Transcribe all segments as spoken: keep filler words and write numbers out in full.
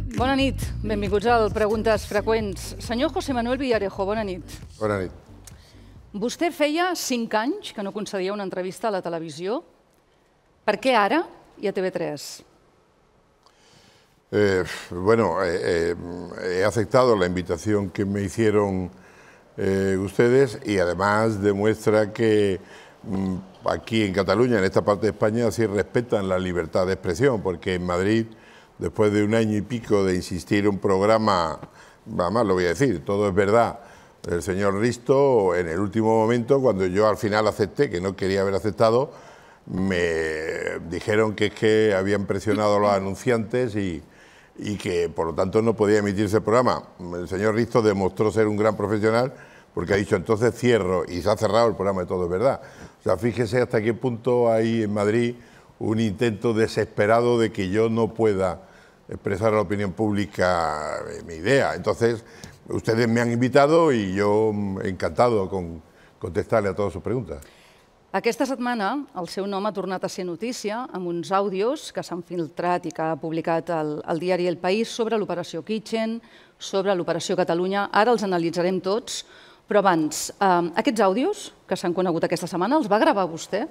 Bona nit, benvinguts al Preguntes Freqüents. Senyor José Manuel Villarejo, bona nit. Bona nit. Vostè feia cinc anys que no concedia una entrevista a la televisió. Per què ara i a T V tres? Eh, bueno, eh, eh, he aceptado la invitación que me hicieron eh, ustedes y además demuestra que mm, aquí en Cataluña, en esta parte de España, sí respetan la libertad de expresión, porque en Madrid, después de un año y pico de insistir un programa, además lo voy a decir, todo es verdad, el señor Risto, en el último momento, cuando yo al final acepté, que no quería haber aceptado, me dijeron que es que habían presionado a los anunciantes y, y que por lo tanto no podía emitirse el programa. El señor Risto demostró ser un gran profesional porque ha dicho entonces cierro y se ha cerrado el programa de Todo es Verdad. O sea, fíjese hasta qué punto hay en Madrid un intento desesperado de que yo no pueda expresar a la opinión pública mi idea. Entonces, ustedes me han invitado y yo encantado con contestarle a todas sus preguntas. Aquesta setmana el seu nom ha tornat a ser notícia amb uns àudios que s'han filtrat i que ha publicat el, el diari El País sobre l'operació Kitchen, sobre l'operació Catalunya. Ara els analitzarem tots, però abans, eh, aquests àudios que s'han conegut aquesta setmana els va gravar vostè?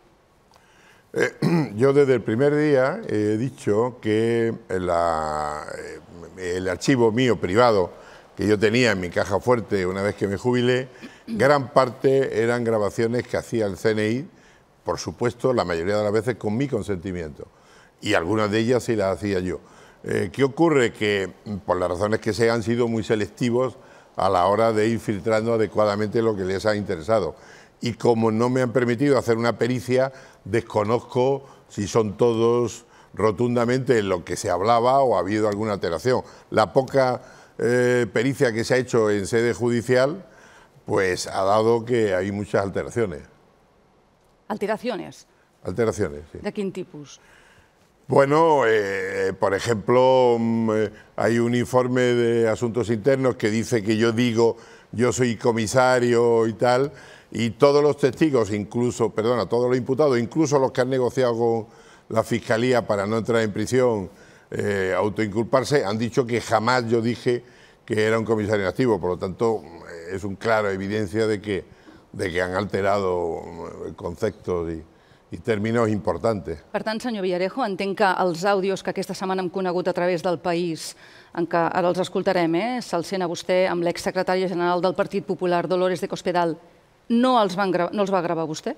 Eh, yo desde el primer día he dicho que la, el archivo mío privado que yo tenía en mi caja fuerte una vez que me jubilé, gran parte eran grabaciones que hacía el C N I, por supuesto, la mayoría de las veces con mi consentimiento, y algunas de ellas sí las hacía yo. Eh, ¿Qué ocurre? Que por las razones que sean han sido muy selectivos a la hora de ir filtrando adecuadamente lo que les ha interesado. Y como no me han permitido hacer una pericia, desconozco si son todos rotundamente lo que se hablaba o ha habido alguna alteración. La poca eh, pericia que se ha hecho en sede judicial pues ha dado que hay muchas alteraciones. Alteraciones? Alteraciones, sí. De quin tipus? Bueno, eh, por ejemplo, eh, hay un informe de Asuntos Internos que dice que yo digo, yo soy comisario y tal, y todos los testigos, incluso, perdona, todos los imputados, incluso los que han negociado con la Fiscalía para no entrar en prisión, eh, autoinculparse, han dicho que jamás yo dije que era un comisario activo. Por lo tanto, es una clara evidencia de que, de que han alterado conceptos i, i términos importantes. Per tant, senyor Villarejo, entenc que els àudios que aquesta setmana hem conegut a través del País, en què ara els escoltarem, eh, se'l sent a vostè amb l'exsecretària general del Partit Popular, Dolores de Cospedal, no els, van no els va gravar vostè?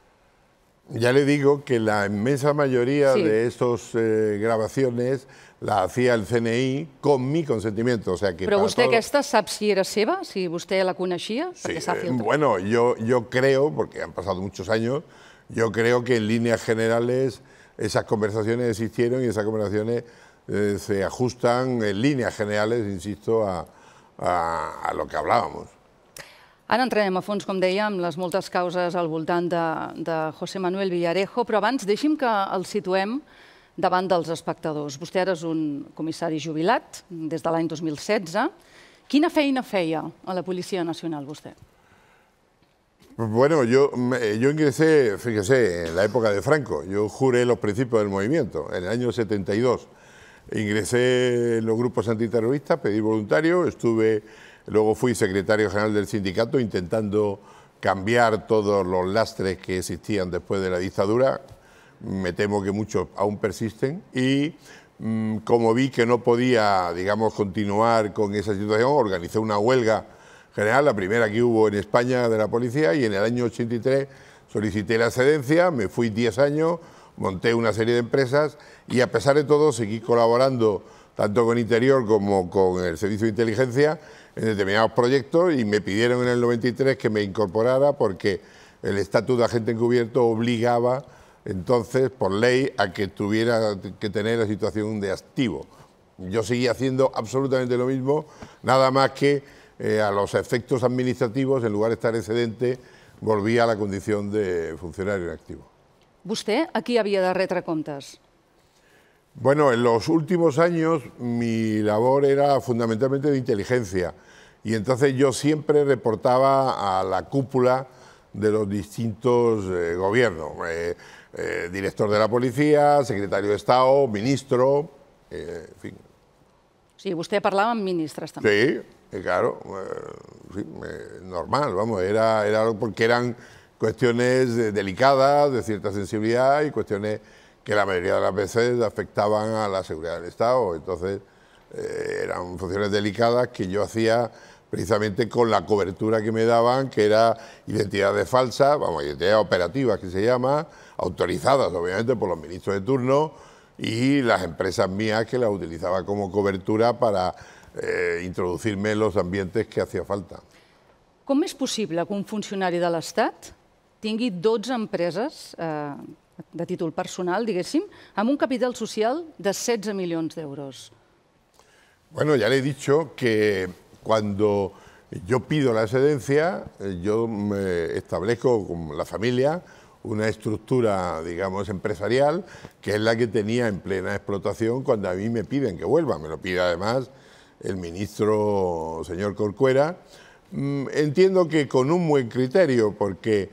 Ya le digo que la inmensa mayoría sí. de estas eh, grabaciones la hacía el C N I con mi consentimiento. O sea que Però vostè todo... aquesta sap si era seva, si vostè la coneixia? Sí, eh, bueno, yo, yo creo, porque han pasado muchos años, yo creo que en líneas generales esas conversaciones existieron y esas conversaciones eh, se ajustan en líneas generales, insisto, a, a, a lo que hablábamos. Ara entrarem a fons, com deia, amb les moltes causes al voltant de, de José Manuel Villarejo, però abans deixi'm que el situem davant dels espectadors. Vostè ara és un comissari jubilat des de l'any dos mil setze. Quina feina feia a la Policía Nacional vostè? Bueno, yo, yo ingresé, fíjese, en la época de Franco. Yo juré los principios del movimiento, en el año setenta y dos. Ingresé en los grupos antiterroristas, pedí voluntario, estuve... Luego fui secretario general del sindicato intentando cambiar todos los lastres que existían después de la dictadura. Me temo que muchos aún persisten. Y mmm, como vi que no podía, digamos, continuar con esa situación, organicé una huelga general, la primera que hubo en España de la policía, y en el año ochenta y tres solicité la excedencia, me fui diez años, monté una serie de empresas y a pesar de todo seguí colaborando tanto con Interior como con el Servicio de Inteligencia en determinados proyectos y me pidieron en el noventa y tres que me incorporara porque el estatus de agente encubierto obligaba entonces por ley a que tuviera que tener la situación de activo. Yo seguía haciendo absolutamente lo mismo, nada más que eh, a los efectos administrativos, en lugar de estar excedente, volvía a la condición de funcionario en activo. ¿Vostè a qui havia de retre comptes? Bueno, en los últimos años mi labor era fundamentalmente de inteligencia y entonces yo siempre reportaba a la cúpula de los distintos eh, gobiernos, eh, eh, director de la policía, secretario de Estado, ministro, eh, en fin. O sigui, vostè parlava amb ministres també. Sí, claro, sí, normal, vamos, era, era porque eran cuestiones delicadas, de cierta sensibilidad y cuestiones que la mayoría de las veces afectaban a la seguridad del Estado. Entonces, eh, eran funciones delicadas que yo hacía precisamente con la cobertura que me daban, que era identidades falsas, vamos, identidades operativas que se llama, autorizadas obviamente por los ministros de turno y las empresas mías que las utilizaba como cobertura para eh, introducirme en los ambientes que hacía falta. Com és possible que un funcionari de l'Estat tingui dotze empreses eh, de títol personal, diguéssim, amb un capital social de setze milions d'euros? Bueno, ya le he dicho que cuando yo pido la excedencia, yo me establezco con la familia una estructura, digamos, empresarial, que es la que tenía en plena explotación cuando a mí me piden que vuelva. Me lo pide además el ministro señor Corcuera. Entiendo que con un buen criterio, porque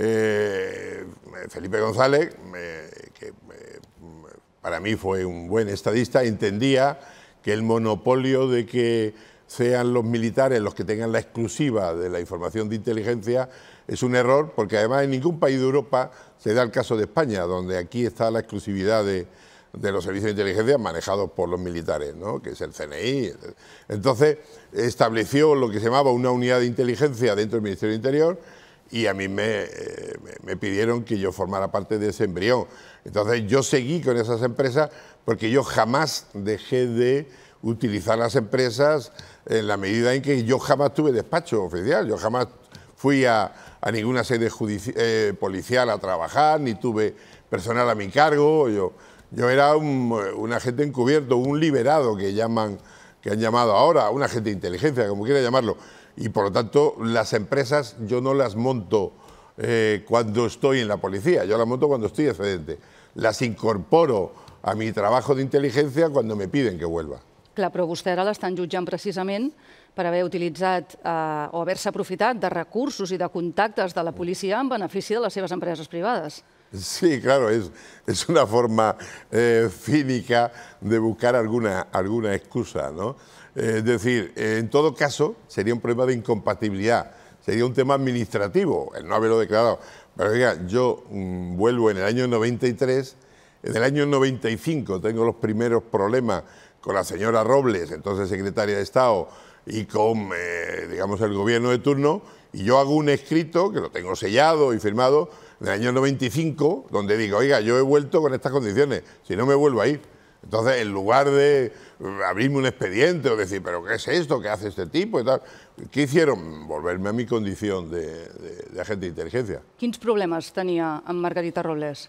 eh, Felipe González, me, que me, para mí fue un buen estadista, entendía que el monopolio de que sean los militares los que tengan la exclusiva de la información de inteligencia es un error, porque además en ningún país de Europa se da el caso de España, donde aquí está la exclusividad de, de los servicios de inteligencia manejados por los militares, ¿no?, que es el C N I. Entonces estableció lo que se llamaba una unidad de inteligencia dentro del Ministerio del Interior y a mí me, eh, me pidieron que yo formara parte de ese embrión. Entonces yo seguí con esas empresas porque yo jamás dejé de utilizar las empresas en la medida en que yo jamás tuve despacho oficial, yo jamás fui a, a ninguna sede eh, policial a trabajar, ni tuve personal a mi cargo, yo, yo era un, un agente encubierto, un liberado que, llaman, que han llamado ahora, un agente de inteligencia, como quiera llamarlo, y por lo tanto las empresas yo no las monto eh, cuando estoy en la policía, yo las monto cuando estoy excedente, las incorporo a mi trabajo de inteligencia cuando me piden que vuelva. Clar, però vostè ara l'estan jutjant precisament per haver utilitzat eh, o haver-se aprofitat de recursos i de contactes de la policia en benefici de les seves empreses privades. Sí, claro, es, es una forma eh, cínica de buscar alguna, alguna excusa, ¿no? Eh, es decir, eh, en todo caso sería un problema de incompatibilidad, sería un tema administrativo, el no haberlo declarado. Pero oiga, yo mmm, vuelvo en el año noventa y tres, en el año noventa y cinco tengo los primeros problemas con la señora Robles, entonces secretaria de Estado, y con, eh, digamos, el gobierno de turno, y yo hago un escrito, que lo tengo sellado y firmado, en el año noventa y cinco, donde digo, oiga, yo he vuelto con estas condiciones, si no me vuelvo a ir. Entonces, en lugar de abrirme un expediente o decir, ¿pero qué es esto? ¿Qué hace este tipo? Y tal, ¿qué hicieron? Volverme a mi condición de, de, de agente de inteligencia. Quins problemes tenia amb Margarita Robles?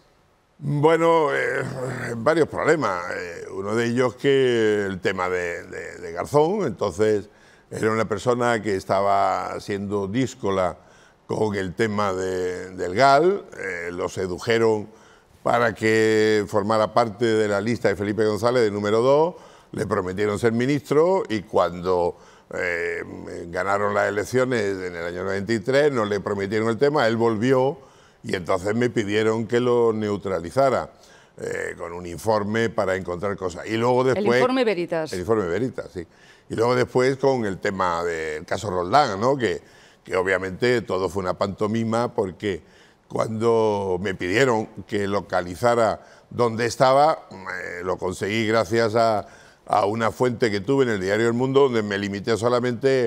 Bueno, eh, varios problemas. Eh, uno de ellos que el tema de, de, de Garzón, entonces era una persona que estaba siendo díscola con el tema de, del G A L, eh, lo sedujeron para que formara parte de la lista de Felipe González de número dos, le prometieron ser ministro y cuando eh, ganaron las elecciones en el año noventa y tres no le prometieron el tema, él volvió y entonces me pidieron que lo neutralizara eh, con un informe para encontrar cosas. Y luego después, el informe Veritas. El informe Veritas, sí. Y luego después con el tema del caso Roldán, ¿no? que, que obviamente todo fue una pantomima porque cuando me pidieron que localizara dónde estaba, eh, lo conseguí gracias a, a una fuente que tuve en el diario El Mundo, donde me limité solamente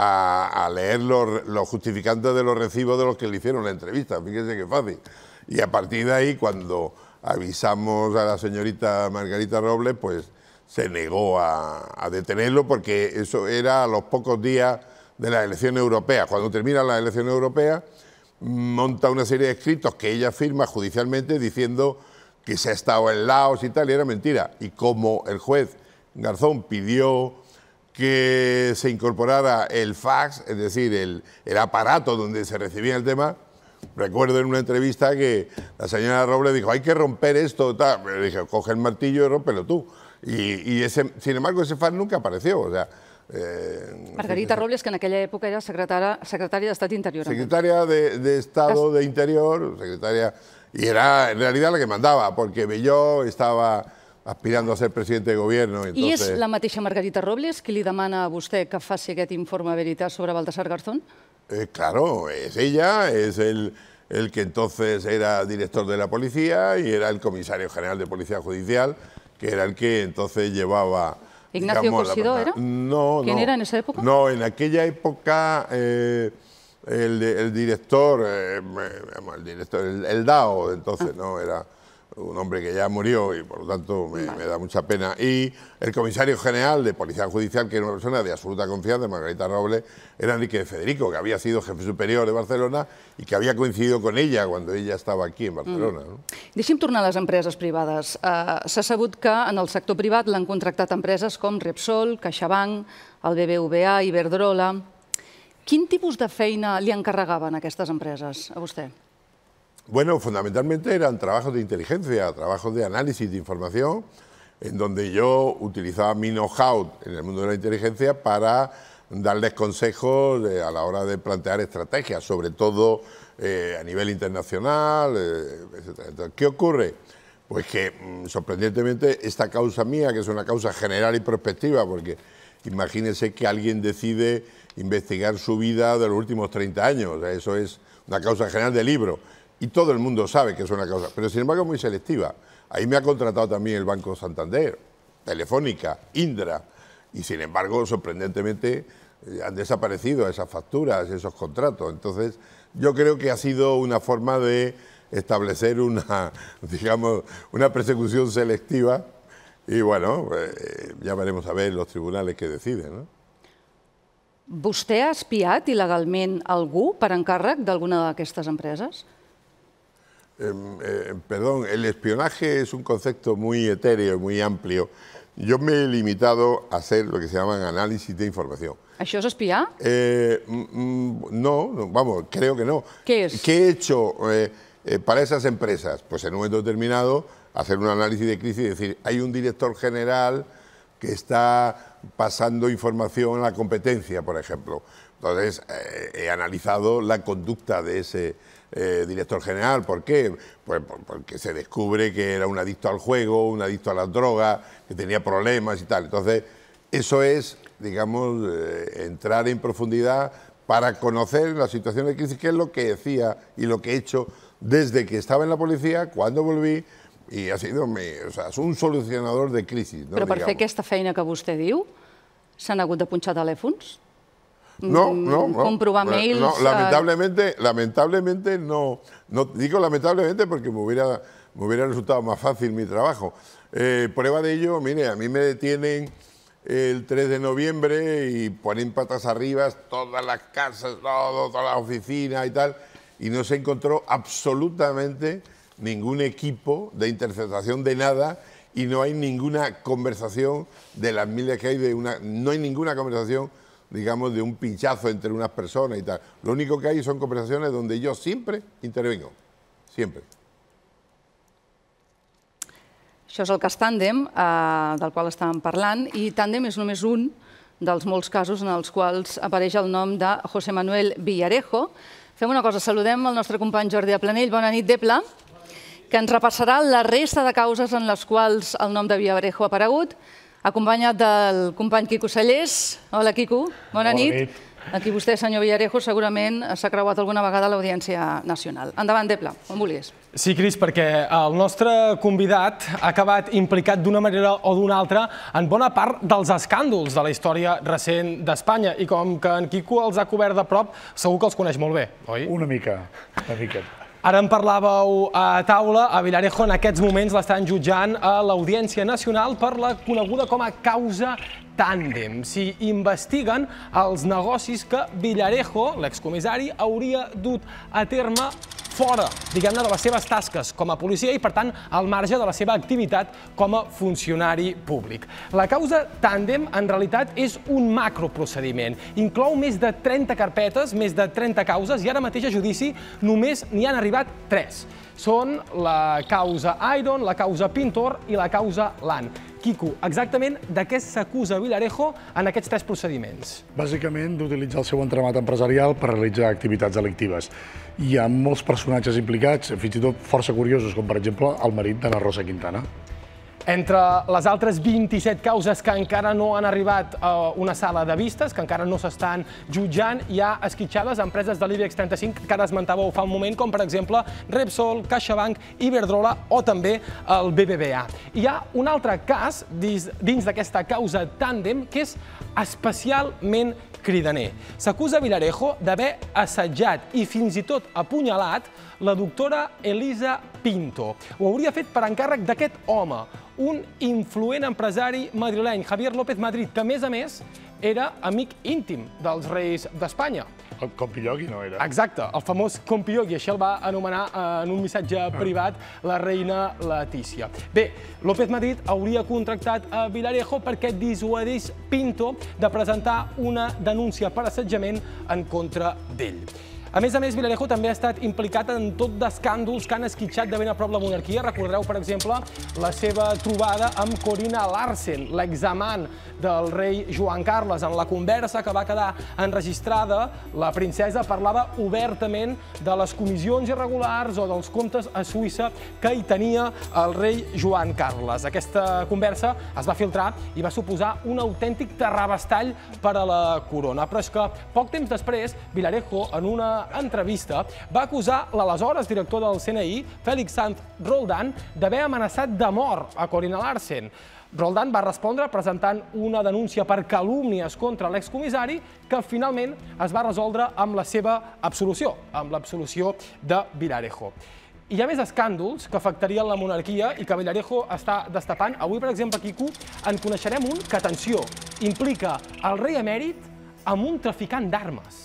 a, a leer los, los justificantes de los recibos de los que le hicieron la entrevista, fíjese qué fácil. Y a partir de ahí, cuando avisamos a la señorita Margarita Robles, pues se negó a, a detenerlo porque eso era a los pocos días de las elecciones europeas. Cuando terminan las elecciones europeas, monta una serie de escritos que ella firma judicialmente diciendo que se ha estado en Laos y tal, y era mentira. Y como el juez Garzón pidió que se incorporara el fax, es decir, el, el aparato donde se recibía el tema, recuerdo en una entrevista que la señora Robles dijo, hay que romper esto, tal. Me dije, coge el martillo y rómpelo tú. Y, y ese, sin embargo, ese fax nunca apareció, o sea... Eh, Margarita Robles, que en aquella època era secretària, secretària d'Estat Interior. Secretaria de, de Estado de Interior, secretaria, y era en realidad la que mandaba, porque Belló estaba aspirando a ser presidente de gobierno. Entonces... I és la mateixa Margarita Robles qui li demana a vostè que faci aquest informe Veritas sobre Baltasar Garzón? Eh, claro, es ella, es el, el que entonces era director de la policía y era el comisario general de Policía Judicial, que era el que entonces llevaba... ¿Ignacio digamos, Cosido la... era? No, ¿Quién no. era en esa época? No, en aquella época eh, el, el director, eh, el director, el, el D A O, entonces, ah. ¿no? Era un hombre que ya murió y por lo tanto me, vale. me da mucha pena. Y el comisario general de Policía Judicial, que era una persona de absoluta confianza, Margarita Robles, era Enrique de Federico, que había sido jefe superior de Barcelona y que havia coincidido con ella cuando ella estava aquí en Barcelona. Mm. No? Deixi'm tornar a les empreses privades. Uh, S'ha sabut que en el sector privat l'han contractat empreses com Repsol, CaixaBank, el B B V A, Iberdrola. Quin tipus de feina li encarregaven aquestes empreses a vostè? Bueno, fundamentalmente eran trabajos de inteligencia, trabajos de análisis de información, en donde yo utilizaba mi know-how en el mundo de la inteligencia para darles consejos eh, a la hora de plantear estrategias, sobre todo eh, a nivel internacional, eh, etcétera. Entonces, ¿qué ocurre? Pues que, mmm, sorprendentemente, esta causa mía, que es una causa general y prospectiva, porque imagínense que alguien decide investigar su vida de los últimos treinta años, o sea, eso es una causa general de libro. Y todo el mundo sabe que es una causa, pero sin embargo muy selectiva. Ahí me ha contratado también el Banco Santander, Telefónica, Indra, y sin embargo, sorprendentemente, han desaparecido esas facturas, esos contratos. Entonces, yo creo que ha sido una forma de establecer una, digamos, una persecución selectiva y bueno, eh, ya veremos a ver los tribunales que deciden, ¿no? Vostè ha espiat il·legalment algú per encàrrec d'alguna d'aquestes empreses? Eh, eh, perdón, el espionaje es un concepto muy etéreo, muy amplio. Yo me he limitado a hacer lo que se llaman análisis de información. ¿Això és espiar? Eh, mm, no, no, vamos, creo que no. ¿Qué es? ¿Qué he hecho eh, eh, para esas empresas? Pues en un momento determinado hacer un análisis de crisis y decir, hay un director general que está pasando información a la competencia, por ejemplo. Entonces, eh, he analizado la conducta de ese eh, director general. ¿Por qué? Pues porque se descubre que era un adicto al juego, un adicto a las drogas, que tenía problemas y tal. Entonces, eso es, digamos, eh, entrar en profundidad para conocer la situación de crisis, que es lo que decía y lo que he hecho desde que estaba en la policía, cuando volví, i ha sido mi, o sea, un solucionador de crisis. ¿No? Però per Digamos. fer aquesta feina que vostè diu, s'han hagut de punxar telèfons? No, no, no. Comprobar mails... No, lamentablemente, lamentablemente no, no. Digo lamentablemente porque me hubiera, me hubiera resultado más fácil mi trabajo. Eh, prueba de ello, mire, a mí me detienen el tres de noviembre y ponen patas arriba todas las casas, todo, toda la oficina y tal, y no se encontró absolutamente ningún equipo de interceptación de nada y no hay ninguna conversación de las miles que hay, de una, no hay ninguna conversación, digamos, de un pinchazo entre unas personas y tal. Lo único que hay son conversaciones donde yo siempre intervengo, siempre. Això és el cas Tàndem, eh, del qual estàvem parlant, i Tàndem és només un dels molts casos en els quals apareix el nom de José Manuel Villarejo. Fem una cosa, saludem el nostre company Jordi Aplanell. Bona nit, Depla, que ens repassarà la resta de causes en les quals el nom de Villarejo ha aparegut, acompanyat del company Quico Sallés. Hola, Quico. Bona nit. Bona nit. Aquí vostè, senyor Villarejo, segurament s'ha creuat alguna vegada a l'Audiència Nacional. Endavant, Depla, on volies. Sí, Cris, perquè el nostre convidat ha acabat implicat d'una manera o d'una altra en bona part dels escàndols de la història recent d'Espanya. I com que en Quico els ha cobert de prop, segur que els coneix molt bé, oi? Una mica, una mica. Ara en parlàveu a taula, a Villarejo en aquests moments l'estan jutjant a l'Audiència Nacional per la coneguda com a causa Tàndem. S'hi investiguen els negocis que Villarejo, l'excomissari, hauria dut a terme fora, diguem-ne, de les seves tasques com a policia i, per tant, al marge de la seva activitat com a funcionari públic. La causa Tàndem, en realitat, és un macroprocediment. Inclou més de trenta carpetes, més de trenta causes, i ara mateix a judici només n'hi han arribat tres. Són la causa Iron, la causa Pintor i la causa Lan. Quico, exactament de què s'acusa Villarejo en aquests tres procediments? Bàsicament d'utilitzar el seu entramat empresarial per realitzar activitats delictives. Hi ha molts personatges implicats, fins i tot força curiosos, com per exemple el marit d'Ana Rosa Quintana. Entre les altres vint-i-set causes que encara no han arribat a una sala de vistes, que encara no s'estan jutjant, hi ha esquitxades a empreses de l'IBEX trenta-cinc que ara esmentàveu fa un moment, com per exemple Repsol, CaixaBank, Iberdrola o també el B B V A. Hi ha un altre cas dins d'aquesta causa Tàndem que és especialment cridaner. S'acusa Villarejo d'haver assetjat i fins i tot apunyalat la doctora Elisa Pinto. Ho hauria fet per encàrrec d'aquest home, un influent empresari madrileny, Javier López Madrid, que a més a més era amic íntim dels reis d'Espanya. El compillogui no era? Exacte, el famós compillogui, així el va anomenar en un missatge privat la reina Letícia. Bé, López Madrid hauria contractat a Villarejo perquè dissuadís Pinto de presentar una denúncia per assetjament en contra d'ell. A més a més, Villarejo també ha estat implicat en tot d'escàndols que han esquitxat de ben a prop la monarquia. Recordareu, per exemple, la seva trobada amb Corina Larsen, l'examant del rei Joan Carles. En la conversa que va quedar enregistrada, la princesa parlava obertament de les comissions irregulars o dels comptes a Suïssa que hi tenia el rei Joan Carles. Aquesta conversa es va filtrar i va suposar un autèntic terrabastall per a la corona. Però és que poc temps després, Villarejo, en una entrevista, va acusar l'aleshores director del C N I, Félix Sanz Roldán, d'haver amenaçat de mort a Corina Larsen. Roldán va respondre presentant una denúncia per calúmnies contra l'excomissari que finalment es va resoldre amb la seva absolució, amb l'absolució de Villarejo. Hi ha més escàndols que afectarien la monarquia i que Villarejo està destapant. Avui, per exemple, Quico, en coneixerem un que, atenció, implica el rei emèrit amb un traficant d'armes.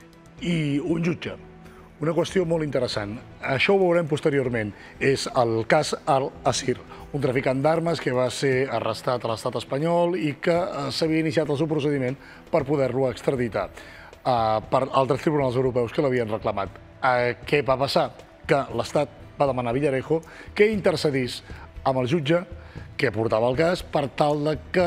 I un jutge. Una qüestió molt interessant. Això ho veurem posteriorment. És el cas Al-Assir, un traficant d'armes que va ser arrestat a l'estat espanyol i que s'havia iniciat el seu procediment per poder-lo extraditar per altres tribunals europeus que l'havien reclamat. Què va passar? Que l'estat va demanar a Villarejo que intercedís amb el jutge que portava el cas per tal que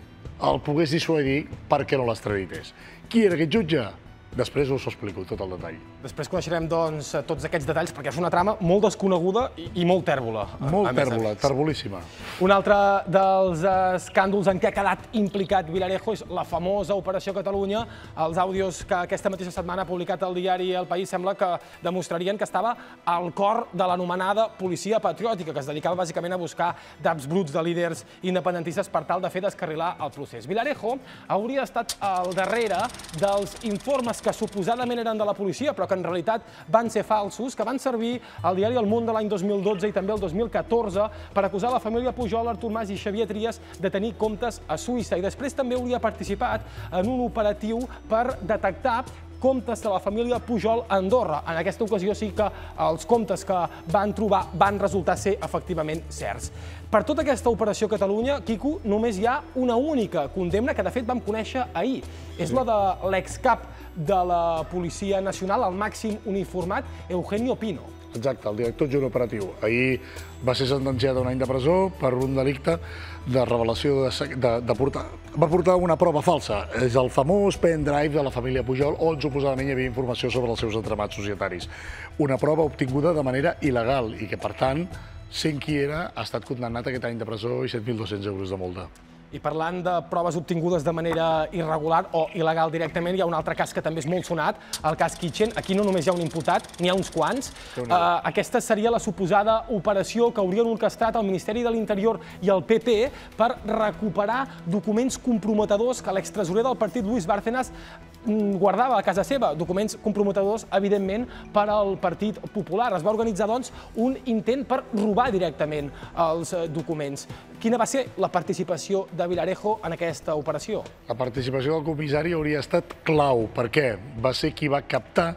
el pogués dissuadir perquè no l'extradités. Qui era aquest jutge? Després us ho explico, tot el detall. Després coneixerem, doncs, tots aquests detalls, perquè és una trama molt desconeguda i molt tèrbola. Molt tèrbola, tèrbolíssima. Un altre dels escàndols en què ha quedat implicat Villarejo és la famosa Operació Catalunya. Els àudios que aquesta mateixa setmana ha publicat el diari El País sembla que demostrarien que estava al cor de l'anomenada policia patriòtica, que es dedicava bàsicament a buscar daps bruts de líders independentistes per tal de fer descarrilar el procés. Villarejo hauria estat al darrere dels informes que suposadament eren de la policia, però que en realitat van ser falsos, que van servir al diari El Mundo l'any dos mil dotze i també el dos mil catorze per acusar la família Pujol, Artur Mas i Xavier Trias de tenir comptes a Suïssa. I després també hauria participat en un operatiu per detectar comptes de la família Pujol a Andorra. En aquesta ocasió sí que els comptes que van trobar van resultar ser efectivament certs. Per tota aquesta operació Catalunya, Quico, només hi ha una única condemna que de fet vam conèixer ahir. És la de l'excap de la Policia Nacional, el màxim uniformat, Eugenio Pino. Exacte, el director adjunt operatiu. Ahir va ser sentenciat a un any de presó per un delicte de revelació de, de portar... Va portar una prova falsa. És el famós pendrive de la família Pujol on suposadament hi havia informació sobre els seus entramats societaris. Una prova obtinguda de manera il·legal i que, per tant, sent qui era, ha estat condemnat a aquest any de presó i set mil dos-cents euros de multa. I parlant de proves obtingudes de manera irregular o il·legal directament, hi ha un altre cas que també és molt sonat, el cas Kitchen. Aquí no només hi ha un imputat, n'hi ha uns quants. Aquesta seria la suposada operació que haurien orquestrat el Ministeri de l'Interior i el P P per recuperar documents comprometedors que l'extresorer del partit, Luis Bárcenas, guardava a casa seva, documents comprometedors, evidentment, per al Partit Popular. Es va organitzar, doncs, un intent per robar directament els documents. Quina va ser la participació de Villarejo en aquesta operació? La participació del comissari hauria estat clau. Per què? Va ser qui va captar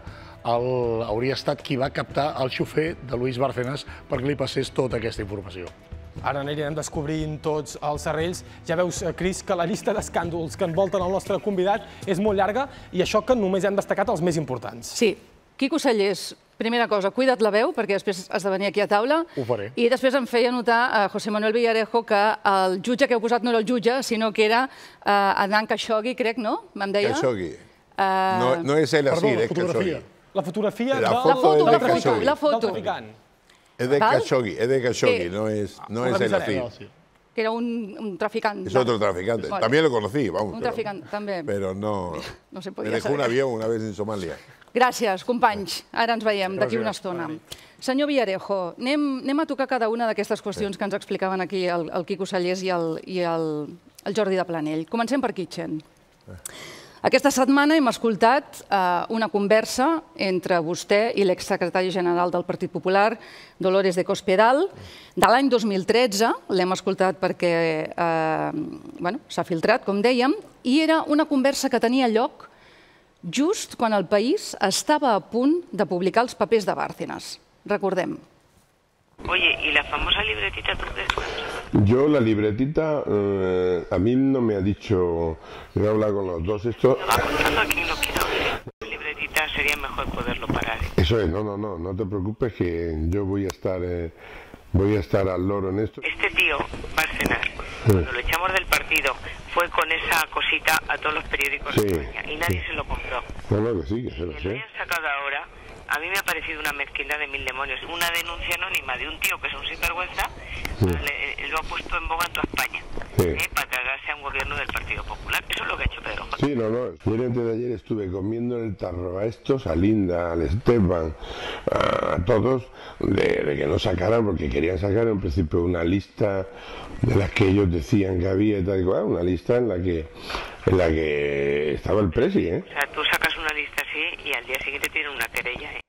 el, hauria estat qui va captar el xofer de Luis Bárcenas perquè li passés tota aquesta informació. Ara anirem descobrint tots els serrells. Ja veus, Cris, que la llista d'escàndols que envolten el nostre convidat és molt llarga i això que només hem destacat els més importants. Sí. Quico Sallés, primera cosa, cuida't la veu, perquè després has de venir aquí a taula. Ho faré. I després em feia notar a José Manuel Villarejo que el jutge que heu posat no era el jutge, sinó que era Adnan Khashoggi, crec, no? Me'n deia? Khashoggi. No és el Assir, és Khashoggi. La fotografia del traficant. Es de Khashoggi, es de Khashoggi, no es el Assir. Que era un traficante. Es otro traficante. También lo conocí, vamos. Un traficante, també. Però no... No se Me podia dejó un saber. avión una vez en Somalia. Gràcies, companys. Ara ens veiem d'aquí una estona. Senyor Villarejo, anem a tocar cada una d'aquestes qüestions que ens explicaven aquí el Quico Sallés i el Jordi de Planell. Comencem per Kitchen. Aquesta setmana hem escoltat una conversa entre vostè i l'exsecretari general del Partit Popular, Dolores de Cospedal, de l'any dos mil tretze. L'hem escoltat perquè s'ha filtrat, com dèiem, i era una conversa que tenia lloc just quan el país estava a punt de publicar els papers de Bárcenas. Recordem. Oye, ¿y la famosa libretita tú crees? Yo la libretita, eh, a mí no me ha dicho, he hablado con los dos, esto... Va contando a quien lo quiera oír. La libretita sería mejor poderlo parar. ¿eh? Eso es, no, no, no, no te preocupes que yo voy a estar, eh, voy a estar al loro en esto. Este tío, Bárcenas, cuando lo echamos del partido, fue con esa cosita a todos los periódicos Sí, de España y nadie sí. se lo compró. No, no, que sí, que se lo Que lo sé. hayan sacado ahora, a mí me ha parecido una mezquindad de mil demonios. Una denuncia anónima de un tío que es un sinvergüenza, Sí. le- lo ha puesto en boga en toda España, Sí. ¿eh? para tragarse a un gobierno del Partido Popular. Eso es lo que ha hecho Pedro J. Sí, no, no. Ayer antes de ayer estuve comiendo en el tarro a estos, a Linda, al Esteban, a todos, de, de que no sacaran, porque querían sacar en principio una lista de las que ellos decían que había y tal y cual, una lista en la que en la que estaba el presi, ¿eh? O sea, tú sacas una lista así y al día siguiente tienen una querella, ¿eh?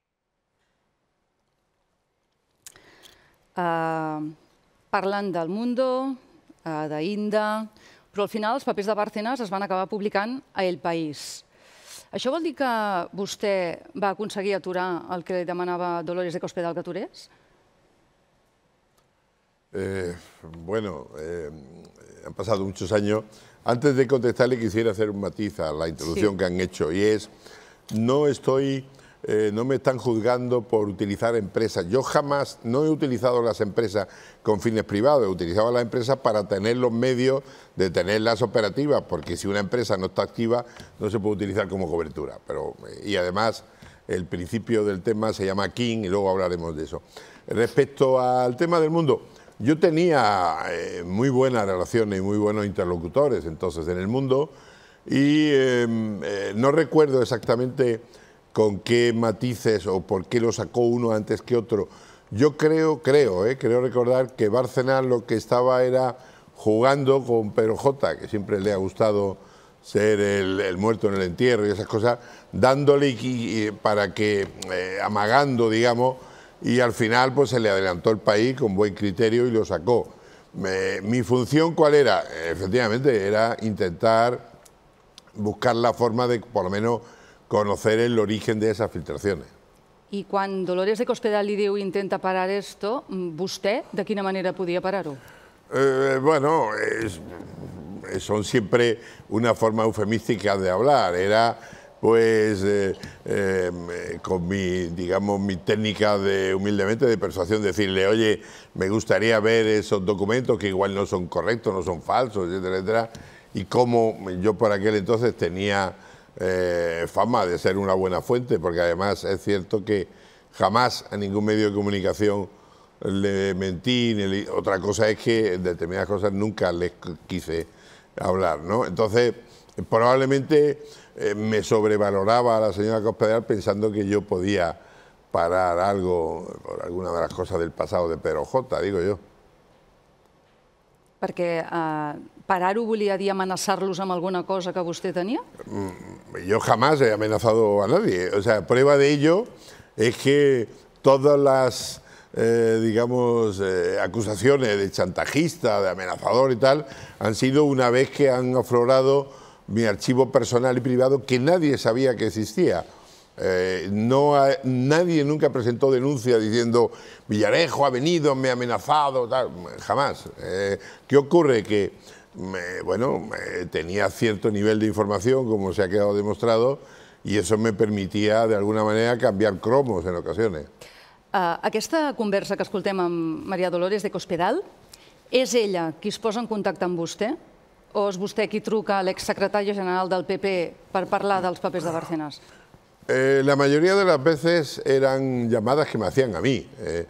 Uh, parlant del Mundo, uh, d'Inda, però al final els papers de Bárcenas es van acabar publicant a El País. Això vol dir que vostè va aconseguir aturar el que li demanava Dolores de Cospedal que aturés? Eh, bueno, eh, han pasado muchos años. Antes de contestarle quisiera hacer un matiz a la introducción Sí. que han hecho, y es, no estoy, eh, no me están juzgando por utilizar empresas. Yo jamás, no he utilizado las empresas con fines privados, he utilizado las empresas para tener los medios de tenerlas operativas, porque si una empresa no está activa no se puede utilizar como cobertura. Pero, y además el principio del tema se llama King y luego hablaremos de eso. Respecto al tema del Mundo, yo tenía eh, muy buenas relaciones y muy buenos interlocutores entonces en el Mundo y eh, eh, no recuerdo exactamente con qué matices o por qué lo sacó uno antes que otro. Yo creo, creo, eh, creo recordar que Bárcenas lo que estaba era jugando con Pedro J, que siempre le ha gustado ser el, el muerto en el entierro y esas cosas, dándole y, y, para que, eh, amagando, digamos, y al final pues se le adelantó el país con buen criterio y lo sacó. Me, mi función, ¿cuál era? Efectivamente, era intentar buscar la forma de, por lo menos, conocer el origen de esas filtraciones. I quan Dolores de Cospedal li diu intenta parar esto, vostè de quina manera podia parar-ho? Eh, bueno, es, son siempre una forma eufemística de hablar. Era, pues, eh, eh, con mi, digamos, mi técnica de, humildemente, de persuasión, decirle, oye, me gustaría ver esos documentos que igual no son correctos, no son falsos, etcétera, etcétera. Y como yo por aquel entonces tenía eh, fama de ser una buena fuente, porque además es cierto que jamás a ningún medio de comunicación le mentí, ni le... otra cosa es que en determinadas cosas nunca les quise hablar, ¿no? Entonces, probablemente eh, me sobrevaloraba a la señora Cospedal pensando que yo podía parar algo por alguna de las cosas del pasado de Pedro J, digo yo. Perquè eh, parar-ho volia dir amenaçar-los amb alguna cosa que vostè tenia? Yo jamás he amenazado a nadie. O sea, prueba de ello es que todas las, eh, digamos, eh, acusaciones de chantajista, de amenazador y tal, han sido una vez que han aflorado mi archivo personal y privado que nadie sabía que existía. Eh, no ha, nadie nunca presentó denuncia diciendo Villarejo ha venido, me ha amenazado, tal, jamás. Eh, ¿Qué ocurre? Que me, bueno, me tenía cierto nivel de información, como se ha quedado demostrado, y eso me permitía de alguna manera cambiar cromos en ocasiones. Uh, aquesta conversa que escoltem amb Maria Dolores de Cospedal, és ella qui es posa en contacte amb vostè o és vostè qui truca a l'exsecretari general del P P per parlar dels papers de Bárcenas? Eh, la mayoría de las veces eran llamadas que me hacían a mí. Eh,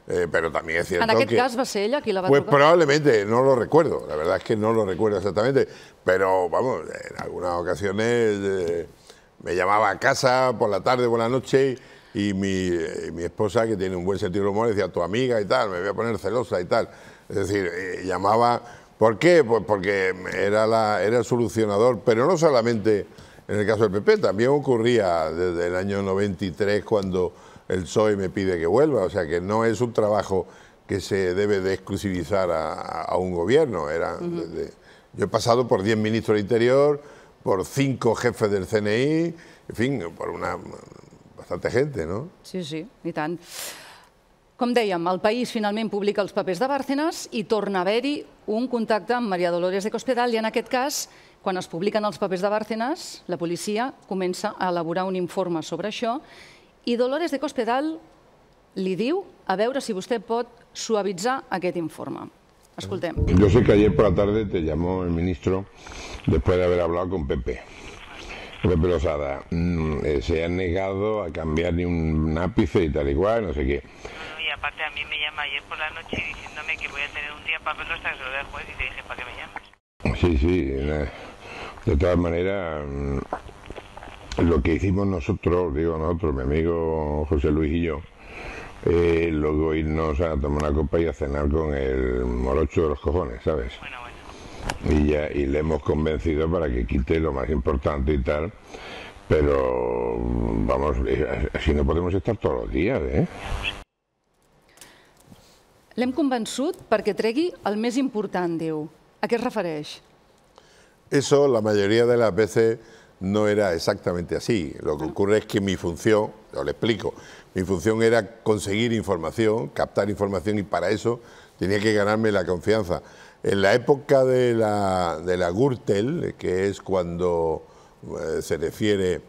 Eh, pero también es cierto en aquest que... cas va ser ella qui la va Pues trucar? probablemente, no lo recuerdo, la verdad es que no lo recuerdo exactamente, pero vamos, en algunas ocasiones eh, me llamaba a casa por la tarde, por la noche, y mi, eh, mi esposa, que tiene un buen sentido del humor, decía, tu amiga y tal, me voy a poner celosa y tal. Es decir, eh, llamaba... ¿Por qué? Pues porque era, la, era el solucionador, pero no solamente en el caso del P P, también ocurría desde el año noventa y tres cuando el P S O E me pide que vuelva, o sea que no es un trabajo que se debe de exclusivizar a, a un gobierno. Era uh-huh. desde, yo he pasado por diez ministros del Interior, por cinco jefes del C N I, en fin, por una bastante gente, ¿no? Sí, sí, i tant. Com dèiem, el País finalment publica els papers de Bárcenas i torna a haver-hi un contacte amb María Dolores de Cospedal i en aquest cas, quan es publiquen els papers de Bárcenas, la policia comença a elaborar un informe sobre això i Dolores de Cospedal li diu a veure si vostè pot suavitzar aquest informe. Escoltem. Yo sé que ayer por la tarde te llamó el ministro después de haber hablado con Pepe. Pepe Losada, mm, se ha negado a cambiar ni un ápice y tal y cual, no sé qué. No, y aparte a mí me llama ayer por la noche diciéndome que voy a tener un día para verlo hasta que se lo dé al juez y te dije, ¿para qué me llamas? Sí, sí, de todas maneras, lo que hicimos nosotros, digo nosotros, mi amigo José Luis y yo, eh, luego irnos a tomar una copa y a cenar con el morocho de los cojones, ¿sabes? Bueno, bueno. Y, ya, y le hemos convencido para que quite lo más importante y tal, pero vamos, así no podemos estar todos los días, ¿eh? L'hem convençut perquè tregui el més important, diu. A què es refereix? Eso la mayoría de las veces no era exactamente así. Lo que ocurre es que mi función, os lo explico, mi función era conseguir información, captar información y para eso tenía que ganarme la confianza. En la época de la, de la Gürtel, que es cuando eh, se refiere,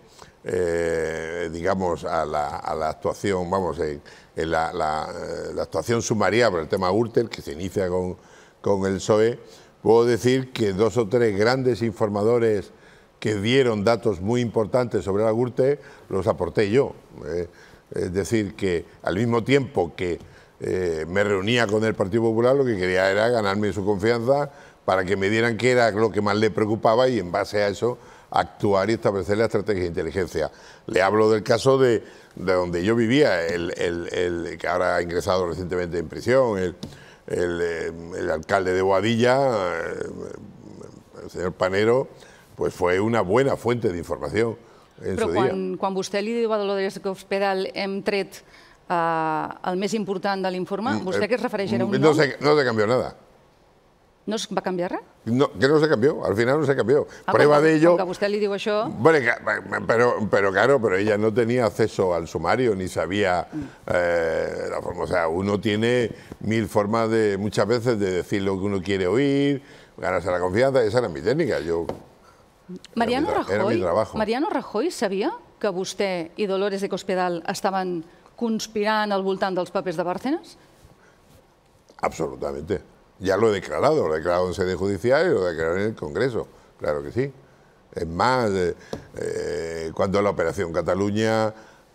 eh, digamos, a la, a la actuación, vamos, en, en la, la, la actuación sumaria por el tema Gürtel, que se inicia con, con el P S O E, puedo decir que dos o tres grandes informadores que dieron datos muy importantes sobre la Gürtel los aporté yo. Eh, es decir, que al mismo tiempo que Eh, me reunía con el Partido Popular, lo que quería era ganarme su confianza para que me dieran qué era lo que más le preocupaba y en base a eso actuar y establecer la estrategia de inteligencia. Le hablo del caso de, de donde yo vivía, el, el, el que ahora ha ingresado recientemente en prisión, el, el, el alcalde de Boadilla, el señor Panero, pues fue una buena fuente de información en Però su quan, día. quan vostè li diu a Dolores de Cospedal hem tret Uh, el més important de l'informe, vostè què es refereix? Era un no, nom? se, no se cambió nada. No es va canviar res? No, que no se cambió, al final no se cambió. Ah, Prueba com, de ello... Com que vostè li diu això... Bueno, pero, pero claro, pero ella no tenía acceso al sumario, ni sabía eh, la forma. O sea, uno tiene mil formas de, muchas veces, de decir lo que uno quiere oír, ganarse la confianza, esa era mi técnica. Yo, Mariano era mi, era mi Rajoy, trabajo. Mariano Rajoy sabia que vostè i Dolores de Cospedal estaven conspirant al voltant dels papers de Bárcenas? Absolutamente. Ya lo he declarado, lo he declarado en sede judicial y lo he declarado en el Congreso, claro que sí. Es más, eh, eh, cuando la Operación Cataluña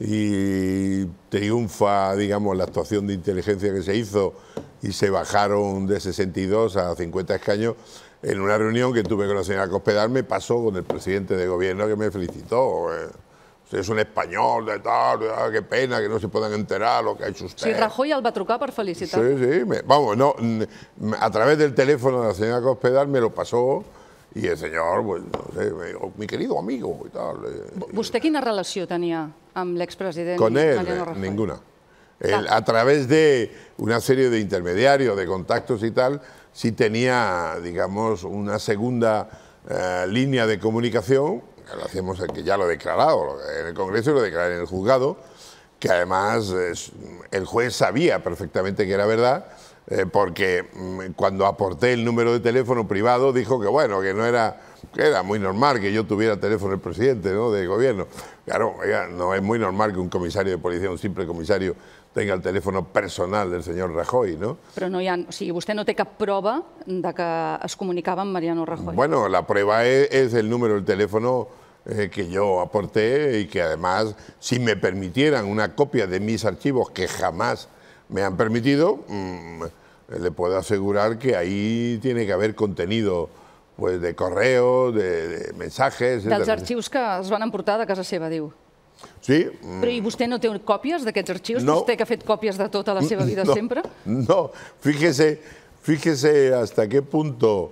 y triunfa, digamos, la actuación de inteligencia que se hizo y se bajaron de sesenta y dos a cincuenta escaños, en una reunión que tuve con la señora Cospedal me pasó con el presidente de gobierno que me felicitó. Eh, usted es un español de tal, ah, qué pena que no se puedan enterar lo que ha hecho usted. Sí, Rajoy el va trucar per felicitar. Sí, sí, me, vamos, no, a través del teléfono de la señora Cospedal me lo pasó y el señor, pues, no sé, me dijo, mi querido amigo y tal. ¿Vostè quina relació tenia amb l'expresident Con él, Mariano Rajoy? ninguna. Él, a través de una serie de intermediarios, de contactos y tal, sí tenía, digamos, una segunda eh, línea de comunicación, que lo hacíamos, que ya lo he declarado en el Congreso y lo declaré en el juzgado, que además es, el juez sabía perfectamente que era verdad, eh, porque cuando aporté el número de teléfono privado dijo que bueno, que no era, que era muy normal que yo tuviera el teléfono del presidente, ¿no?, de gobierno. Claro, oiga, no es muy normal que un comisario de policía, un simple comisario, tenga el teléfono personal del señor Rajoy, ¿no? Però no hi ha, o sigui, vostè no té cap prova de que es comunicava amb Mariano Rajoy. Bueno, la prueba es, es el número del teléfono eh, que yo aporté y que además, si me permitieran una copia de mis archivos, que jamás me han permitido, mmm, le puedo asegurar que ahí tiene que haver contenido pues, de correo, de, de mensajes... Dels arxius que es van emportar de casa seva, diu. Sí. Però i vostè no té còpies d'aquests arxius? No. Vostè que ha fet còpies de tota la seva vida no, sempre? No, fíjese, fíjese hasta qué punto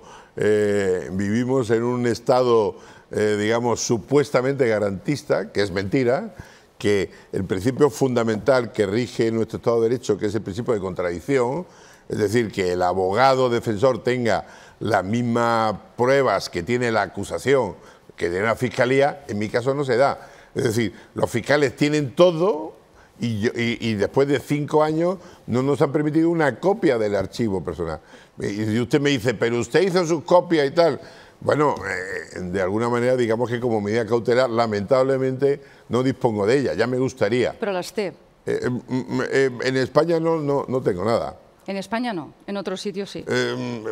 eh, vivimos en un estado, eh, digamos, supuestamente garantista, que es mentira, que el principio fundamental que rige nuestro Estado de Derecho, que es el principio de contradicción, es decir, que el abogado defensor tenga las mismas pruebas que tiene la acusación, que tiene la fiscalía, en mi caso no se da. Es decir, los fiscales tienen todo y, yo, y, y después de cinco años no nos han permitido una copia del archivo personal. Y usted me dice, pero usted hizo sus copias y tal. Bueno, eh, de alguna manera, digamos que como medida cautelar, lamentablemente no dispongo de ella, ya me gustaría. Però les té. Eh, eh, en España no, no, no tengo nada. En España no, en otros sitios sí. Eh,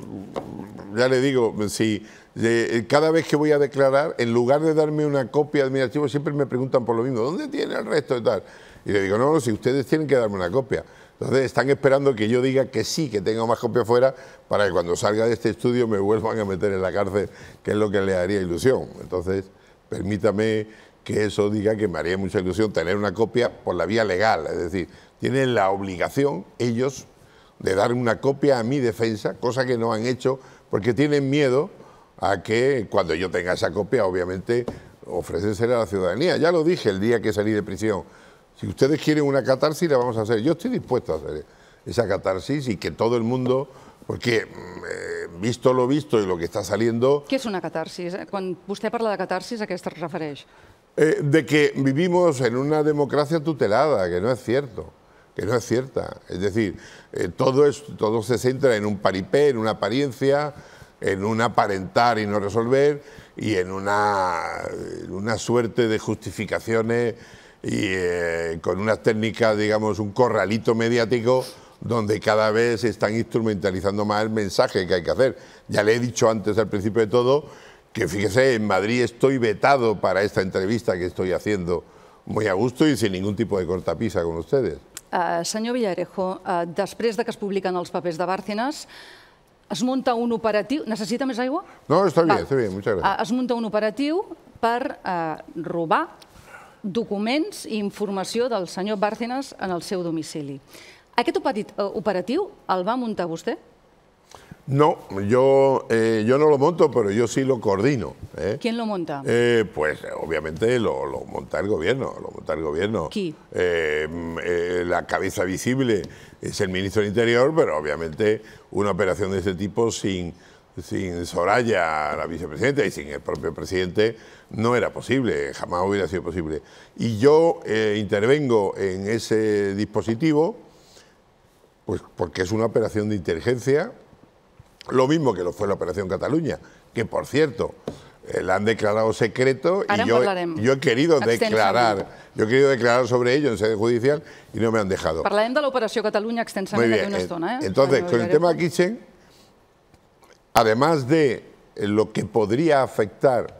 ya le digo, si eh, cada vez que voy a declarar, en lugar de darme una copia de mi archivo, siempre me preguntan por lo mismo, ¿dónde tiene el resto y tal? Y le digo, no, si ustedes tienen que darme una copia. Entonces están esperando que yo diga que sí, que tengo más copias fuera, para que cuando salga de este estudio me vuelvan a meter en la cárcel, que es lo que le haría ilusión. Entonces, permítame que eso diga que me haría mucha ilusión tener una copia por la vía legal. Es decir, tienen la obligación, ellos, de dar una copia a mi defensa, cosa que no han hecho, porque tienen miedo a que cuando yo tenga esa copia, obviamente, ofrecérsela a la ciudadanía. Ya lo dije el día que salí de prisión. Si ustedes quieren una catarsis, la vamos a hacer. Yo estoy dispuesto a hacer esa catarsis y que todo el mundo, porque eh, visto lo visto y lo que está saliendo... Què és una catarsis? Quan vostè parla de catarsis, a què es refereix? Eh, de que vivimos en una democracia tutelada, que no es cierto. que no es cierta. Es decir, eh, todo, es, todo se centra en un paripé, en una apariencia, en un aparentar y no resolver, y en una, en una suerte de justificaciones y eh, con unas técnicas, digamos, un corralito mediático donde cada vez se están instrumentalizando más el mensaje que hay que hacer. Ya le he dicho antes, al principio de todo, que fíjese, en Madrid estoy vetado para esta entrevista que estoy haciendo muy a gusto y sin ningún tipo de cortapisa con ustedes. Uh, senyor Villarejo, uh, després de que es publiquen els papers de Bárcenas, es munta un operatiu... Necessita més aigua? No, está bien, Va. está bien, muchas gracias. Uh, es munta un operatiu per uh, robar documents i informació del senyor Bárcenas en el seu domicili. Aquest operatiu el va muntar vostè? No, yo, eh, yo no lo monto, pero yo sí lo coordino. ¿eh? ¿Quién lo monta? Eh, pues obviamente lo, lo monta el gobierno. Lo monta el gobierno. ¿Quién? Eh, eh, la cabeza visible es el ministro del Interior, pero obviamente una operación de ese tipo sin, sin Soraya, la vicepresidenta, y sin el propio presidente no era posible, jamás hubiera sido posible. Y yo eh, intervengo en ese dispositivo pues porque es una operación de inteligencia. Lo mismo que lo fue la Operación Cataluña, que por cierto, eh, la han declarado secreto y yo, yo he querido declarar, yo he querido declarar sobre ello en sede judicial y no me han dejado. Parlarem de l'Operació Catalunya extensament d'aquí una estona. Eh? Entonces, con el tema Kitchen, además de lo que podría afectar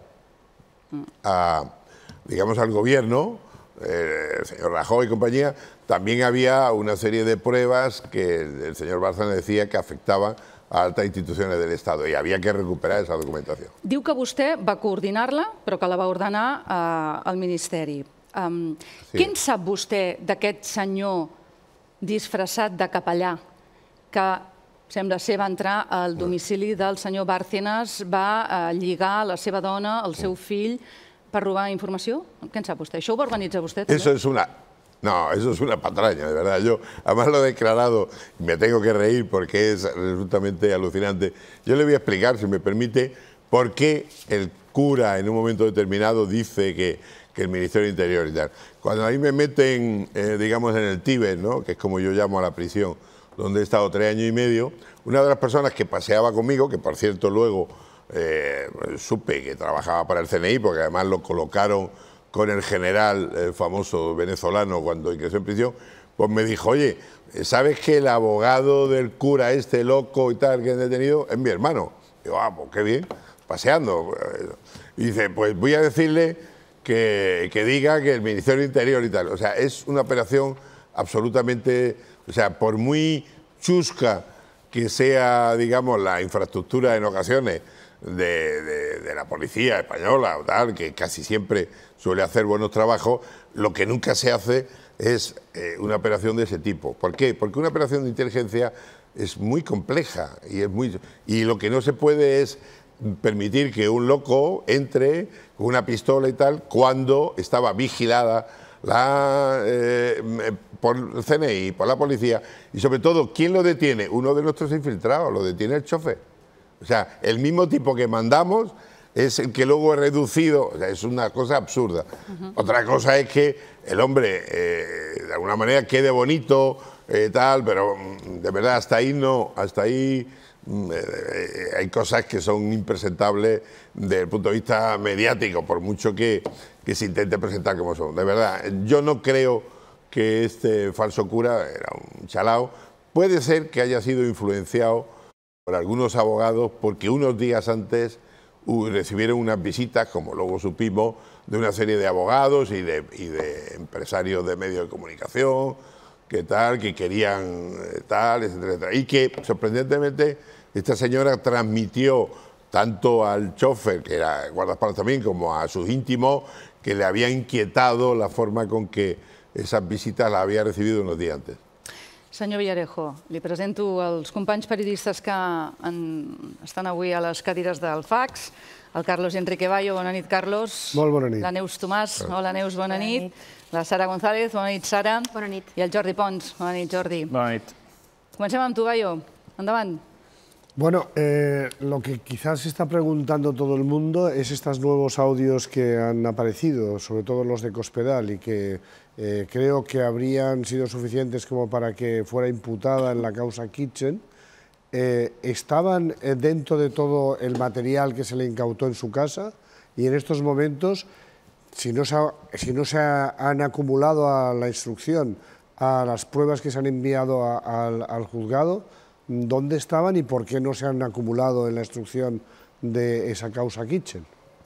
a, digamos, al gobierno, eh, el señor Rajoy y compañía, también había una serie de pruebas que el señor Bárcenas decía que afectaban a altas institucions del Estado i havia que recuperar aquesta documentació. Diu que vostè va coordinar-la, però que la va ordenar eh, al Ministeri. Um, sí. Què en sap vostè d'aquest senyor disfressat de capellà que sembla ser va entrar al domicili del senyor Bárcenas, va eh, lligar la seva dona, el seu fill, per robar informació? Què en sap vostè? Això ho va organitzar vostè també? Eso es una... No, eso es una patraña, de verdad. Yo, además lo he declarado, y me tengo que reír porque es absolutamente alucinante. Yo le voy a explicar, si me permite, por qué el cura en un momento determinado dice que, que el Ministerio del Interior y tal. Cuando ahí me meten, eh, digamos, en el Tíbet, ¿no?, que es como yo llamo a la prisión, donde he estado tres años y medio, una de las personas que paseaba conmigo, que por cierto luego eh, supe que trabajaba para el C N I, porque además lo colocaron con el general eh, famoso venezolano cuando ingresó en prisión, pues me dijo, oye, ¿sabes que el abogado del cura este loco y tal que han detenido es mi hermano? Y digo, ah, pues qué bien, paseando. Y dice, pues voy a decirle que, que diga que el Ministerio del Interior y tal. O sea, es una operación absolutamente... O sea, por muy chusca que sea, digamos, la infraestructura en ocasiones de, de, de la policía española o tal, que casi siempre suele hacer buenos trabajos, lo que nunca se hace es eh, una operación de ese tipo. ¿Por qué? Porque una operación de inteligencia es muy compleja y, es muy, y lo que no se puede es permitir que un loco entre con una pistola y tal cuando estaba vigilada la, eh, por el C N I, por la policía, y sobre todo, ¿quién lo detiene? Uno de nuestros infiltrados, lo detiene el chofer. O sea, el mismo tipo que mandamos es el que luego es reducido, o sea, es una cosa absurda. Uh-huh. Otra cosa es que el hombre, eh, de alguna manera, quede bonito, eh, tal, pero de verdad, hasta ahí no, hasta ahí eh, hay cosas que son impresentables desde el punto de vista mediático, por mucho que, que se intente presentar como son. De verdad, yo no creo que este falso cura era un chalao. Puede ser que haya sido influenciado por algunos abogados porque unos días antes uh, recibieron unas visitas, como luego supimos, de una serie de abogados y de, y de empresarios de medios de comunicación, que tal, que querían eh, tal, etcétera, etcétera. Y que, sorprendentemente, esta señora transmitió tanto al chofer, que era guardaespaldas también, como a sus íntimos, que le había inquietado la forma con que esas visitas las había recibido unos días antes. Senyor Villarejo, li presento els companys periodistes que en, estan avui a les cadires del fax. El Carlos Enrique Bayo, bona nit, Carlos. Molt bona nit. La Neus Tomàs, hola Neus, bona nit. La Sara González, bona nit, Sara. Bona nit. I el Jordi Pons, bona nit, Jordi. Bona nit. Comencem amb tu, Bayo. Endavant. Bueno, eh, lo que quizás se está preguntando todo el mundo es estos nuevos audios que han aparecido, sobre todo los de Cospedal, y que eh, creo que habrían sido suficientes como para que fuera imputada en la causa Kitchen. Eh, estaban dentro de todo el material que se le incautó en su casa y en estos momentos, si no se, ha, si no se ha, han acumulado a la instrucción a las pruebas que se han enviado a, a, al juzgado, ¿dónde estaban y por qué no se han acumulado en la instrucción de esa causa Kitchen?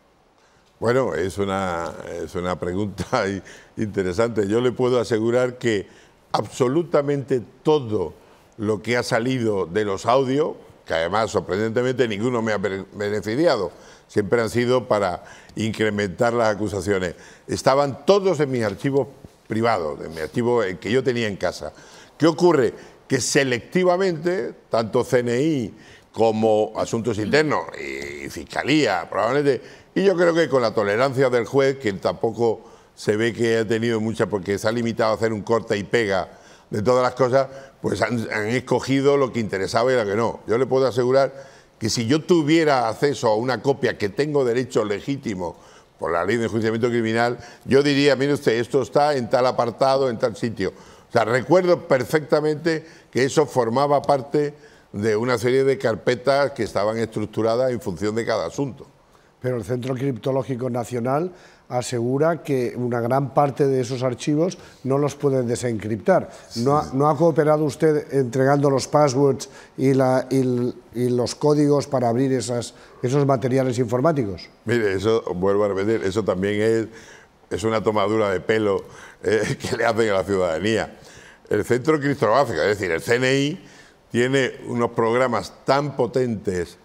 Bueno, es una, es una pregunta interesante. Yo le puedo asegurar que absolutamente todo lo que ha salido de los audios, que además sorprendentemente ninguno me ha beneficiado, siempre han sido para incrementar las acusaciones, estaban todos en mis archivos privados, en mi archivo que yo tenía en casa. ¿Qué ocurre? Que selectivamente, tanto C N I como Asuntos Internos y Fiscalía, probablemente, y yo creo que con la tolerancia del juez, que tampoco se ve que ha tenido mucha, porque se ha limitado a hacer un corta y pega de todas las cosas, pues han, han escogido lo que interesaba y lo que no. Yo le puedo asegurar que si yo tuviera acceso a una copia que tengo derecho legítimo por la ley de enjuiciamiento criminal, yo diría, mire usted, esto está en tal apartado, en tal sitio. O sea, recuerdo perfectamente que eso formaba parte de una serie de carpetas que estaban estructuradas en función de cada asunto. Pero el Centro Criptológico Nacional asegura que una gran parte de esos archivos no los pueden desencriptar. ¿No ha, no ha cooperado usted entregando los passwords y, la, y, y los códigos para abrir esas, esos materiales informáticos? Mire, eso, vuelvo a repetir, eso también es, es una tomadura de pelo eh, que le hacen a la ciudadanía. El Centro Criptológico, es decir, el C N I, tiene unos programas tan potentes,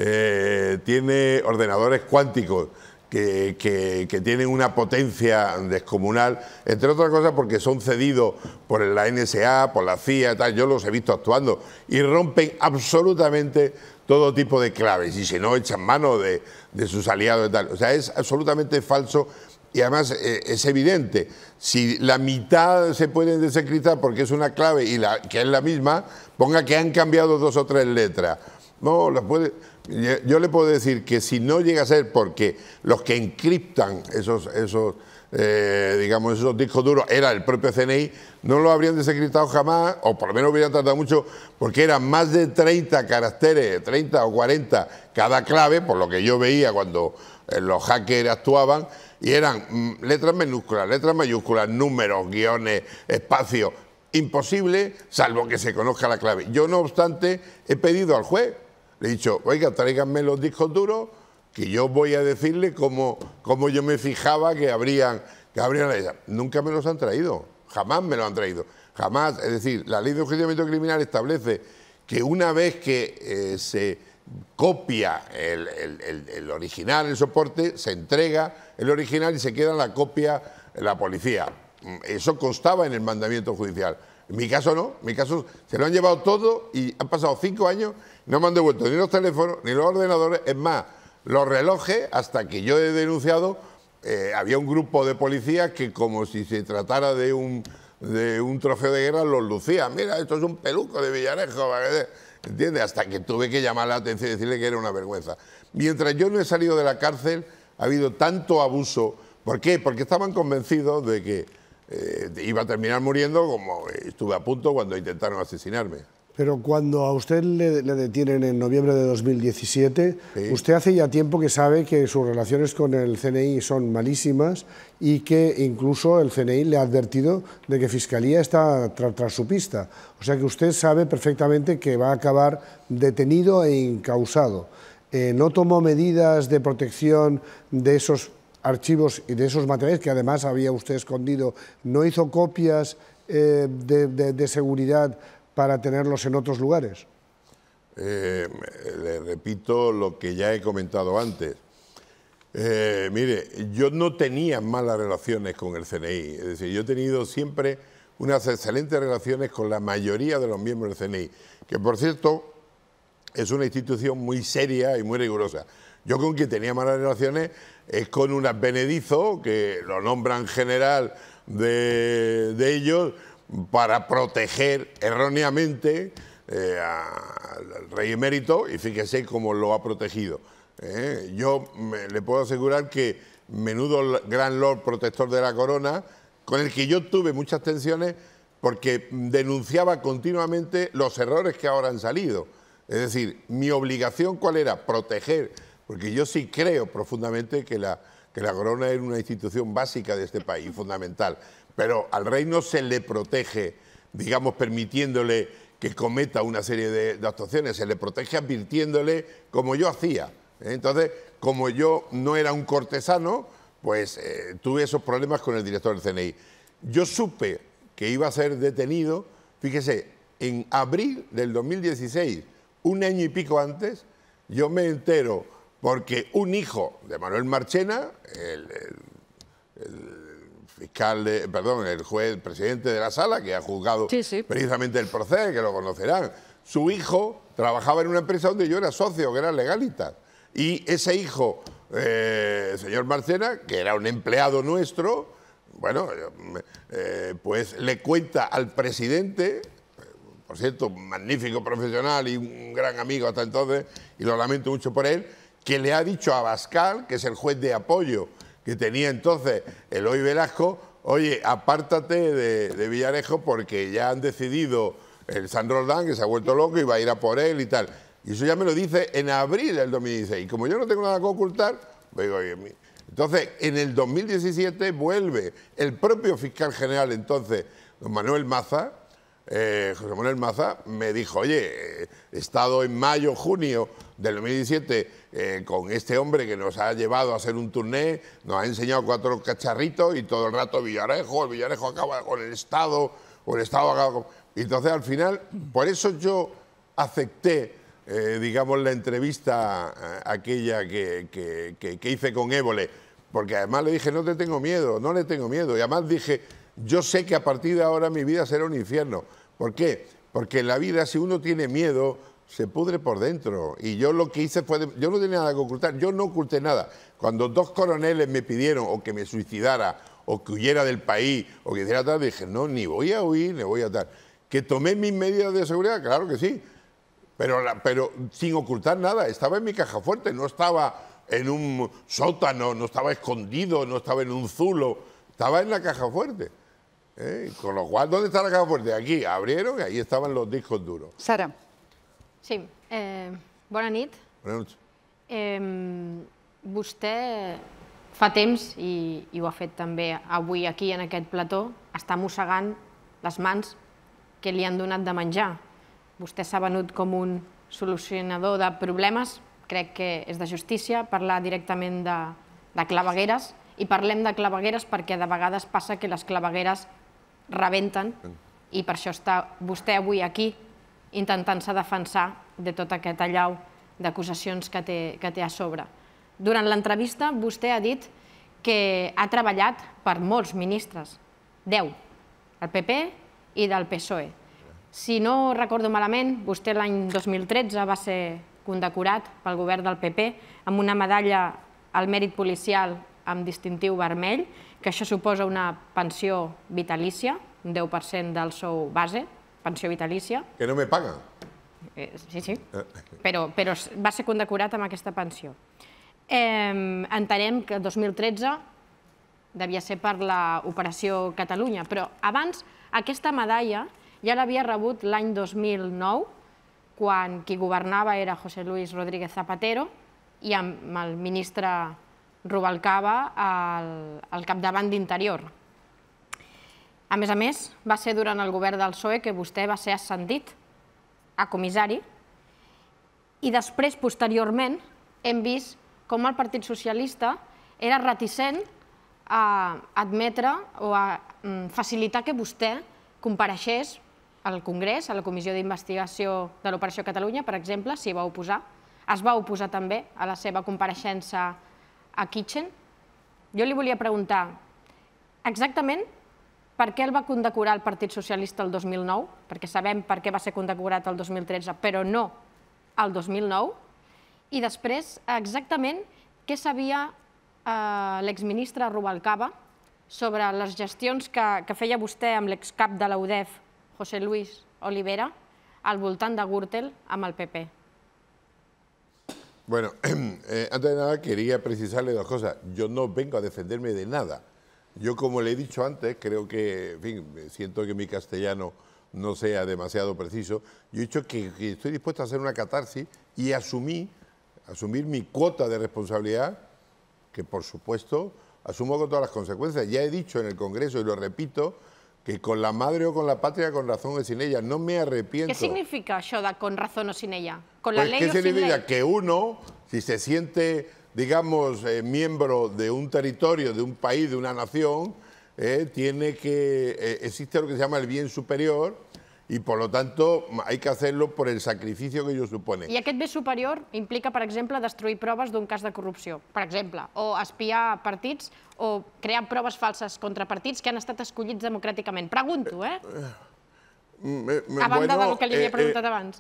eh, tiene ordenadores cuánticos que, que, que tienen una potencia descomunal, entre otras cosas porque son cedidos por la N S A, por la C I A, tal, yo los he visto actuando, y rompen absolutamente todo tipo de claves, y si no, echan mano de, de sus aliados y tal. O sea, es absolutamente falso. Y además eh, es evidente, si la mitad se pueden desencriptar porque es una clave y la, que es la misma, ponga que han cambiado dos o tres letras. No, las puede, yo, yo le puedo decir que si no llega a ser porque los que encriptan esos, esos, eh, digamos, esos discos duros era el propio C N I, no lo habrían desencriptado jamás, o por lo menos hubieran tardado mucho, porque eran más de treinta caracteres, treinta o cuarenta cada clave, por lo que yo veía cuando eh, los hackers actuaban, y eran mm, letras minúsculas, letras mayúsculas, números, guiones, espacios, imposible, salvo que se conozca la clave. Yo, no obstante, he pedido al juez, le he dicho, oiga, tráiganme los discos duros, que yo voy a decirle cómo, cómo yo me fijaba que habrían, que habrían ellas. Nunca me los han traído, jamás me los han traído. jamás. Es decir, la ley de enjuiciamiento criminal establece que una vez que eh, se copia el, el, el, el original, el soporte, se entrega el original y se queda la copia la policía. Eso constaba en el mandamiento judicial. En mi caso no, en mi caso se lo han llevado todo y han pasado cinco años y no me han devuelto ni los teléfonos ni los ordenadores. Es más, los relojes, hasta que yo he denunciado, eh, había un grupo de policías que, como si se tratara de un, de un trofeo de guerra, los lucía. Mira, esto es un peluco de Villarejo, ¿entiendes? Hasta que tuve que llamar la atención y decirle que era una vergüenza. Mientras yo no he salido de la cárcel, ha habido tanto abuso. ¿Por qué? Porque estaban convencidos de que eh, iba a terminar muriendo, como estuve a punto cuando intentaron asesinarme. Pero cuando a usted le, le detienen en noviembre de dos mil diecisiete, sí. Usted hace ya tiempo que sabe que sus relaciones con el C N I son malísimas y que incluso el C N I le ha advertido de que Fiscalía está tra tras su pista. O sea que usted sabe perfectamente que va a acabar detenido e incausado. Eh, ¿No tomó medidas de protección de esos archivos y de esos materiales que además había usted escondido? ¿No hizo copias eh, de, de, de seguridad para tenerlos en otros lugares? Eh, le repito lo que ya he comentado antes. Eh, mire, yo no tenía malas relaciones con el C N I, es decir, yo he tenido siempre unas excelentes relaciones con la mayoría de los miembros del C N I, que por cierto es una institución muy seria y muy rigurosa. Yo con quien tenía malas relaciones es con un advenedizo que lo nombran general de, de ellos para proteger erróneamente eh, al rey emérito, y fíjese cómo lo ha protegido. ¿eh? Yo me, le puedo asegurar que menudo gran lord protector de la corona, con el que yo tuve muchas tensiones porque denunciaba continuamente los errores que ahora han salido. Es decir, mi obligación ¿cuál era? Proteger, porque yo sí creo profundamente que la, que la corona es una institución básica de este país, fundamental. Pero al rey no se le protege, digamos, permitiéndole que cometa una serie de, de actuaciones, se le protege advirtiéndole como yo hacía. ¿eh? Entonces, como yo no era un cortesano, pues eh, tuve esos problemas con el director del C N I. Yo supe que iba a ser detenido, fíjese, en abril del dos mil dieciséis, un año y pico antes, yo me entero porque un hijo de Manuel Marchena, el, el, el fiscal, de, perdón, el juez, presidente de la sala, que ha juzgado sí, sí. precisamente el proceso, que lo conocerán, su hijo trabajaba en una empresa donde yo era socio, que era Legalitas, y ese hijo, eh, el señor Marchena, que era un empleado nuestro, bueno, eh, pues le cuenta al presidente, por cierto, un magnífico profesional y un gran amigo hasta entonces, y lo lamento mucho por él, que le ha dicho a Abascal, que es el juez de apoyo que tenía entonces Eloy Velasco, oye, apártate de, de Villarejo porque ya han decidido el San Roldán, que se ha vuelto loco y va a ir a por él y tal. Y eso ya me lo dice en abril del dos mil dieciséis. Y como yo no tengo nada que ocultar, digo, oye, entonces en el dos mil diecisiete vuelve el propio fiscal general entonces, don Manuel Maza, Eh, José Manuel Maza, me dijo, oye, he estado en mayo, junio del dos mil diecisiete eh, con este hombre que nos ha llevado a hacer un turné, nos ha enseñado cuatro cacharritos y todo el rato Villarejo, el Villarejo acaba con el Estado, o el Estado acaba con... Y entonces al final, por eso yo acepté, eh, digamos, la entrevista eh, aquella que, que, que, que hice con Évole, porque además le dije, no te tengo miedo, no le tengo miedo, y además dije, yo sé que a partir de ahora mi vida será un infierno. ¿Por qué? Porque en la vida, si uno tiene miedo, se pudre por dentro. Y yo lo que hice fue... De... Yo no tenía nada que ocultar, yo no oculté nada. Cuando dos coroneles me pidieron o que me suicidara, o que huyera del país, o que hiciera tal, dije, no, ni voy a huir, ni voy a tal. ¿Que tomé mis medidas de seguridad? Claro que sí. Pero, la... pero sin ocultar nada, estaba en mi caja fuerte, no estaba en un sótano, no estaba escondido, no estaba en un zulo, estaba en la caja fuerte. Eh, con lo cual, ¿dónde está la caja fuerte? Aquí, abrieron y ahí estaban los discos duros. Sara. Sí, eh, bona nit. Bona nit. Eh, vostè fa temps, i, i ho ha fet també avui aquí en aquest plató, està mossegant les mans que li han donat de menjar. Vostè s'ha venut com un solucionador de problemes, crec que és de justícia parlar directament de, de clavegueres, i parlem de clavegueres perquè de vegades passa que les clavegueres rebenten i per això està vostè avui aquí intentant-se defensar de tot aquest allau d'acusacions que té a sobre. Durant l'entrevista vostè ha dit que ha treballat per molts ministres, deu, del P P i del P S O E. Si no recordo malament, vostè l'any dos mil tretze va ser condecorat pel govern del P P amb una medalla al mèrit policial amb distintiu vermell, que això suposa una pensió vitalícia, un deu per cent del sou base, pensió vitalícia. Que no me pagan. Sí, sí, però va ser condecorat amb aquesta pensió. Entenem que el dos mil tretze devia ser per l'Operació Catalunya, però abans aquesta medalla ja l'havia rebut l'any dos mil nou, quan qui governava era José Luis Rodríguez Zapatero i amb el ministre Rubalcaba al capdavant d'Interior. A més a més, va ser durant el govern del P S O E que vostè va ser ascendit a comissari i després, posteriorment, hem vist com el Partit Socialista era reticent a admetre o a facilitar que vostè compareixés al Congrés, a la Comissió d'Investigació de l'Operació Catalunya, per exemple, s'hi va oposar. Es va oposar també a la seva compareixença a Kitchen. Jo li volia preguntar exactament per què el va condecorar el Partit Socialista el dos mil nou, perquè sabem per què va ser condecorat el dos mil tretze, però no el dos mil nou, i després exactament què sabia l'exministre Rubalcaba sobre les gestions que feia vostè amb l'excap de la U D E F, José Luis Olivera, al voltant de Gürtel amb el P P. Bueno, eh, antes de nada quería precisarle dos cosas. Yo no vengo a defenderme de nada. Yo, como le he dicho antes, creo que, en fin, siento que mi castellano no sea demasiado preciso. Yo he dicho que, que estoy dispuesto a hacer una catarsis y asumí, asumir mi cuota de responsabilidad, que por supuesto asumo con todas las consecuencias. Ya he dicho en el Congreso, y lo repito, que con la madre o con la patria, con razón o sin ella, no me arrepiento. ¿Qué significa eso de con razón o sin ella? ¿Con la pues, ley ¿qué o sin significa? ley? Que uno, si se siente, digamos, eh, miembro de un territorio, de un país, de una nación, eh, tiene que, eh, existe lo que se llama el bien superior, y por lo tanto hay que hacerlo por el sacrificio que ello supone. I aquest bé superior implica, per exemple, destruir proves d'un cas de corrupció, per exemple, o espiar partits o crear proves falses contra partits que han estat escollits democràticament. Pregunto, eh? A banda del que li havia preguntat abans.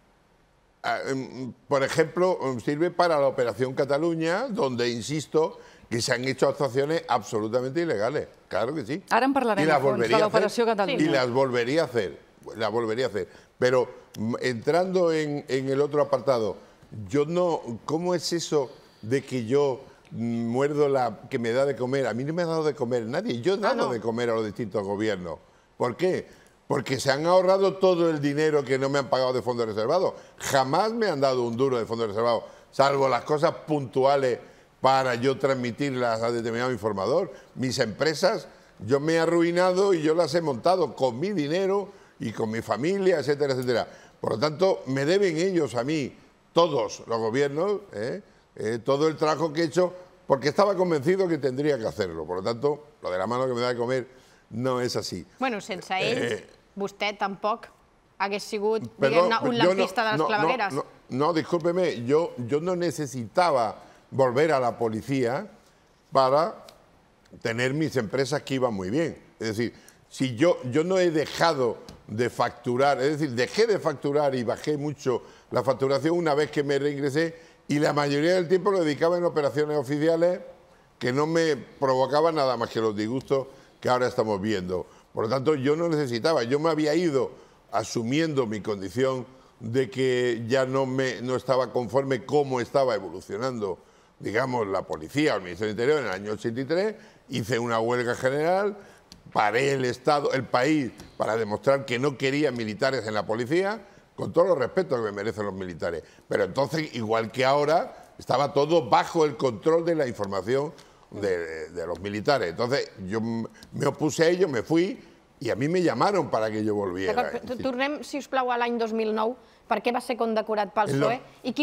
Por ejemplo, sirve para la Operación Cataluña, donde, insisto, que se han hecho actuaciones absolutamente ilegales. Claro que sí. Ara en parlarem a fons de l'Operació Catalunya. Y las volvería a hacer. La volvería a hacer. Pero entrando en, en el otro apartado, yo no, ¿cómo es eso de que yo muerdo la que me da de comer? A mí no me ha dado de comer nadie. Yo he dado ah, no. de comer a los distintos gobiernos. ¿Por qué? Porque se han ahorrado todo el dinero que no me han pagado de fondos reservados. Jamás me han dado un duro de fondos reservados, salvo las cosas puntuales para yo transmitirlas a determinado informador. Mis empresas, yo me he arruinado y yo las he montado con mi dinero y con mi familia, etcétera, etcétera. Por lo tanto, me deben ellos a mí, todos los gobiernos, eh, eh, todo el trabajo que he hecho, porque estaba convencido que tendría que hacerlo. Por lo tanto, lo de la mano que me da de comer no és així. Bueno, sense ells, vostè tampoc hagués sigut un lampista de les clavegueres. No, no, discúlpeme, yo no necesitaba volver a la policía para tener mis empresas que iban muy bien. Es decir, si yo no he dejado de facturar, es decir, dejé de facturar y bajé mucho la facturación una vez que me reingresé, y la mayoría del tiempo lo dedicaba en operaciones oficiales que no me provocaban nada más que los disgustos que ahora estamos viendo. Por lo tanto, yo no necesitaba, yo me había ido asumiendo mi condición de que ya no, me, no estaba conforme cómo estaba evolucionando, digamos, la policía o el Ministerio del Interior en el año ochenta y tres, hice una huelga general, paré el Estado, el país, para demostrar que no quería militares en la policía, con todos los respetos que me merecen los militares. Pero entonces, igual que ahora, estaba todo bajo el control de la información de, de los militares. Entonces, yo me opuse a ello, me fui, i a mi me llamaron para que yo volviera. Tornem, si us plau, a l'any dos mil nou. Per què va ser condecorat pel P S O E? I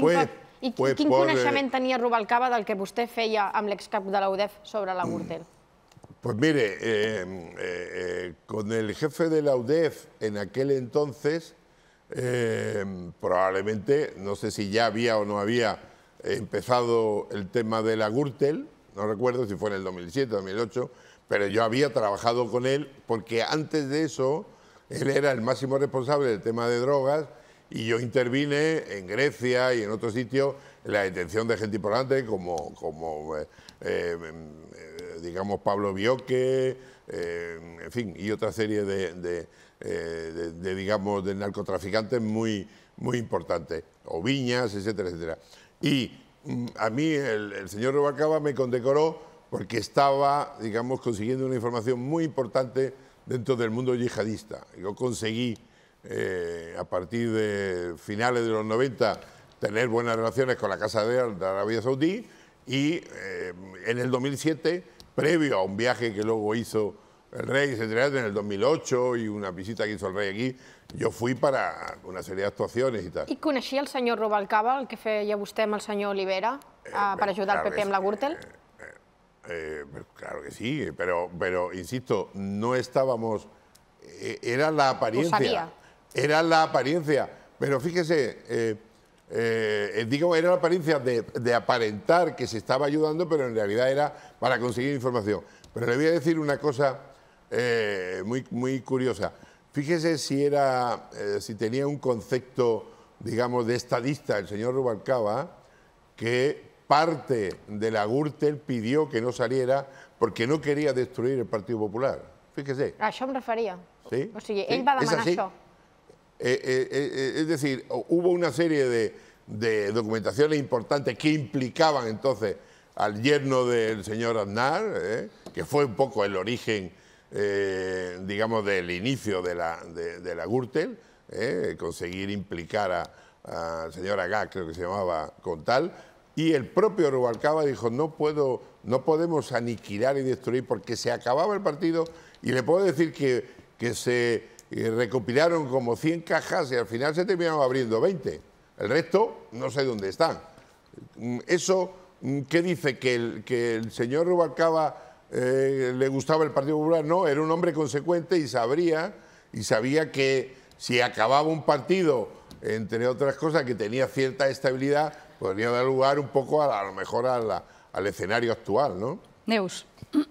quin coneixement tenia Rubalcaba del que vostè feia amb l'excap de la U D E F sobre la Gürtel? Pues mire, eh, eh, eh, con el jefe de la U D E F en aquel entonces, eh, probablemente, no sé si ya había o no había empezado el tema de la Gürtel, no recuerdo si fue en el dos mil siete, dos mil ocho, pero yo había trabajado con él porque antes de eso él era el máximo responsable del tema de drogas y yo intervine en Grecia y en otros sitios en la detención de gente importante como, como eh, eh, digamos, Pablo Bioque, eh, en fin, y otra serie de, de, eh, de, de digamos, de narcotraficantes muy, muy importantes, o Viñas, etcétera, etcétera. Y mm, a mí el, el señor Rubalcaba me condecoró porque estaba, digamos, consiguiendo una información muy importante dentro del mundo yihadista. Yo conseguí, eh, a partir de finales de los noventa, tener buenas relaciones con la Casa de Arabia Saudí y eh, en el dos mil siete, previo a un viaje que luego hizo el rei, etcétera, en el dos mil ocho y una visita que hizo el rei aquí, jo fui para una sèrie d'actuacions i tal. I coneixia el senyor Rubalcaba, el que feia vostè amb el senyor Olivera, eh, per ajudar al P P amb la Gürtel? Eh, eh, claro que sí, pero, pero insisto, no estábamos... Eh, era la apariencia. Era la apariencia. Pero fíjese... Eh, Eh, digo, era la apariencia de, de aparentar que se estaba ayudando, pero en realidad era para conseguir información. Pero le voy a decir una cosa eh, muy, muy curiosa. Fíjese si, era, eh, si tenía un concepto, digamos, de estadista el señor Rubalcaba, que parte de la Gürtel pidió que no saliera porque no quería destruir el Partido Popular. Fíjese. A això em referia. Sí. O sigui, sí. ell va demanar això. Eh, eh, eh, es decir, hubo una serie de, de documentaciones importantes que implicaban entonces al yerno del señor Aznar, eh, que fue un poco el origen, eh, digamos, del inicio de la, de, de la Gürtel, eh, conseguir implicar al señor Agá, creo que se llamaba, con tal, y el propio Rubalcaba dijo, no, puedo, no podemos aniquilar y destruir porque se acababa el partido, y le puedo decir que, que se... Y recopilaron como cien cajas y al final se terminaron abriendo veinte. El resto no sé dónde están. Eso, ¿qué dice? ¿Que el, que el señor Rubalcaba eh, le gustaba el Partido Popular? No, era un hombre consecuente y sabría, y sabía que si acababa un partido, entre otras cosas, que tenía cierta estabilidad, podría dar lugar un poco a, a lo mejor a la, al escenario actual, ¿no? Neus.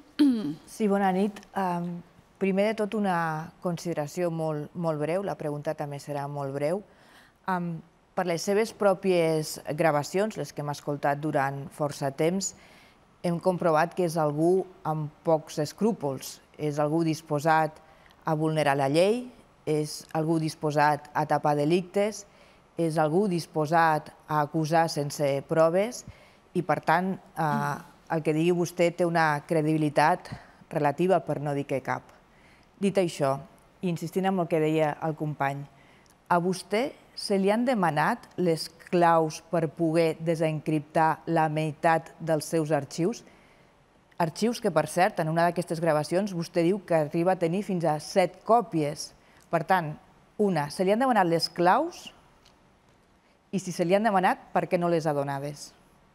Sí, bona nit. Um... Primer de tot, una consideració molt, molt breu, la pregunta també serà molt breu. Um, per les seves pròpies gravacions, les que hem escoltat durant força temps, hem comprovat que és algú amb pocs escrúpols, és algú disposat a vulnerar la llei, és algú disposat a tapar delictes, és algú disposat a acusar sense proves i, per tant, eh, el que digui vostè té una credibilitat relativa, per no dir que cap. Dit això, insistint en el que deia el company, a vostè se li han demanat les claus per poder desencriptar la meitat dels seus arxius? Arxius que, per cert, en una d'aquestes gravacions vostè diu que arriba a tenir fins a set còpies. Per tant, una, se li han demanat les claus i si se li han demanat, per què no les ha donades?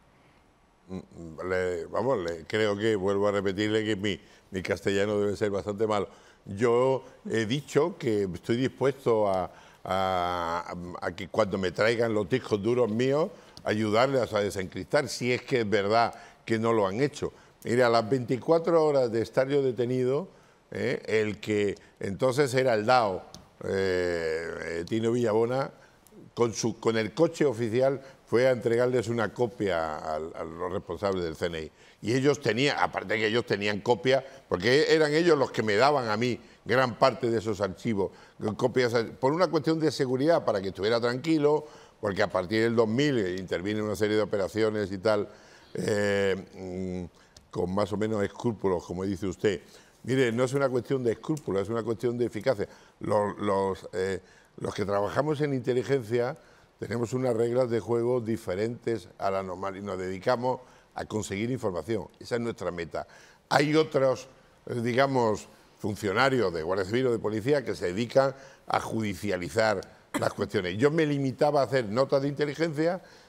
Le, vamos, le, creo que, vuelvo a repetirle que mi, mi castellano debe ser bastante malo. Yo he dicho que estoy dispuesto a, a, a que cuando me traigan los discos duros míos, ayudarles a desencriptar, si es que es verdad que no lo han hecho. Mira, a las veinticuatro horas de estar yo detenido, eh, el que entonces era el D A O, eh, Tino Villabona, con, su, con el coche oficial fue a entregarles una copia a, a los responsables del C N I. Y ellos tenían, aparte de que ellos tenían copia, porque eran ellos los que me daban a mí gran parte de esos archivos, copias, por una cuestión de seguridad, para que estuviera tranquilo, porque a partir del dos mil interviene una serie de operaciones y tal, eh, con más o menos escrúpulos, como dice usted. Mire, no es una cuestión de escrúpulos, es una cuestión de eficacia. Los, los, eh, los que trabajamos en inteligencia tenemos unas reglas de juego diferentes a la normal y nos dedicamos a conseguir información. Esa es nuestra meta. Hay otros, digamos, funcionarios de Guardia Civil o de Policía que se dedican a judicializar las cuestiones. Yo me limitaba a hacer notas de inteligencia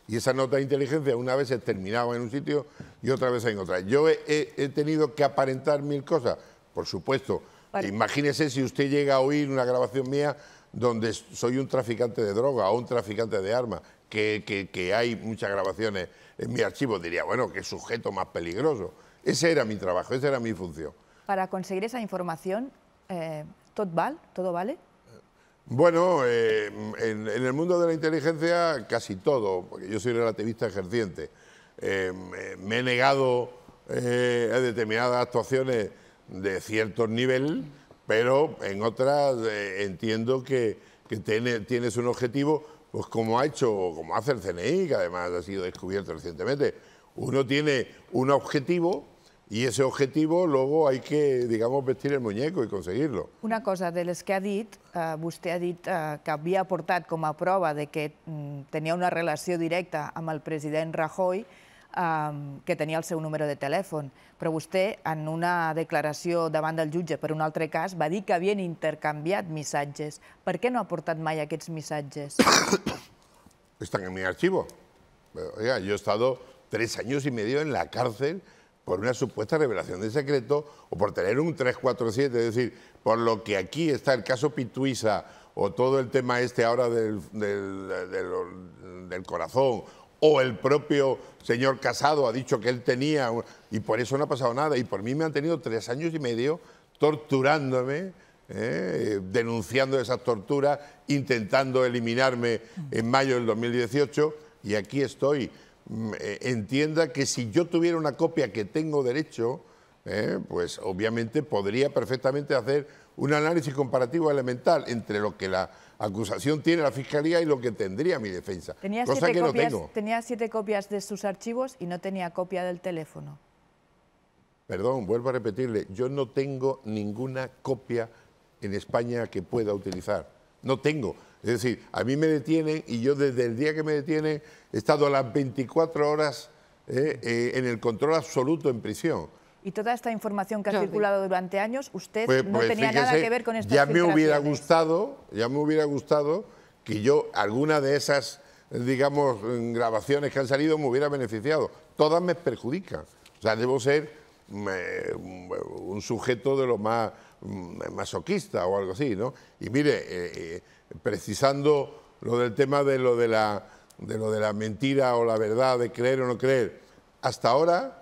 Y esas notas de inteligencia una vez terminaban en un sitio y otra vez en otra. Yo he, he, he tenido que aparentar mil cosas, por supuesto. Vale. Imagínese si usted llega a oír una grabación mía donde soy un traficante de droga o un traficante de armas, que, que, que hay muchas grabaciones en mi archivo, diría, bueno, qué sujeto más peligroso. Ese era mi trabajo, esa era mi función. Para conseguir esa información, eh, ¿todo vale? ¿Todo vale? Bueno, eh, en, en el mundo de la inteligencia casi todo, porque yo soy relativista ejerciente. Eh, me he negado eh, a determinadas actuaciones de cierto nivel, pero en otras eh, entiendo que, que tiene, tienes un objetivo, pues como ha hecho, como hace el C N I, que además ha sido descubierto recientemente. Uno tiene un objetivo i ese objetivo luego hay que, digamos, vestir el muñeco i conseguirlo. Una cosa, de les que ha dit, eh, vostè ha dit eh, que havia aportat com a prova de que mm, tenia una relació directa amb el president Rajoy, eh, que tenia el seu número de telèfon, però vostè, en una declaració davant del jutge per un altre cas, va dir que havien intercanviat missatges. Per què no ha aportat mai aquests missatges? Están en mi archivo. Oiga, yo he estado tres años y medio en la cárcel por una supuesta revelación de secreto o por tener un tres cuatro siete, es decir, por lo que aquí está el caso Pituisa o todo el tema este ahora del, del, del, del corazón, o el propio señor Casado ha dicho que él tenía, y por eso no ha pasado nada, y por mí me han tenido tres años y medio torturándome, eh, denunciando esas torturas, intentando eliminarme en mayo del dos mil dieciocho, y aquí estoy. Entienda que si yo tuviera una copia que tengo derecho, eh, pues obviamente podría perfectamente hacer un análisis comparativo elemental entre lo que la acusación tiene la Fiscalía y lo que tendría mi defensa, tenía cosa que copias, no tengo. Tenía siete copias de sus archivos y no tenía copia del teléfono. Perdón, vuelvo a repetirle, yo no tengo ninguna copia en España que pueda utilizar, no tengo. Es decir, a mí me detienen y yo desde el día que me detienen he estado a las veinticuatro horas eh, eh, en el control absoluto en prisión. Y toda esta información que ha circulado durante años, usted pues, no pues, tenía fíjese, nada que ver con estas ya me hubiera filtraciones. gustado, ya me hubiera gustado que yo, alguna de esas, digamos, grabaciones que han salido me hubiera beneficiado. Todas me perjudican. O sea, debo ser eh, un sujeto de lo más masoquista o algo así, ¿no? Y mire, eh, eh, precisando lo del tema de lo de, la, de lo de la mentira o la verdad, de creer o no creer, hasta ahora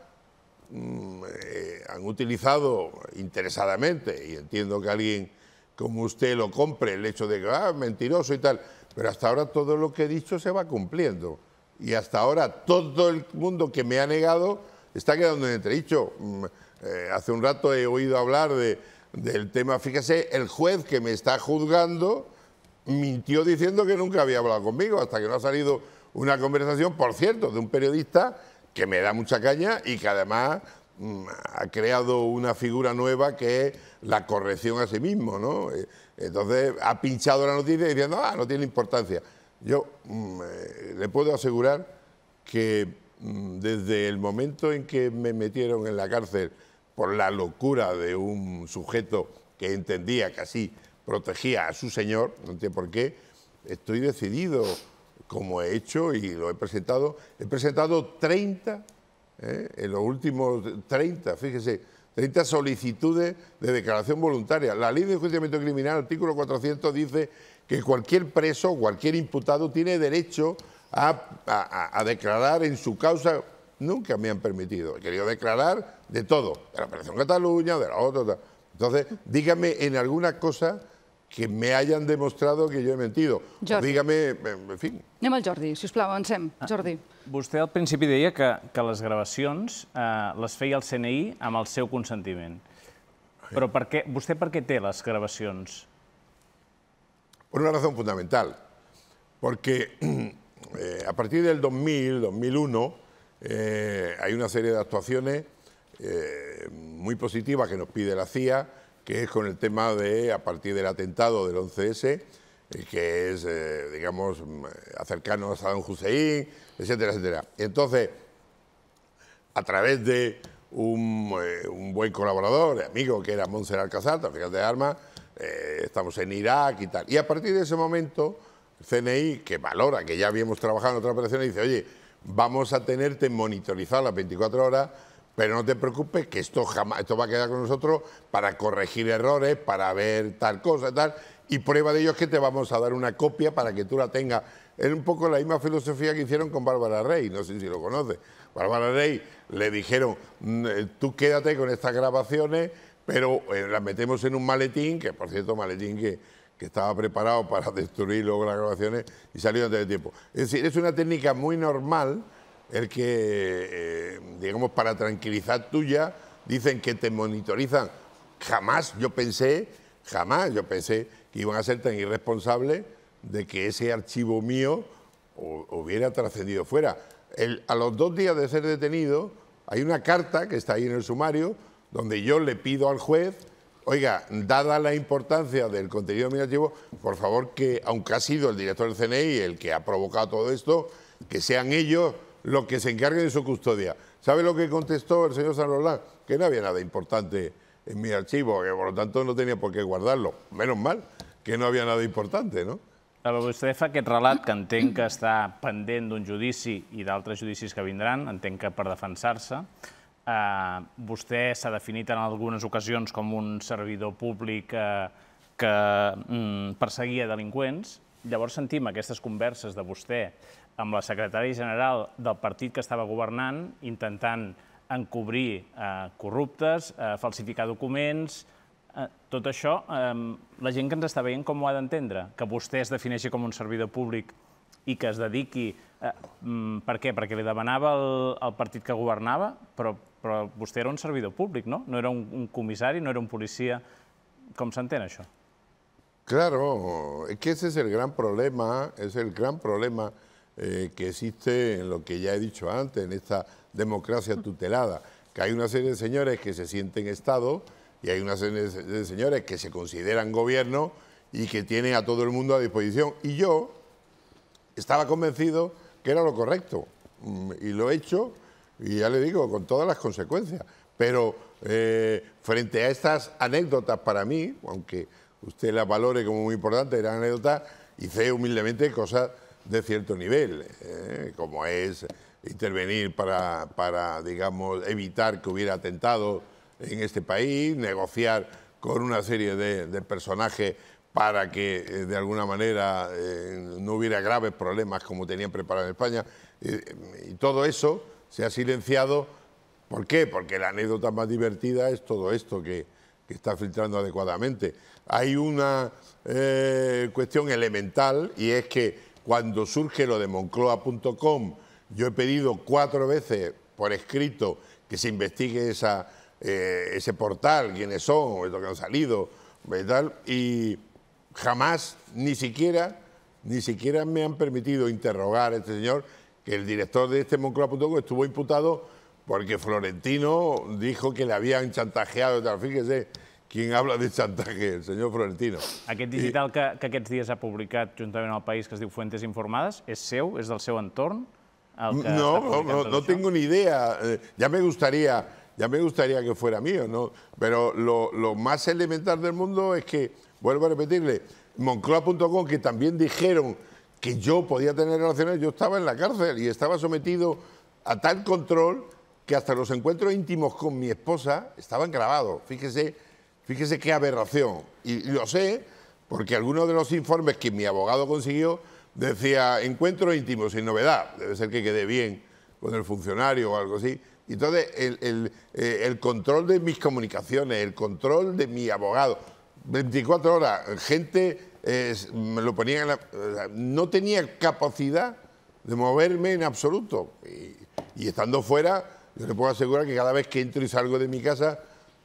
mmm, eh, han utilizado interesadamente, y entiendo que alguien como usted lo compre, el hecho de que, ah, mentiroso y tal, pero hasta ahora todo lo que he dicho se va cumpliendo. Y hasta ahora todo el mundo que me ha negado está quedando en entredicho. Mm, eh, hace un rato he oído hablar de, del tema, fíjese, el juez que me está juzgando mintió diciendo que nunca había hablado conmigo, hasta que no ha salido una conversación, por cierto, de un periodista que me da mucha caña y que además mmm, ha creado una figura nueva que es la corrección a sí mismo, ¿no? Entonces ha pinchado la noticia diciendo, ah, no tiene importancia. Yo mmm, eh, le puedo asegurar que mmm, desde el momento en que me metieron en la cárcel por la locura de un sujeto que entendía que así protegía a su señor, no entiendo por qué, estoy decidido, como he hecho y lo he presentado, he presentado treinta, eh, en los últimos treinta, fíjese, treinta solicitudes de declaración voluntaria. La ley de enjuiciamiento criminal, artículo cuatrocientos, dice que cualquier preso, cualquier imputado tiene derecho a, a, a declarar en su causa. Nunca me han permitido, he querido declarar de todo, de la Operación Cataluña, de la otra. Entonces, dígame en alguna cosa que me hayan demostrado que yo he mentido. O dígame, en fin. Anem al Jordi, sisplau, avancem. Jordi. Vostè al principi deia que, que les gravacions eh, les feia el C N I amb el seu consentiment. Però per què, vostè per què té les gravacions? Por una razón fundamental. Porque eh, a partir del dos mil, dos mil uno, eh, hay una serie de actuaciones eh, muy positivas que nos pide la C I A, que es con el tema de, a partir del atentado del once ese, que es, eh, digamos, acercarnos a Saddam Hussein, etcétera, etcétera. Entonces, a través de un, eh, un buen colaborador, amigo, que era Montserrat Casal, traficante de armas, eh, estamos en Irak y tal. Y a partir de ese momento, C N I, que valora que ya habíamos trabajado en otra operación, y dice, oye, vamos a tenerte monitorizado las veinticuatro horas, pero no te preocupes que esto jamás, esto va a quedar con nosotros para corregir errores, para ver tal cosa, tal, y prueba de ello es que te vamos a dar una copia para que tú la tengas. Es un poco la misma filosofía que hicieron con Bárbara Rey, no sé si lo conoces. Bárbara Rey le dijeron, tú quédate con estas grabaciones, pero eh, las metemos en un maletín, que por cierto, maletín que, que estaba preparado para destruir luego las grabaciones y salió antes de tiempo. Es decir, es una técnica muy normal el que, eh, digamos, para tranquilizar tuya, dicen que te monitorizan. Jamás yo pensé, jamás yo pensé que iban a ser tan irresponsables de que ese archivo mío hubiera trascendido fuera. El, a los dos días de ser detenido, hay una carta que está ahí en el sumario, donde yo le pido al juez, oiga, dada la importancia del contenido de mi archivo, por favor que, aunque ha sido el director del C N I el que ha provocado todo esto, que sean ellos los que se encarguen de su custodia. ¿Sabe lo que contestó el señor San Roldán? Que no había nada importante en mi archivo, que por lo tanto no tenía por qué guardarlo. Menos mal que no había nada importante, ¿no? Vostè fa aquest relat que entenc que està pendent d'un judici i d'altres judicis que vindran, entenc que per defensar-se. Vostè s'ha definit en algunes ocasions com un servidor públic que perseguia delinqüents. Llavors sentim aquestes converses de vostè amb la secretària general del partit que estava governant, intentant encobrir corruptes, falsificar documents. Tot això, la gent que ens està veient com ho ha d'entendre? Que vostè es defineixi com un servidor públic i que es dediqui... Per què? Perquè li demanava el partit que governava, però vostè era un servidor públic, ¿no? No era un comissari, no era un policia. Com s'entén això? Claro, es que ese es el gran problema, es el gran problema que existe en lo que ya he dicho antes, en esta democracia tutelada, que hay una serie de señores que se sienten Estado y hay una serie de señores que se consideran gobierno y que tienen a todo el mundo a disposición. Y yo estaba convencido que era lo correcto y lo he hecho, y ya le digo, con todas las consecuencias. Pero eh, frente a estas anécdotas para mí, aunque usted las valore como muy importantes, eran anécdotas, hice humildemente cosas de cierto nivel, eh, como es intervenir para, para, digamos, evitar que hubiera atentados en este país, negociar con una serie de, de personajes para que eh, de alguna manera eh, no hubiera graves problemas como tenían preparado en España. Eh, y todo eso se ha silenciado. ¿Por qué? Porque la anécdota más divertida es todo esto que, que está filtrando adecuadamente. Hay una eh, cuestión elemental, y es que cuando surge lo de Moncloa punto com, yo he pedido cuatro veces por escrito que se investigue esa... Eh, ese portal, quiénes son, lo que han salido, y, tal, y jamás, ni siquiera, ni siquiera me han permitido interrogar a este señor, que el director de este Moncloa punto com estuvo imputado porque Florentino dijo que le habían chantajeado y tal. Fíjese, ¿quién habla de chantaje? El señor Florentino. Aquest digital I... que, que aquests dies ha publicat juntament al País, que es diu Fuentes Informades, és seu, és del seu entorn? El que no, no, no, no tengo ni idea. Eh, ya me gustaría... Ya me gustaría que fuera mío, ¿no? Pero lo, lo más elemental del mundo es que, vuelvo a repetirle, Moncloa punto com, que también dijeron que yo podía tener relaciones, yo estaba en la cárcel y estaba sometido a tal control que hasta los encuentros íntimos con mi esposa estaban grabados. Fíjese, fíjese qué aberración. Y lo sé porque algunos de los informes que mi abogado consiguió decía encuentros íntimos sin novedad. Debe ser que quedé bien con el funcionario o algo así. Entonces, el, el, el control de mis comunicaciones, el control de mi abogado, veinticuatro horas, gente eh, me lo ponía en la... No tenía capacidad de moverme en absoluto. Y, y estando fuera, yo le puedo asegurar que cada vez que entro y salgo de mi casa,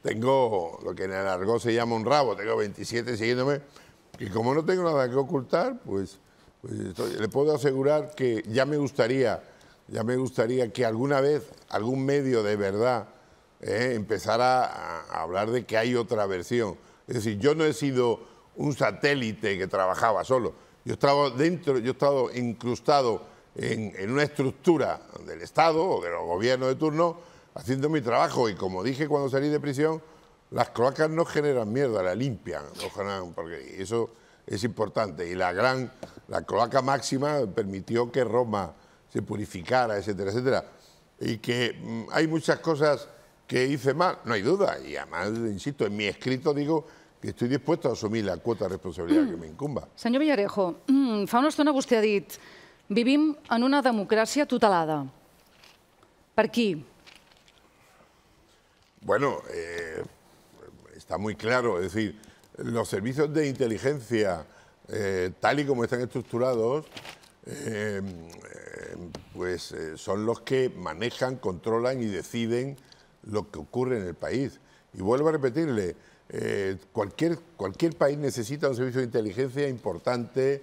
tengo lo que en el argot se llama un rabo, tengo veintisiete siguiéndome, y como no tengo nada que ocultar, pues, pues estoy, le puedo asegurar que ya me gustaría... Ya me gustaría que alguna vez algún medio de verdad eh, empezara a, a hablar de que hay otra versión. Es decir, yo no he sido un satélite que trabajaba solo. Yo he estado dentro, yo he estado incrustado en, en una estructura del Estado o de los gobiernos de turno haciendo mi trabajo. Y como dije cuando salí de prisión, las cloacas no generan mierda, la limpian, no generan, porque eso es importante. Y la gran, la cloaca máxima permitió que Roma se purificara, etcétera, etcétera. Y que mmm, hay muchas cosas que hice mal, no hay duda. Y además, insisto, en mi escrito digo que estoy dispuesto a assumir la quota de responsabilitat mm. que m'incumba. Senyor Villarejo, mm, fa una estona vostè ha dit vivim en una democràcia tutelada. Per qui? Bueno, eh, está muy claro, es decir, los servicios de inteligencia, eh, tal y como están estructurados, eh, eh, pues eh, son los que manejan, controlan y deciden lo que ocurre en el país. Y vuelvo a repetirle, eh, cualquier, cualquier país necesita un servicio de inteligencia importante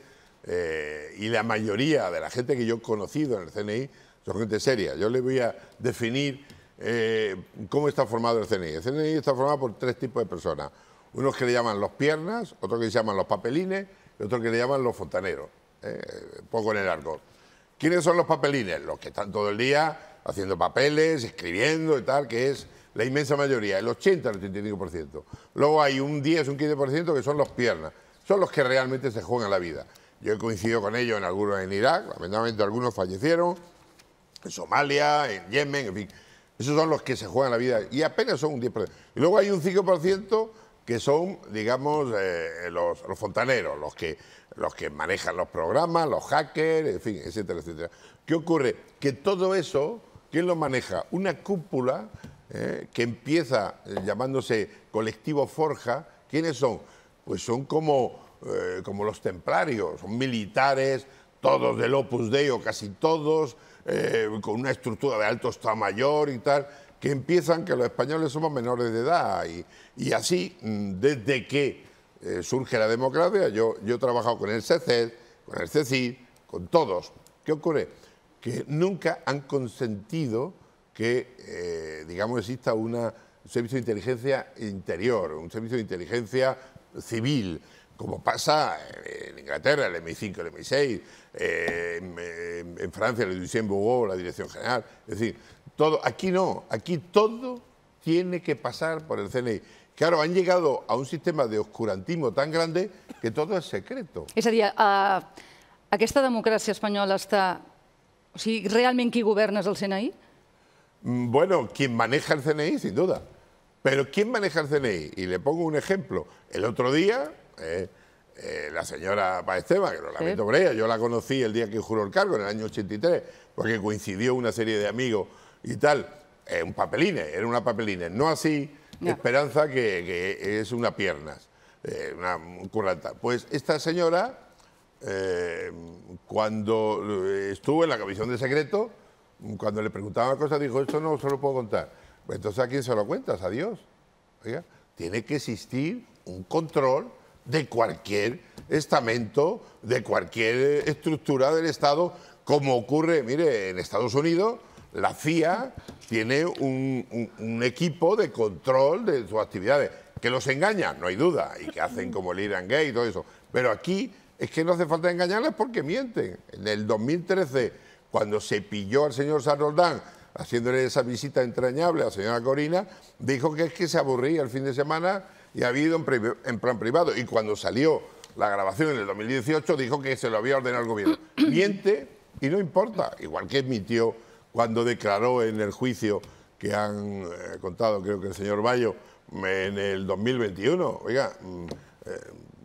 eh, y la mayoría de la gente que yo he conocido en el C N I son gente seria. Yo le voy a definir eh, cómo está formado el C N I. El C N I está formado por tres tipos de personas. Unos que le llaman los piernas, otros que le llaman los papelines y otros que le llaman los fontaneros. Eh, poco en el argot. ¿Quiénes son los papelines? Los que están todo el día haciendo papeles, escribiendo y tal, que es la inmensa mayoría, el ochenta, el ochenta y cinco por ciento. Luego hay un diez, un quince por ciento que son los piernas. Son los que realmente se juegan la vida. Yo he coincidido con ellos en algunos en Irak, lamentablemente algunos fallecieron, en Somalia, en Yemen, en fin. Esos son los que se juegan la vida y apenas son un diez por ciento. Y luego hay un cinco por ciento que son, digamos, eh, los, los fontaneros, los que, los que manejan los programas, los hackers, en fin, etcétera, etcétera. ¿Qué ocurre? Que todo eso, ¿quién lo maneja? Una cúpula eh, que empieza eh, llamándose Colectivo Forja. ¿Quiénes son? Pues son como, eh, como los templarios, son militares, todos del Opus Dei o casi todos, eh, con una estructura de alto Estado Mayor y tal, que empiezan que los españoles somos menores de edad y, y así, desde que eh, surge la democracia, yo, yo he trabajado con el C C E D, con el C C I D, con todos. ¿Qué ocurre? Que nunca han consentido que, eh, digamos, exista una, un servicio de inteligencia interior, un servicio de inteligencia civil, como pasa en Inglaterra, el M I cinco, el M I seis, eh, en, en Francia, el Lucien Bougot, la Dirección General. Es decir, todo, aquí no, aquí todo tiene que pasar por el C N I. Claro, han llegado a un sistema de oscurantismo tan grande que todo es secreto. És a dir, a, aquesta democràcia espanyola està... O sigui, realment qui governa és el C N I? Bueno, quien maneja el C N I, sin duda. Pero ¿quién maneja el C N I? Y le pongo un ejemplo. El otro día, eh, eh, la señora Paz Esteban, que lo lamento por ella, yo la conocí el día que juró el cargo, en el año ochenta y tres, porque coincidió una serie de amigos y tal. Eh, un papeline, era una papeline. No así no. Esperanza, que, que es una piernas, eh, una curranta. Pues esta señora, eh, cuando estuvo en la comisión de secreto, cuando le preguntaban cosas, dijo, esto no se lo puedo contar. Pues entonces, ¿a quién se lo cuentas? A Dios. Oiga, tiene que existir un control de cualquier estamento, de cualquier estructura del Estado, como ocurre, mire, en Estados Unidos, la C I A tiene un, un, un equipo de control de sus actividades. ¿Que los engañan? No hay duda, y que hacen como el Iran Gate y todo eso. Pero aquí es que no hace falta engañarles porque mienten. En el dos mil trece, cuando se pilló al señor San Roldán haciéndole esa visita entrañable a la señora Corina, dijo que es que se aburría el fin de semana y había ido en, en plan privado. Y cuando salió la grabación en el dos mil dieciocho, dijo que se lo había ordenado el gobierno. Miente y no importa, igual que admitió cuando declaró en el juicio que han eh, contado, creo que el señor Bayo, en el dos mil veintiuno. Oiga, eh,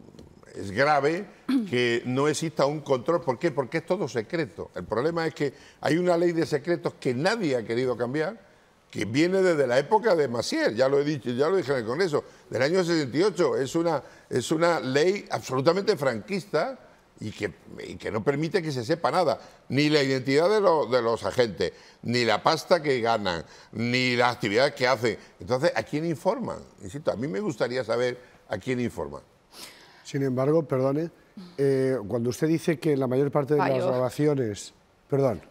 es grave que no exista un control. ¿Por qué? Porque es todo secreto. El problema es que hay una ley de secretos que nadie ha querido cambiar, que viene desde la época de Maciel, ya lo he dicho, ya lo dije en el Congreso, del año sesenta y ocho. Es una, es una ley absolutamente franquista y que, y que no permite que se sepa nada, ni la identidad de, lo, de los agentes, ni la pasta que ganan, ni las actividades que hacen. Entonces, ¿a quién informan? Insisto, a mí me gustaría saber a quién informan. Sin embargo, perdone, eh, cuando usted dice que la mayor parte de Ay, las oh. grabaciones, perdón,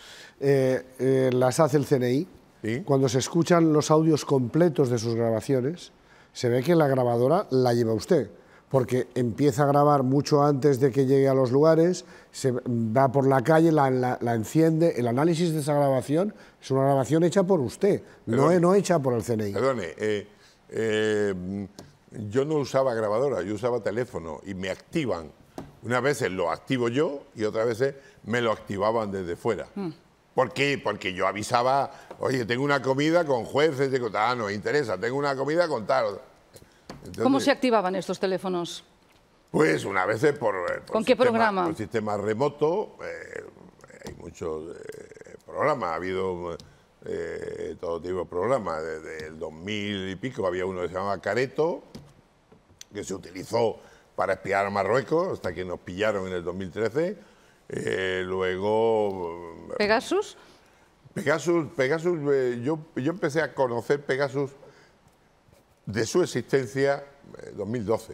eh, eh, las hace el C N I, ¿sí? Cuando se escuchan los audios completos de sus grabaciones, se ve que la grabadora la lleva usted, porque empieza a grabar mucho antes de que llegue a los lugares, se va por la calle, la, la, la enciende. El análisis de esa grabación es una grabación hecha por usted, no, no hecha por el C N I. Perdone, eh, eh, yo no usaba grabadora, yo usaba teléfono y me activan. Unas veces lo activo yo y otras veces me lo activaban desde fuera. Mm. ¿Por qué? Porque yo avisaba, oye, tengo una comida con jueces, de ah, no me interesa, tengo una comida con tal. Entonces, ¿cómo se activaban estos teléfonos? Pues una vez por, por ¿Con qué sistema, programa? Por sistema remoto, eh, hay muchos eh, programas, ha habido eh, todo tipo de programas, desde el dos mil y pico había uno que se llamaba Careto, que se utilizó para espiar a Marruecos, hasta que nos pillaron en el dos mil trece, eh, luego... ¿Pegasus? Pegasus, Pegasus eh, yo, yo empecé a conocer Pegasus de su existencia en eh, dos mil doce.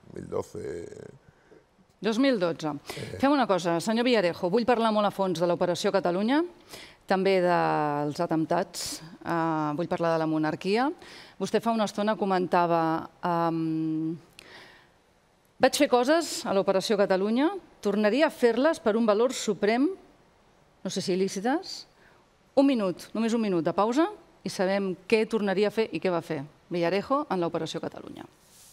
dos mil dotze. Eh. Fem una cosa, senyor Villarejo, vull parlar molt a fons de l'Operació Catalunya, també dels atemptats, uh, vull parlar de la monarquia. Vostè fa una estona comentava um, vaig fer coses a l'Operació Catalunya, tornaria a fer-les per un valor suprem, no sé si il·lícites. Un minut, només un minut de pausa i sabem què tornaria a fer i què va fer Villarejo en l'Operació Catalunya.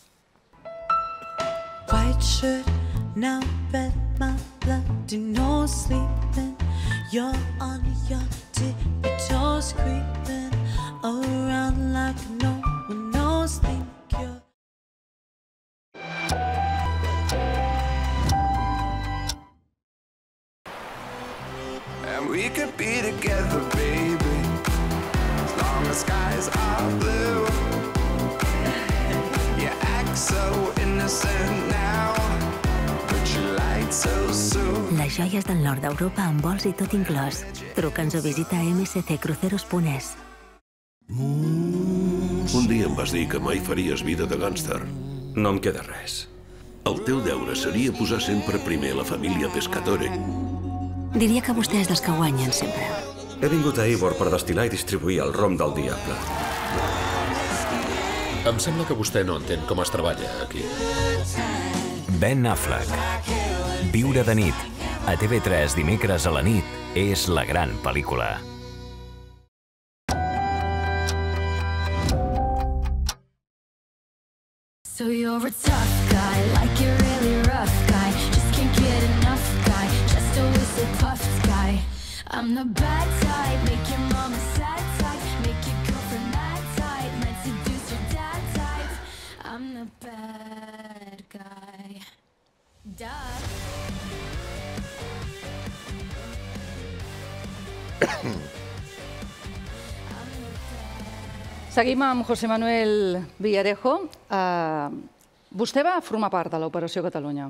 White shirt, now red, my blood, no sleeping. You're on your tippy toes, creeping around like no one knows. Think you're. And we could be together, baby, as long as skies are blue. You act so innocent now, but you lied so soon. Les joies del nord d'Europa amb vols i tot inclòs. Truca'ns o visita m s c cruceros punt e s. Un dia em vas dir que mai faries vida de gàngster. No em queda res. El teu deure seria posar sempre primer la família Pescatore. Diria que vostè és dels que guanyen sempre. He vingut a Eivor per destil·lar i distribuir el rom del diable. Em sembla que vostè no entén com es treballa aquí. Ben Affleck. Viure de nit. A T V tres dimecres a la nit és la gran pel·lícula. So you're a tough guy, like a really rough guy. Just can't get enough guy, just always a puffed guy. I'm the bad type, make your mama sad type, make your girlfriend mad type, might seduce your dad type. I'm the bad guy. Duh. Seguim amb José Manuel Villarejo. Uh, vostè va formar part de l'Operació Catalunya.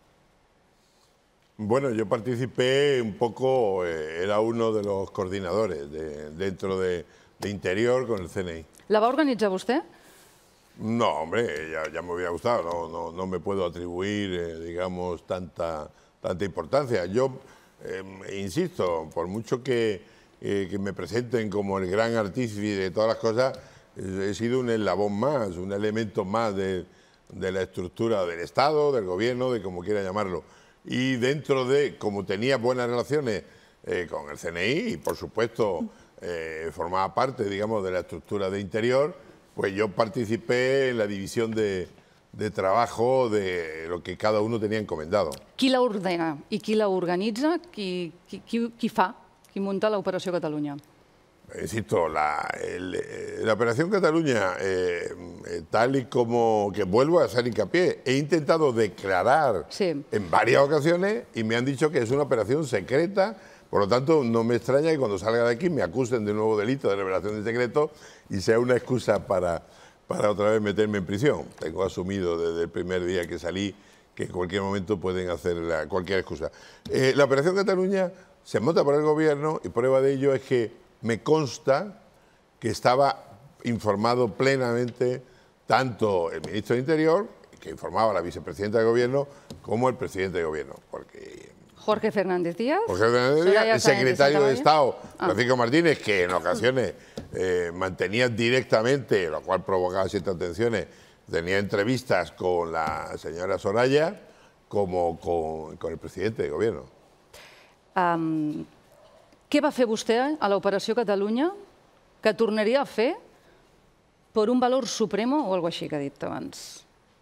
Bueno, yo participé un poco, eh, era uno de los coordinadores de, dentro de, de Interior con el C N I. La va organitzar vostè? No, hombre, ya, ya me hubiera gustado, no, no, no me puedo atribuir, eh, digamos, tanta, tanta importancia. Yo, eh, insisto, por mucho que, eh, que me presenten como el gran artífice de todas las cosas, he sido un eslabón más, un elemento más de, de la estructura del Estado, del Gobierno, de como quiera llamarlo. Y dentro de, como tenía buenas relaciones eh, con el C N I y, por supuesto, eh, formaba parte, digamos, de la estructura de Interior, pues yo participé en la división de, de trabajo de lo que cada uno tenía encomendado. Qui la ordena i qui la organitza? Qui, qui, qui, qui fa? Qui munta l'Operació Catalunya? Insisto, la, el, la Operación Cataluña, eh, eh, tal y como que vuelvo a hacer hincapié, he intentado declarar sí. en varias ocasiones y me han dicho que es una operación secreta, por lo tanto no me extraña que cuando salga de aquí me acusen de nuevo delito de revelación de secreto y sea una excusa para, para otra vez meterme en prisión. Tengo asumido desde el primer día que salí que en cualquier momento pueden hacer la, cualquier excusa. Eh, la Operación Cataluña se monta por el Gobierno y prueba de ello es que me consta que estaba informado plenamente tanto el ministro de Interior, que informaba a la vicepresidenta del Gobierno, como el presidente del Gobierno. Porque Jorge Fernández Díaz. Jorge Fernández Díaz, el secretario de Estado, Francisco ah. Martínez, que en ocasiones eh, mantenía directamente, lo cual provocaba ciertas tensiones, tenía entrevistas con la señora Soraya como con, con el presidente del Gobierno. Um, Què va fer vostè a l'Operació Catalunya que tornaria a fer por un valor supremo o algo així que ha dit abans.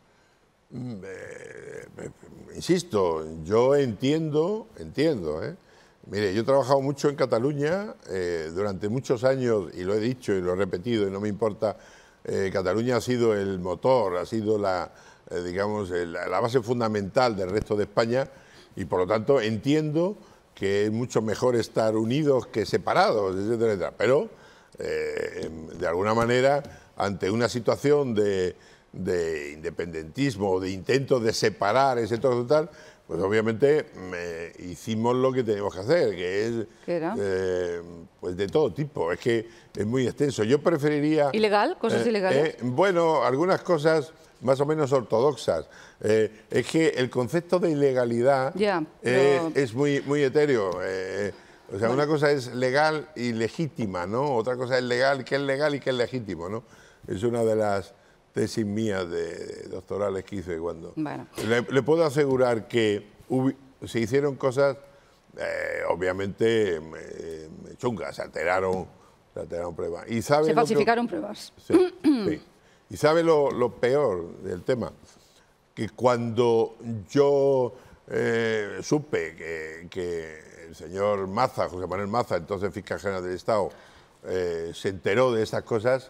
Eh, insisto, yo entiendo, entiendo, ¿eh? Mire, yo he trabajado mucho en Cataluña eh, durante muchos años, y lo he dicho y lo he repetido y no me importa, eh, Cataluña ha sido el motor, ha sido la, eh, digamos, el, la base fundamental del resto de España, y por lo tanto entiendo que es mucho mejor estar unidos que separados, etcétera, etcétera. Pero, eh, de alguna manera, ante una situación de, de independentismo o de intento de separar ese todo tal, pues obviamente eh, hicimos lo que teníamos que hacer, que es eh, pues de todo tipo. Es que es muy extenso. Yo preferiría... ¿Ilegal? ¿Cosas eh, ilegales? Eh, bueno, algunas cosas más o menos ortodoxas. Eh, es que el concepto de ilegalidad yeah, pero... es, es muy, muy etéreo. Eh, o sea, bueno. Una cosa es legal y legítima, ¿no? Otra cosa es legal, qué es legal y qué es legítimo, ¿no? Es una de las tesis mías de, de doctorales que hice cuando... Bueno. Le, le puedo asegurar que hubi, se hicieron cosas, eh, obviamente, eh, chungas, se alteraron, se alteraron pruebas. ¿Y sabe se falsificaron que... pruebas. Sí, sí. ¿Y sabe lo, lo peor del tema? Que cuando yo eh, supe que, que el señor Maza, José Manuel Maza, entonces fiscal general del Estado, eh, se enteró de estas cosas,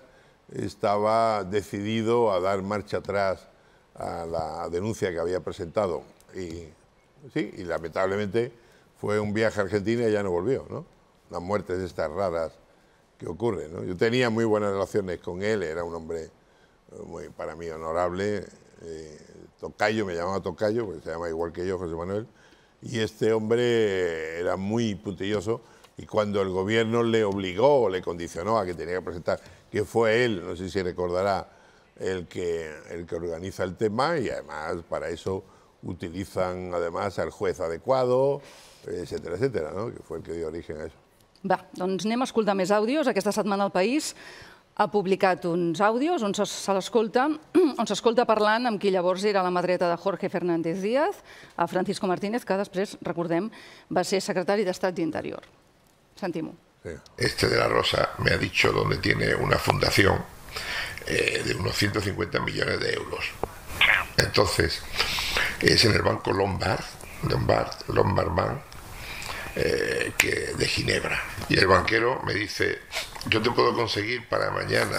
estaba decidido a dar marcha atrás a la denuncia que había presentado. Y, sí, y lamentablemente fue un viaje a Argentina y ya no volvió, ¿no? Las muertes estas raras que ocurren, ¿no? Yo tenía muy buenas relaciones con él, era un hombre muy, para mí, honorable. Eh, Tocayo, me llamaba Tocayo, porque se llama igual que yo, José Manuel, y este hombre era muy puntilloso, y cuando el gobierno le obligó o le condicionó a que tenía que presentar, que fue él, no sé si recordará, el que, el que organiza el tema, y además para eso utilizan además al juez adecuado, etcétera, etcétera, ¿no? Que fue el que dio origen a eso. Va, doncs anem a escoltar més àudios. Aquesta setmana el País ha publicat uns àudios on se, se l'escolta, on s'escolta parlant amb qui llavors era la mà dreta de Jorge Fernández Díaz, a Francisco Martínez, que després, recordem, va ser secretari d'Estat d'Interior. Sentim-ho. Este de la Rosa me ha dicho dónde tiene una fundación eh, de unos ciento cincuenta millones de euros. Entonces, es en el banco Lombard, Lombard, Lombard Bank, eh, que, de Ginebra. Y el banquero me dice, yo te puedo conseguir para mañana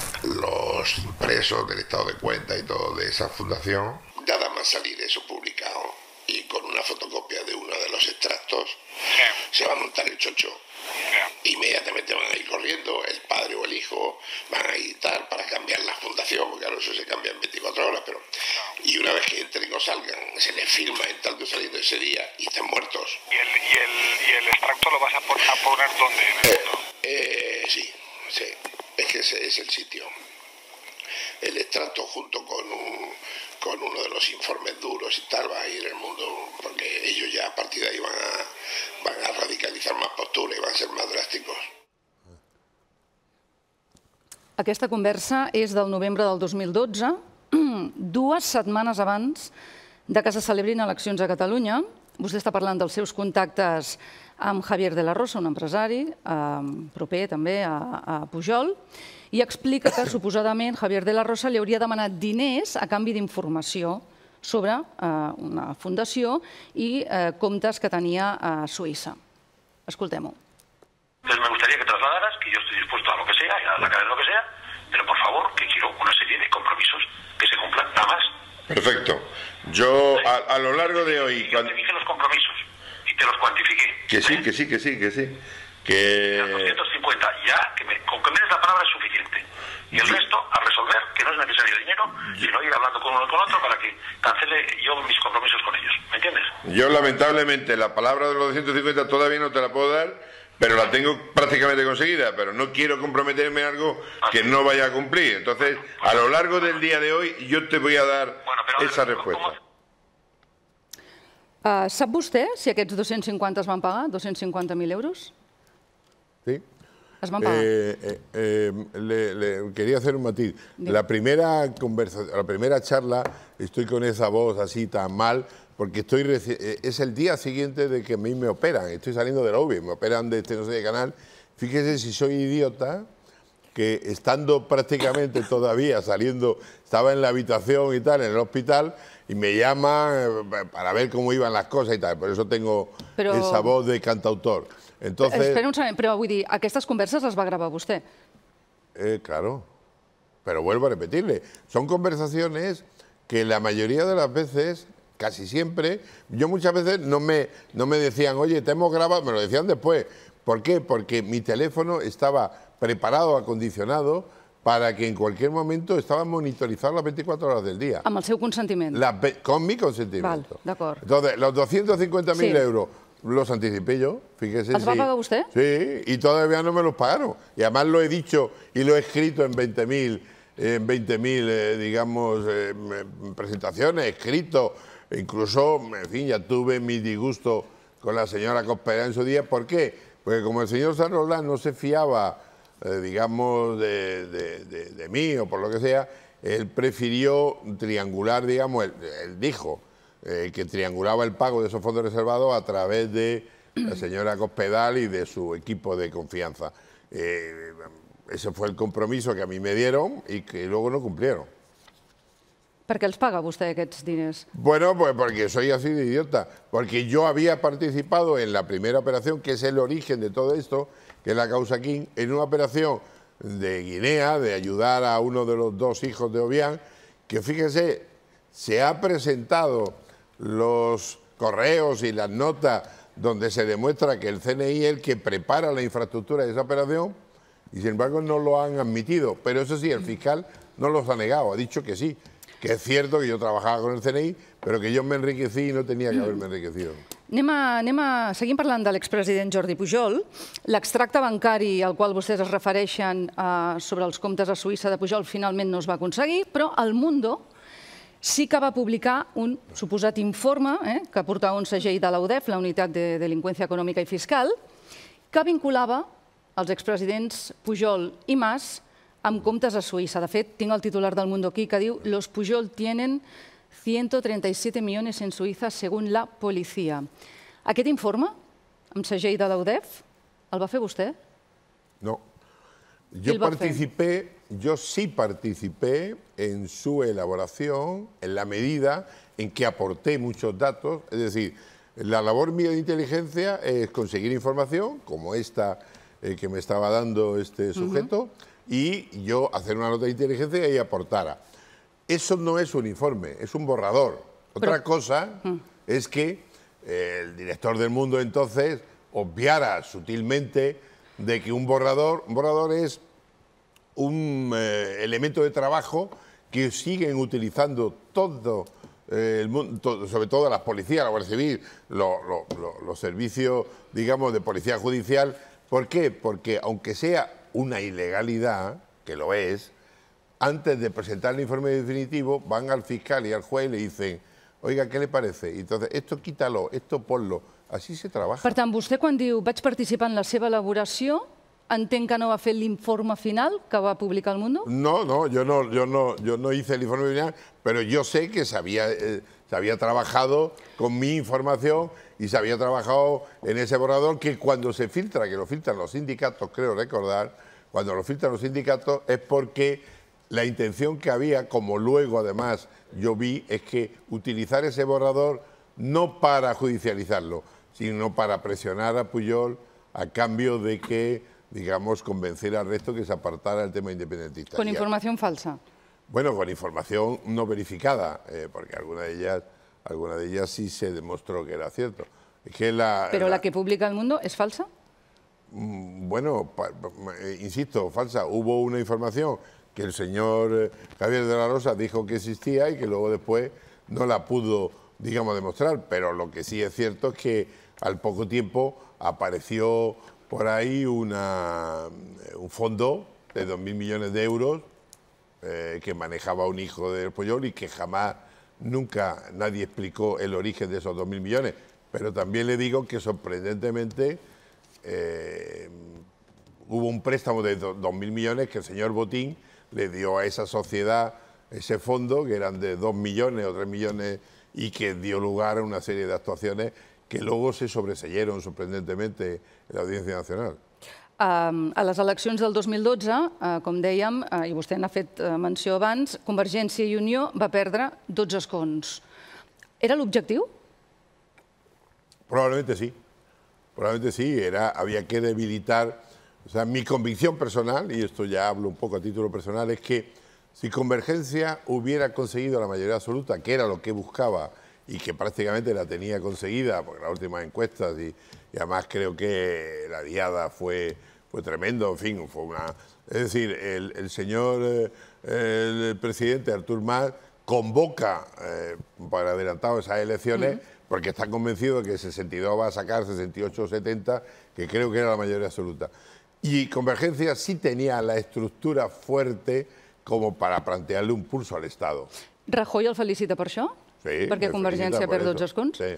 los impresos del estado de cuenta y todo de esa fundación. Nada más salir eso publicado y con una fotocopia de uno de los extractos, se va a montar el chocho. Inmediatamente van a ir corriendo, el padre o el hijo van a ir tal para cambiar la fundación, porque claro, eso se cambia en veinticuatro horas, pero y una vez que entren o salgan, se les firma entrando y saliendo ese día y están muertos. ¿Y el, y el, y el extracto lo vas a, por, a poner dónde? ¿En el mundo? Eh, eh, sí, sí, es que ese es el sitio. El extracto junto con, un, con uno de los informes duros y tal va a ir el mundo, porque ellos ya a partir de ahí van a, van a radicalizar más postura y van a ser más drásticos. Aquesta conversa és del novembre del dos mil dotze, dues setmanes abans de que se celebrin eleccions a Catalunya. Vostè està parlant dels seus contactes amb Javier de la Rosa, un empresari proper també a Pujol, i explica que suposadament Javier de la Rosa li hauria demanat diners a canvi d'informació sobre una fundació i comptes que tenia a Suïssa. Escoltem-ho. Entonces me gustaría que trasladaras que yo estoy dispuesto a lo que sea, a la cara de lo que sea, pero por favor, que quiero una serie de compromisos que se cumplan, nada más. Perfecto. Yo a, a lo largo de hoy... Yo te dije los compromisos y te los cuantifiqué. Que sí, que sí, que sí, que sí. Que... doscientos cincuenta, ya, que me, con que me des la palabra es suficiente. Y el resto, a resolver, que no es necesario dinero, sino ir hablando con uno y con otro para que cancele yo mis compromisos con ellos. ¿Me entiendes? Yo, lamentablemente, la palabra de los doscientos cincuenta todavía no te la puedo dar, pero la tengo prácticamente conseguida, pero no quiero comprometerme en algo que no vaya a cumplir. Entonces, a lo largo del día de hoy, yo te voy a dar bueno, pero, esa respuesta. Uh, sap vostè si aquests dos-cents cinquanta es van pagar, dos-cents cinquanta mil euros? Sí. Es van pagar. Eh, eh, eh, le, le quería hacer un matiz. La primera, conversa, la primera charla, estoy con esa voz así tan mal, porque estoy es el día siguiente de que a mí me operan. Estoy saliendo de la U B I, me operan de este no sé de canal. Fíjese si soy idiota, que estando prácticamente todavía saliendo, estaba en la habitación y tal, en el hospital, y me llama para ver cómo iban las cosas y tal. Por eso tengo Però... esa voz de cantautor. Entonces... Espera un segon, però vull dir, aquestes converses les va gravar vostè. Eh, claro, pero vuelvo a repetirle, son conversaciones que la mayoría de las veces, casi siempre, yo muchas veces no me, no me decían, oye, te hemos grabado, me lo decían después. ¿Por qué? Porque mi teléfono estaba preparado, acondicionado, para que en cualquier momento estaba monitorizado las veinticuatro horas del día. Amb el seu consentiment. La, con mi consentimiento. Val, d'acord. Entonces, los doscientos cincuenta mil Sí. euros los anticipé yo, fíjese. ¿Els va si- pagar vostè? Sí, y todavía no me los pagaron. Y además lo he dicho y lo he escrito en veinte mil, en veinte mil, eh, digamos, eh, presentaciones, escrito. Incluso, en fin, ya tuve mi disgusto con la señora Cospedal en su día. ¿Por qué? Porque como el señor San Roldán no se fiaba, eh, digamos, de, de, de, de mí o por lo que sea, él prefirió triangular, digamos, él, él dijo eh, que triangulaba el pago de esos fondos reservados a través de la señora Cospedal y de su equipo de confianza. Eh, ese fue el compromiso que a mí me dieron y que luego no cumplieron. Per què els paga vostè aquests diners? Bueno, pues porque soy así de idiota, porque yo había participado en la primera operación, que es el origen de todo esto, que es la causa King, en una operación de Guinea, de ayudar a uno de los dos hijos de Obiang, que fíjese, se ha presentado los correos y las notas donde se demuestra que el C N I es el que prepara la infraestructura de esa operación, y sin embargo no lo han admitido. Pero eso sí, el fiscal no los ha negado, ha dicho que sí, que es cierto que yo trabajaba con el C N I, pero que yo me enriquecí y no tenía que haberme enriquecido. Anem a, anem a, seguim parlant de l'expresident Jordi Pujol. L'extracte bancari al qual vostès es refereixen eh, sobre els comptes a Suïssa de Pujol finalment no es va aconseguir, però El Mundo sí que va publicar un suposat informe eh, que portava un segell de la U D E F, la Unitat de Delinqüència Econòmica i Fiscal, que vinculava els expresidents Pujol i Mas amb comptes a Suïssa. De fet, tinc el titular del Mundo aquí que diu «Los Pujol tienen ciento treinta y siete millones en Suïssa según la policía». Aquest informe, amb segell de la U D E F, el va fer vostè? No. Yo participé, yo sí participé en su elaboración en la medida en que aporté muchos datos. Es decir, la labor mía de inteligencia es conseguir información, como esta eh, que me estaba dando este sujeto, uh-huh. y yo hacer una nota de inteligencia y aportara. Eso no es un informe, es un borrador. Otra Pero... cosa uh-huh. es que eh, el director del Mundo entonces obviara sutilmente de que un borrador, un borrador es un eh, elemento de trabajo que siguen utilizando todo eh, el mundo, todo, sobre todo las policías, la Guardia Civil, lo, lo, lo, los servicios, digamos, de policía judicial. ¿Por qué? Porque aunque sea una ilegalidad, que lo es, antes de presentar el informe definitivo van al fiscal y al juez y le dicen, oiga, ¿qué le parece? Y entonces, esto quítalo, esto ponlo. Así se trabaja. Per tant, vostè quan diu vaig participar en la seva elaboració, entenc que no va fer l'informe final que va publicar El Mundo? No, no, yo no, yo no, yo no hice el informe final, pero yo sé que se había, eh, se había trabajado con mi información y se había trabajado en ese borrador que cuando se filtra, que lo filtran los sindicatos, creo recordar, cuando lo filtran los sindicatos es porque la intención que había, como luego además yo vi, es que utilizar ese borrador no para judicializarlo, sino para presionar a Pujol a cambio de que, digamos, convencer al resto que se apartara del tema independentista. Con información falsa. Bueno, con información no verificada, eh, porque alguna de ellas, alguna de ellas sí se demostró que era cierto. Es que la, ¿Pero la, la que publica El Mundo es falsa? Bueno, pa, pa, insisto, falsa. Hubo una información que el señor eh, Javier de la Rosa dijo que existía y que luego después no la pudo, digamos, demostrar, pero lo que sí es cierto es que al poco tiempo apareció por ahí una, un fondo de dos mil millones de euros eh, que manejaba un hijo del Pujol y que jamás, nunca nadie explicó el origen de esos dos mil millones. Pero también le digo que sorprendentemente eh, hubo un préstamo de dos mil millones que el señor Botín le dio a esa sociedad, ese fondo, que eran de dos millones o tres millones, y que dio lugar a una serie de actuaciones que luego se sobreseyeron sorprendentemente en la Audiencia Nacional. A les eleccions del dos mil dotze, com dèiem, i vostè n'ha fet menció abans, Convergència i Unió va perdre dotze escons. ¿Era l'objectiu? Probablemente sí. Probablemente sí. Era, había que debilitar. O sea, mi convicción personal, y esto ya hablo un poco a título personal, es que si Convergencia hubiera conseguido la mayoría absoluta, que era lo que buscaba y que prácticamente la tenía conseguida, porque las últimas encuestas, y, y además creo que la diada fue, fue tremendo, en fin, fue una... Es decir, el, el señor, eh, el presidente Artur Mas convoca eh, para adelantado esas elecciones, mm. porque está convencido de que sesenta y dos va a sacar sesenta y ocho o setenta, que creo que era la mayoría absoluta. Y Convergencia sí tenía la estructura fuerte como para plantearle un pulso al Estado. Rajoy el felicita per això? Sí. Perquè Convergència perd dotze escons? Sí.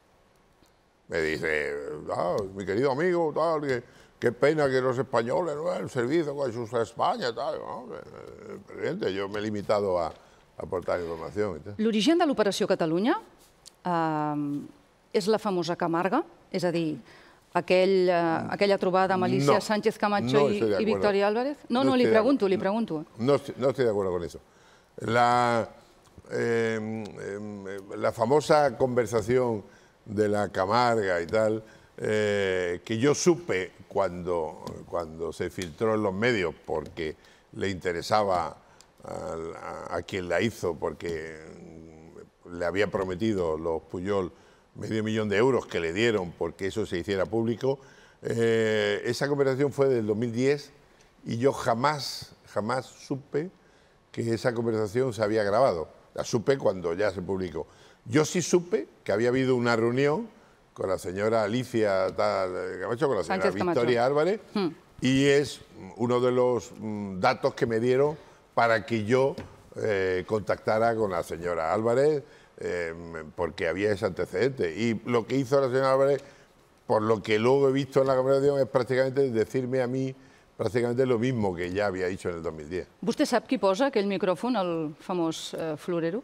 Me dice, ah, mi querido amigo, tal, que, qué pena que los españoles no el servicio con sus España, tal. No, presidente, yo me he limitado a, a aportar información. L'origen de l'Operació Catalunya eh, és la famosa Camarga, és a dir, aquell, eh, aquella trobada amb Alicia no, Sánchez Camacho no i, i Victoria Álvarez? No, no, no li pregunto, li pregunto. No, no estoy de acuerdo con eso. La... Eh, eh, la famosa conversación de la Camarga y tal, eh, que yo supe cuando, cuando se filtró en los medios porque le interesaba a, a, a quien la hizo, porque le había prometido los Pujol medio millón de euros que le dieron porque eso se hiciera público. Eh, esa conversación fue del dos mil diez y yo jamás, jamás supe que esa conversación se había grabado. La supe cuando ya se publicó. Yo sí supe que había habido una reunión con la señora Alicia Camacho, con la señora Sánchez Victoria Camacho. Álvarez, hmm. y es uno de los mm, datos que me dieron para que yo eh, contactara con la señora Álvarez, eh, porque había ese antecedente. Y lo que hizo la señora Álvarez, por lo que luego he visto en la conversación, es prácticamente decirme a mí prácticamente lo mismo que ya había dicho en el dos mil diez. ¿Vostè sap qui posa aquell micròfon, el famós eh, florero?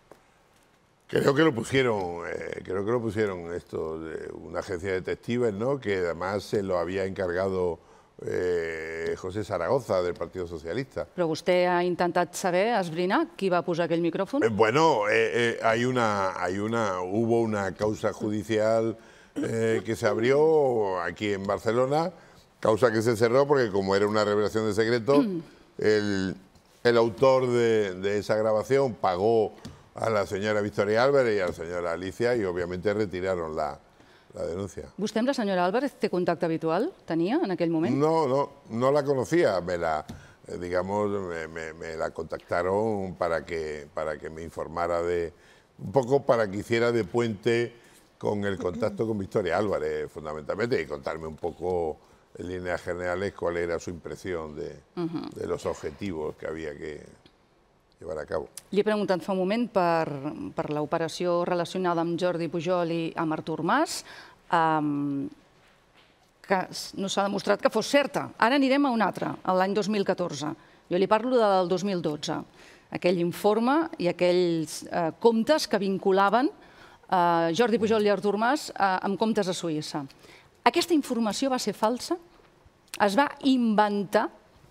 Creo que lo pusieron, eh, creo que lo pusieron esto de una agencia de detectives, ¿no? Que además se lo había encargado eh, José Zaragoza del Partido Socialista. Però vostè ha intentat saber, esbrinar, qui va posar aquell micròfon? Eh, bueno, eh, eh, hay una, hay una, hubo una causa judicial eh, que se abrió aquí en Barcelona. Causa que se cerró porque como era una revelación de secreto, mm. el, el autor de, de esa grabación pagó a la señora Victoria Álvarez y a la señora Alicia y obviamente retiraron la, la denuncia. ¿Vostè amb la senyora Álvarez té contacte habitual? Tenia en aquell moment? No, no, no la conocía. Me la, digamos, me, me, me la contactaron para que, para que me informara de, un poco para que hiciera de puente con el contacto con Victoria Álvarez, fundamentalmente, y contarme un poco en líneas generales cuál era su impresión de, uh-huh. de los objetivos que había que llevar a cabo. Li he preguntat fa un moment per, per l'operació relacionada amb Jordi Pujol i amb Artur Mas, um, que no s'ha demostrat que fos certa. Ara anirem a una altra, a l'any dos mil catorze. Jo li parlo del dos mil dotze. Aquell informe i aquells uh, comptes que vinculaven uh, Jordi Pujol i Artur Mas uh, amb comptes a Suïssa. ¿Aquesta informació va ser falsa? ¿Es va inventar?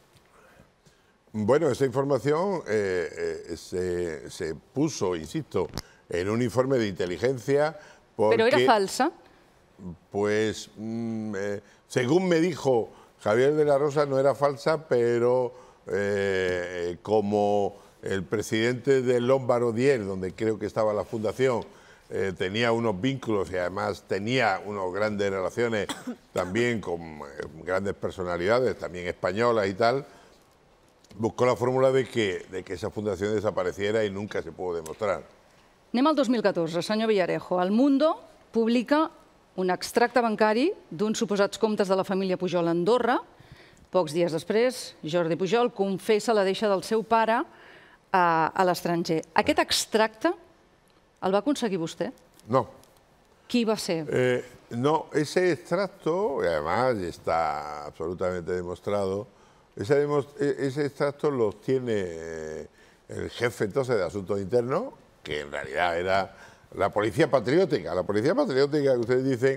Bueno, esa información eh, eh, se, se puso, insisto, en un informe de inteligencia porque... ¿Pero era falsa? Pues, mm, eh, según me dijo Javier de la Rosa, no era falsa, pero eh, como el presidente del Lombard Odier, donde creo que estaba la fundación, Eh, tenía unos vínculos y además tenía unas grandes relaciones también con eh, grandes personalidades, también españolas y tal, buscó la fórmula de que, de que esa fundación desapareciera y nunca se pudo demostrar. Anem al dos mil catorze, senyor Villarejo. El Mundo publica un extracte bancari d'uns suposats comptes de la família Pujol a Andorra. Pocs dies després, Jordi Pujol confessa la deixa del seu pare a, a l'estranger. Aquest extracte ¿el va aconseguir vostè? No. ¿Qui va ser? Eh, no, ese extracto, y además está absolutamente demostrado, ese, ese extracto lo tiene el jefe entonces de Asuntos Internos, que en realidad era la Policía Patriótica. La Policía Patriótica que ustedes dicen,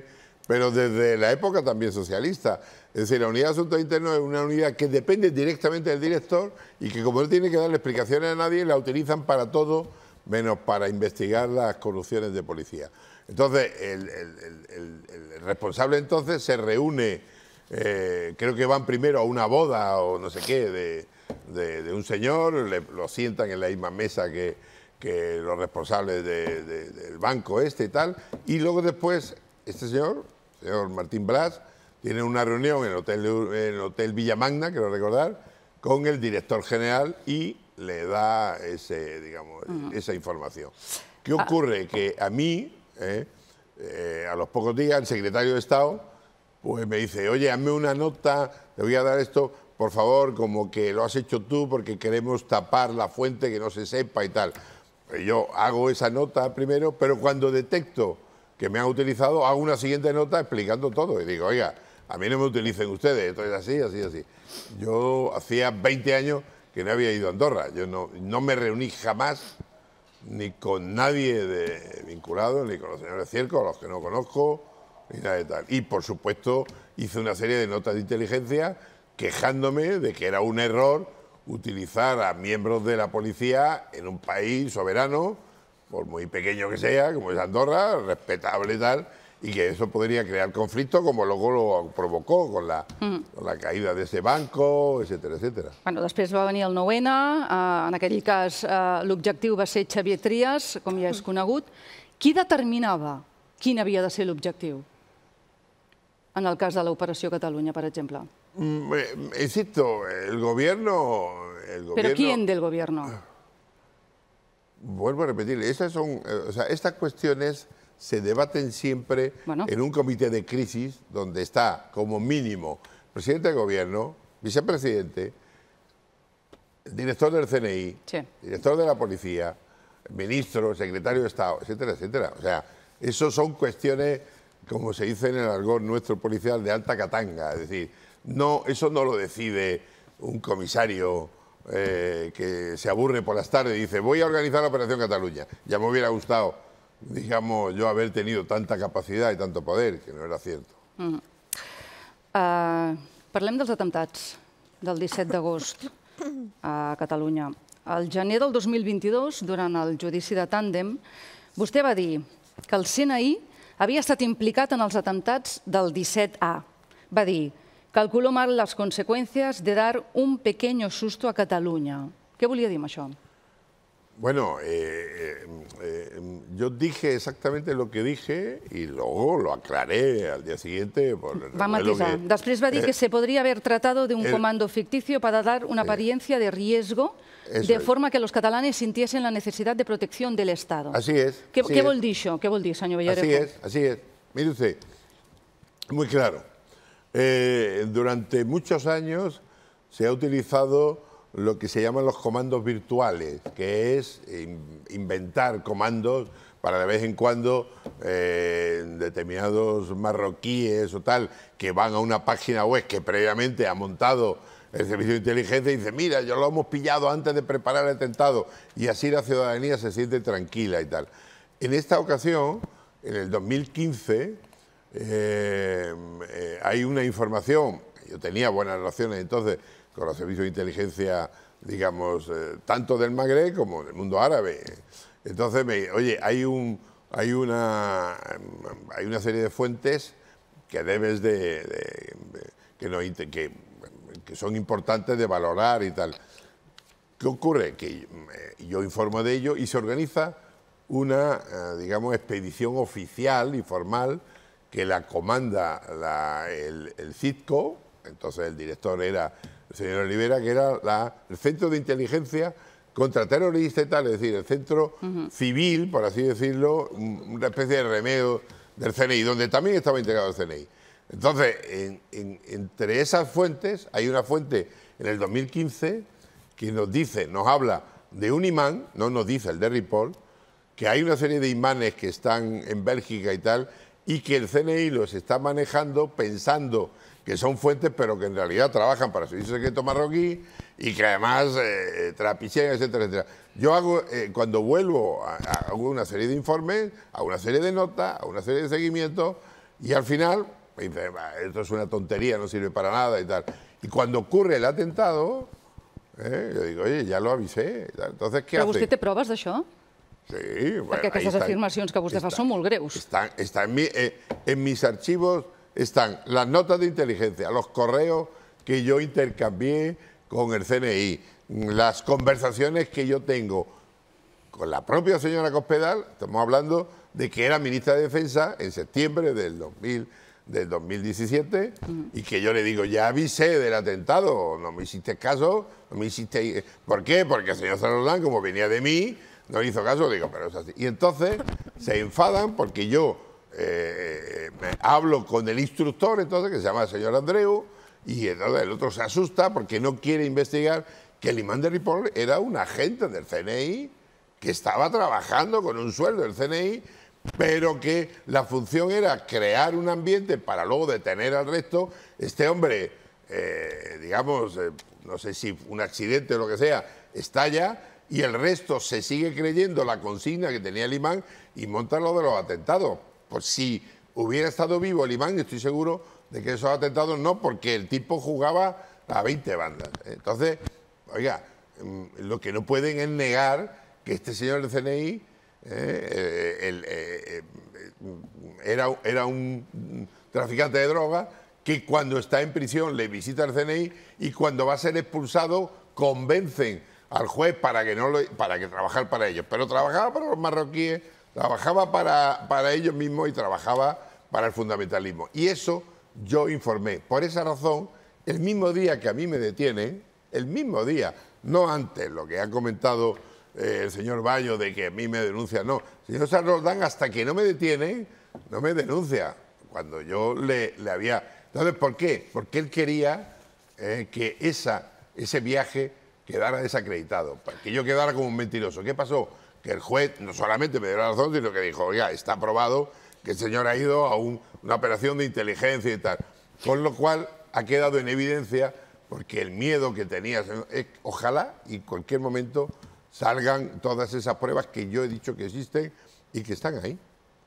pero desde la época también socialista. Es decir, la unidad de asuntos internos es una unidad que depende directamente del director y que, como no tiene que darle explicaciones a nadie, la utilizan para todo menos para investigar las corrupciones de policía. Entonces, el, el, el, el responsable entonces se reúne, eh, creo que van primero a una boda o no sé qué, de, de, de un señor, le, lo sientan en la misma mesa que, que los responsables de, de, del banco este y tal, y luego después este señor, señor Martín Blas, tiene una reunión en el Hotel, en el Hotel Villamagna, quiero recordar, con el director general y le da ese, digamos, uh-huh. esa información. ¿Qué ocurre? Ah. Que a mí, eh, eh, a los pocos días, el secretario de Estado pues me dice, oye, hazme una nota, te voy a dar esto, por favor, como que lo has hecho tú porque queremos tapar la fuente, que no se sepa y tal. Yo hago esa nota primero, pero cuando detecto que me han utilizado, hago una siguiente nota explicando todo. Y digo, oiga, a mí no me utilicen ustedes, esto es así, así, así. Yo hacía veinte años que no había ido a Andorra. Yo no, no me reuní jamás ni con nadie de, vinculado, ni con los señores Cierco, a los que no conozco, ni nada de tal. Y, por supuesto, hice una serie de notas de inteligencia quejándome de que era un error utilizar a miembros de la policía en un país soberano, por muy pequeño que sea, como es Andorra, respetable y tal, y que eso podría crear conflicto, como luego lo provocó con la, mm. con la caída de ese banco, etcétera, etcétera. Bueno, després va venir el nou ene, eh, en aquell cas eh, l'objectiu va ser Xavier Trias, com ja és conegut. Qui determinava quin havia de ser l'objectiu? En el cas de l'Operació Catalunya, per exemple. Mm, eh, insisto, el gobierno... El gobierno... ¿Pero quién del gobierno? Vuelvo a repetir, esas son, o sea, estas cuestiones se debaten siempre bueno. en un comité de crisis donde está como mínimo el presidente del gobierno, vicepresidente, el director del C N I, sí. director de la policía, ministro, secretario de Estado, etcétera, etcétera. O sea, eso son cuestiones, como se dice en el argot nuestro policial, de alta catanga. Es decir, no, eso no lo decide un comisario Eh, que se aburre por las tardes y dice voy a organizar la Operación Cataluña. Ya me hubiera gustado, digamos, yo haber tenido tanta capacidad y tanto poder, que no era cierto. Mm. Uh, parlem dels atemptats del disset d'agost a Catalunya. Al gener del dos mil vint-i-dos, durant el judici de Tàndem, vostè va dir que el C N I havia estat implicat en els atemptats del disset A. Va dir calculó mal las consecuencias de dar un pequeño susto a Cataluña. ¿Qué volia dir amb això? Bueno, eh, eh, yo dije exactamente lo que dije y luego lo aclaré al día siguiente. Por el va matisar. Que, Després va dir eh, que se podría haber tratado de un el, comando ficticio para dar una apariencia de riesgo de es. forma que los catalanes sintiesen la necesidad de protección del Estado. Así es. ¿Qué, así ¿qué es. vol dir això? ¿Qué vol dir, senyor Villarejo? Así es, así es. Mire usted, muy claro. Eh, durante muchos años se ha utilizado lo que se llaman los comandos virtuales, que es in, inventar comandos para de vez en cuando eh, determinados marroquíes o tal, que van a una página web que previamente ha montado el servicio de inteligencia y dice, mira, ya lo hemos pillado antes de preparar el atentado, y así la ciudadanía se siente tranquila y tal. En esta ocasión, en el dos mil quince, Eh, eh, hay una información, yo tenía buenas relaciones entonces con los servicios de inteligencia, digamos, eh, tanto del Magreb como del mundo árabe. Entonces, me, oye, hay, un, hay, una, hay una serie de fuentes que debes de, de, de que, no, que, que son importantes de valorar y tal. ¿Qué ocurre? Que yo informo de ello y se organiza una, digamos, expedición oficial y formal que la comanda la, el, el CITCO, entonces el director era el señor Olivera, que era la, el Centro de Inteligencia Contraterrorista y tal, es decir, el centro uh-huh. civil, por así decirlo, una especie de remedio del C N I, donde también estaba integrado el C N I. Entonces, en, en, entre esas fuentes, hay una fuente en el dos mil quince que nos dice, nos habla de un imán, no nos dice el de Ripoll, que hay una serie de imanes que están en Bélgica y tal, y que el C N I los está manejando pensando que son fuentes, pero que en realidad trabajan para el servicio secreto marroquí y que además eh, trapichean, etcétera, etcétera. Yo hago, eh, cuando vuelvo, a, a, hago una serie de informes, hago una serie de notas, hago una serie de seguimientos Y al final, me dice, esto es una tontería, no sirve para nada y tal. Y cuando ocurre el atentado, eh, yo digo, oye, ja lo avisé. Entonces, ¿qué Però hace? vostè té proves d'això? Sí, bueno, Perquè aquestes afirmacions que vostè fa són molt greus. Están, están en, mi, eh, en mis archivos están las notas de inteligencia, los correos que yo intercambié con el C N I, las conversaciones que yo tengo con la propia señora Cospedal. Estamos hablando de que era ministra de Defensa en septiembre del dos mil, del dos mil diecisiete, y que yo le digo, ya avisé del atentado, no me hiciste caso, no me hiciste... ¿Por qué? Porque el señor Salordán, como venía de mí, no hizo caso, digo, pero es así. Y entonces se enfadan porque yo eh, me hablo con el instructor, entonces, que se llama el señor Andreu, y entonces el otro se asusta porque no quiere investigar que el imán de Ripoll era un agente del C N I que estaba trabajando con un sueldo del C N I, pero que la función era crear un ambiente para luego detener al resto. Este hombre, eh, digamos, eh, no sé si un accidente o lo que sea, estalla y el resto se sigue creyendo la consigna que tenía el imán y monta lo de los atentados. Pues si hubiera estado vivo el imán, estoy seguro de que esos atentados no, porque el tipo jugaba a veinte bandas. Entonces, oiga, lo que no pueden es negar que este señor del C N I eh, el, eh, era, era un traficante de drogas que cuando está en prisión le visita al C N I y cuando va a ser expulsado convencen al juez para que no lo, para que trabajar para ellos. Pero trabajaba para los marroquíes, trabajaba para, para ellos mismos y trabajaba para el fundamentalismo. Y eso yo informé. Por esa razón, el mismo día que a mí me detienen, el mismo día, no antes, lo que ha comentado eh, el señor Bayo de que a mí me denuncia, no. El señor Salordán, hasta que no me detienen, no me denuncia. Cuando yo le, le había... Entonces, ¿por qué? Porque él quería eh, que esa, ese viaje quedara desacreditado, para que yo quedara como un mentiroso. ¿Qué pasó? Que el juez no solamente me dio la razón, sino que dijo, oiga, está probado que el señor ha ido a un, una operación de inteligencia y tal. Con lo cual ha quedado en evidencia, porque el miedo que tenía, es, ojalá y en cualquier momento salgan todas esas pruebas que yo he dicho que existen y que están ahí.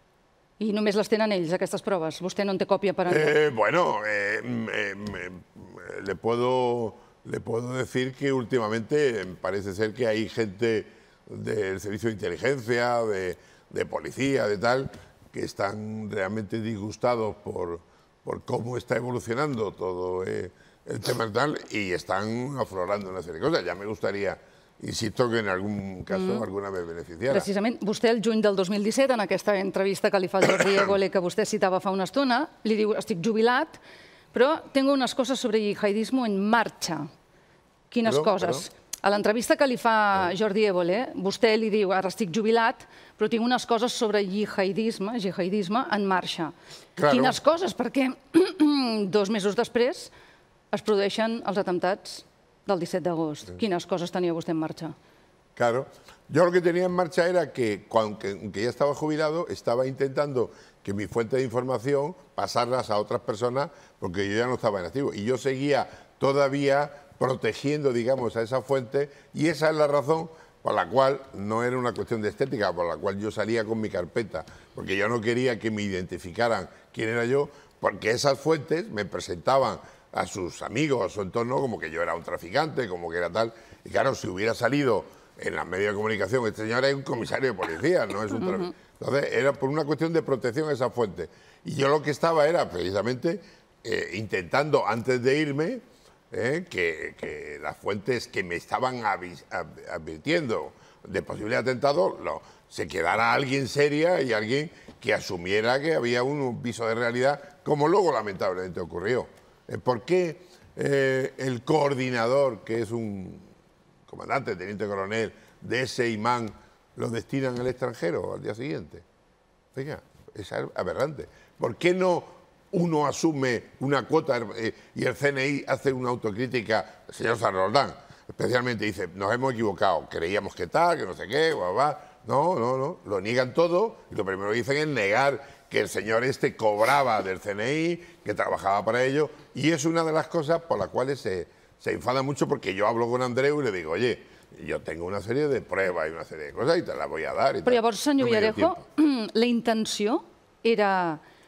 I només les tenen ells, aquestes proves? Vostè no en té còpia per enlloc? Eh, bueno, eh, eh, eh, le puedo... Le puedo decir que últimamente parece ser que hay gente del servicio de inteligencia, de, de policía, de tal, que están realmente disgustados por, por cómo está evolucionando todo eh, el tema tal y están aflorando una serie de cosas. Ya me gustaría, insisto, que en algún caso Mm. alguna me beneficiara. Precisament, vostè el juny del dos mil disset, en aquesta entrevista que li fa el Jordi Évole, que vostè citava fa una estona, li diu, estic jubilat, però tengo unas cosas sobre yihadismo en marxa. Quines Perdó, coses? perdó. A l'entrevista que li fa Jordi Évole, vostè li diu, ara estic jubilat, però tinc unes coses sobre jihadisme, jihadisme en marxa. Claro. Quines coses? Perquè dos mesos després es produeixen els atemptats del disset d'agost. Quines coses tenia vostè en marxa? Claro. Yo lo que tenía en marcha era que, aunque, aunque ya estaba jubilado, estaba intentando que mi fuente de información pasarlas a otras personas porque yo ya no estaba en activo. Y yo seguía todavía protegiendo, digamos, a esa fuente y esa es la razón por la cual no era una cuestión de estética, por la cual yo salía con mi carpeta, porque yo no quería que me identificaran quién era yo, porque esas fuentes me presentaban a sus amigos, a su entorno, como que yo era un traficante, como que era tal. Y claro, si hubiera salido en los medios de comunicación, este señor es un comisario de policía, no es un traficante. Entonces, era por una cuestión de protección a esa fuente. Y yo lo que estaba era, precisamente, eh, intentando, antes de irme, eh, que, que las fuentes que me estaban avis, advirtiendo de posible atentado, lo, se quedara alguien seria y alguien que asumiera que había un viso de realidad, como luego lamentablemente ocurrió. Eh, ¿Por qué eh, el coordinador, que es un comandante, teniente coronel, de ese imán, lo destinan al extranjero al día siguiente? Oiga, es aberrante. ¿Por qué no uno asume una cuota eh, y el C N I hace una autocrítica? El señor Salordán especialmente dice, nos hemos equivocado, creíamos que tal, que no sé qué, guau, guau. No, no, no, lo niegan todo y lo primero que dicen es negar que el señor este cobraba del C N I, que trabajaba para ello, y es una de las cosas por las cuales se, se enfada mucho, porque yo hablo con Andreu y le digo, oye, yo tengo una serie de pruebas y una serie de cosas y te las voy a dar. I Però llavors, senyor no Villarejo, la intenció era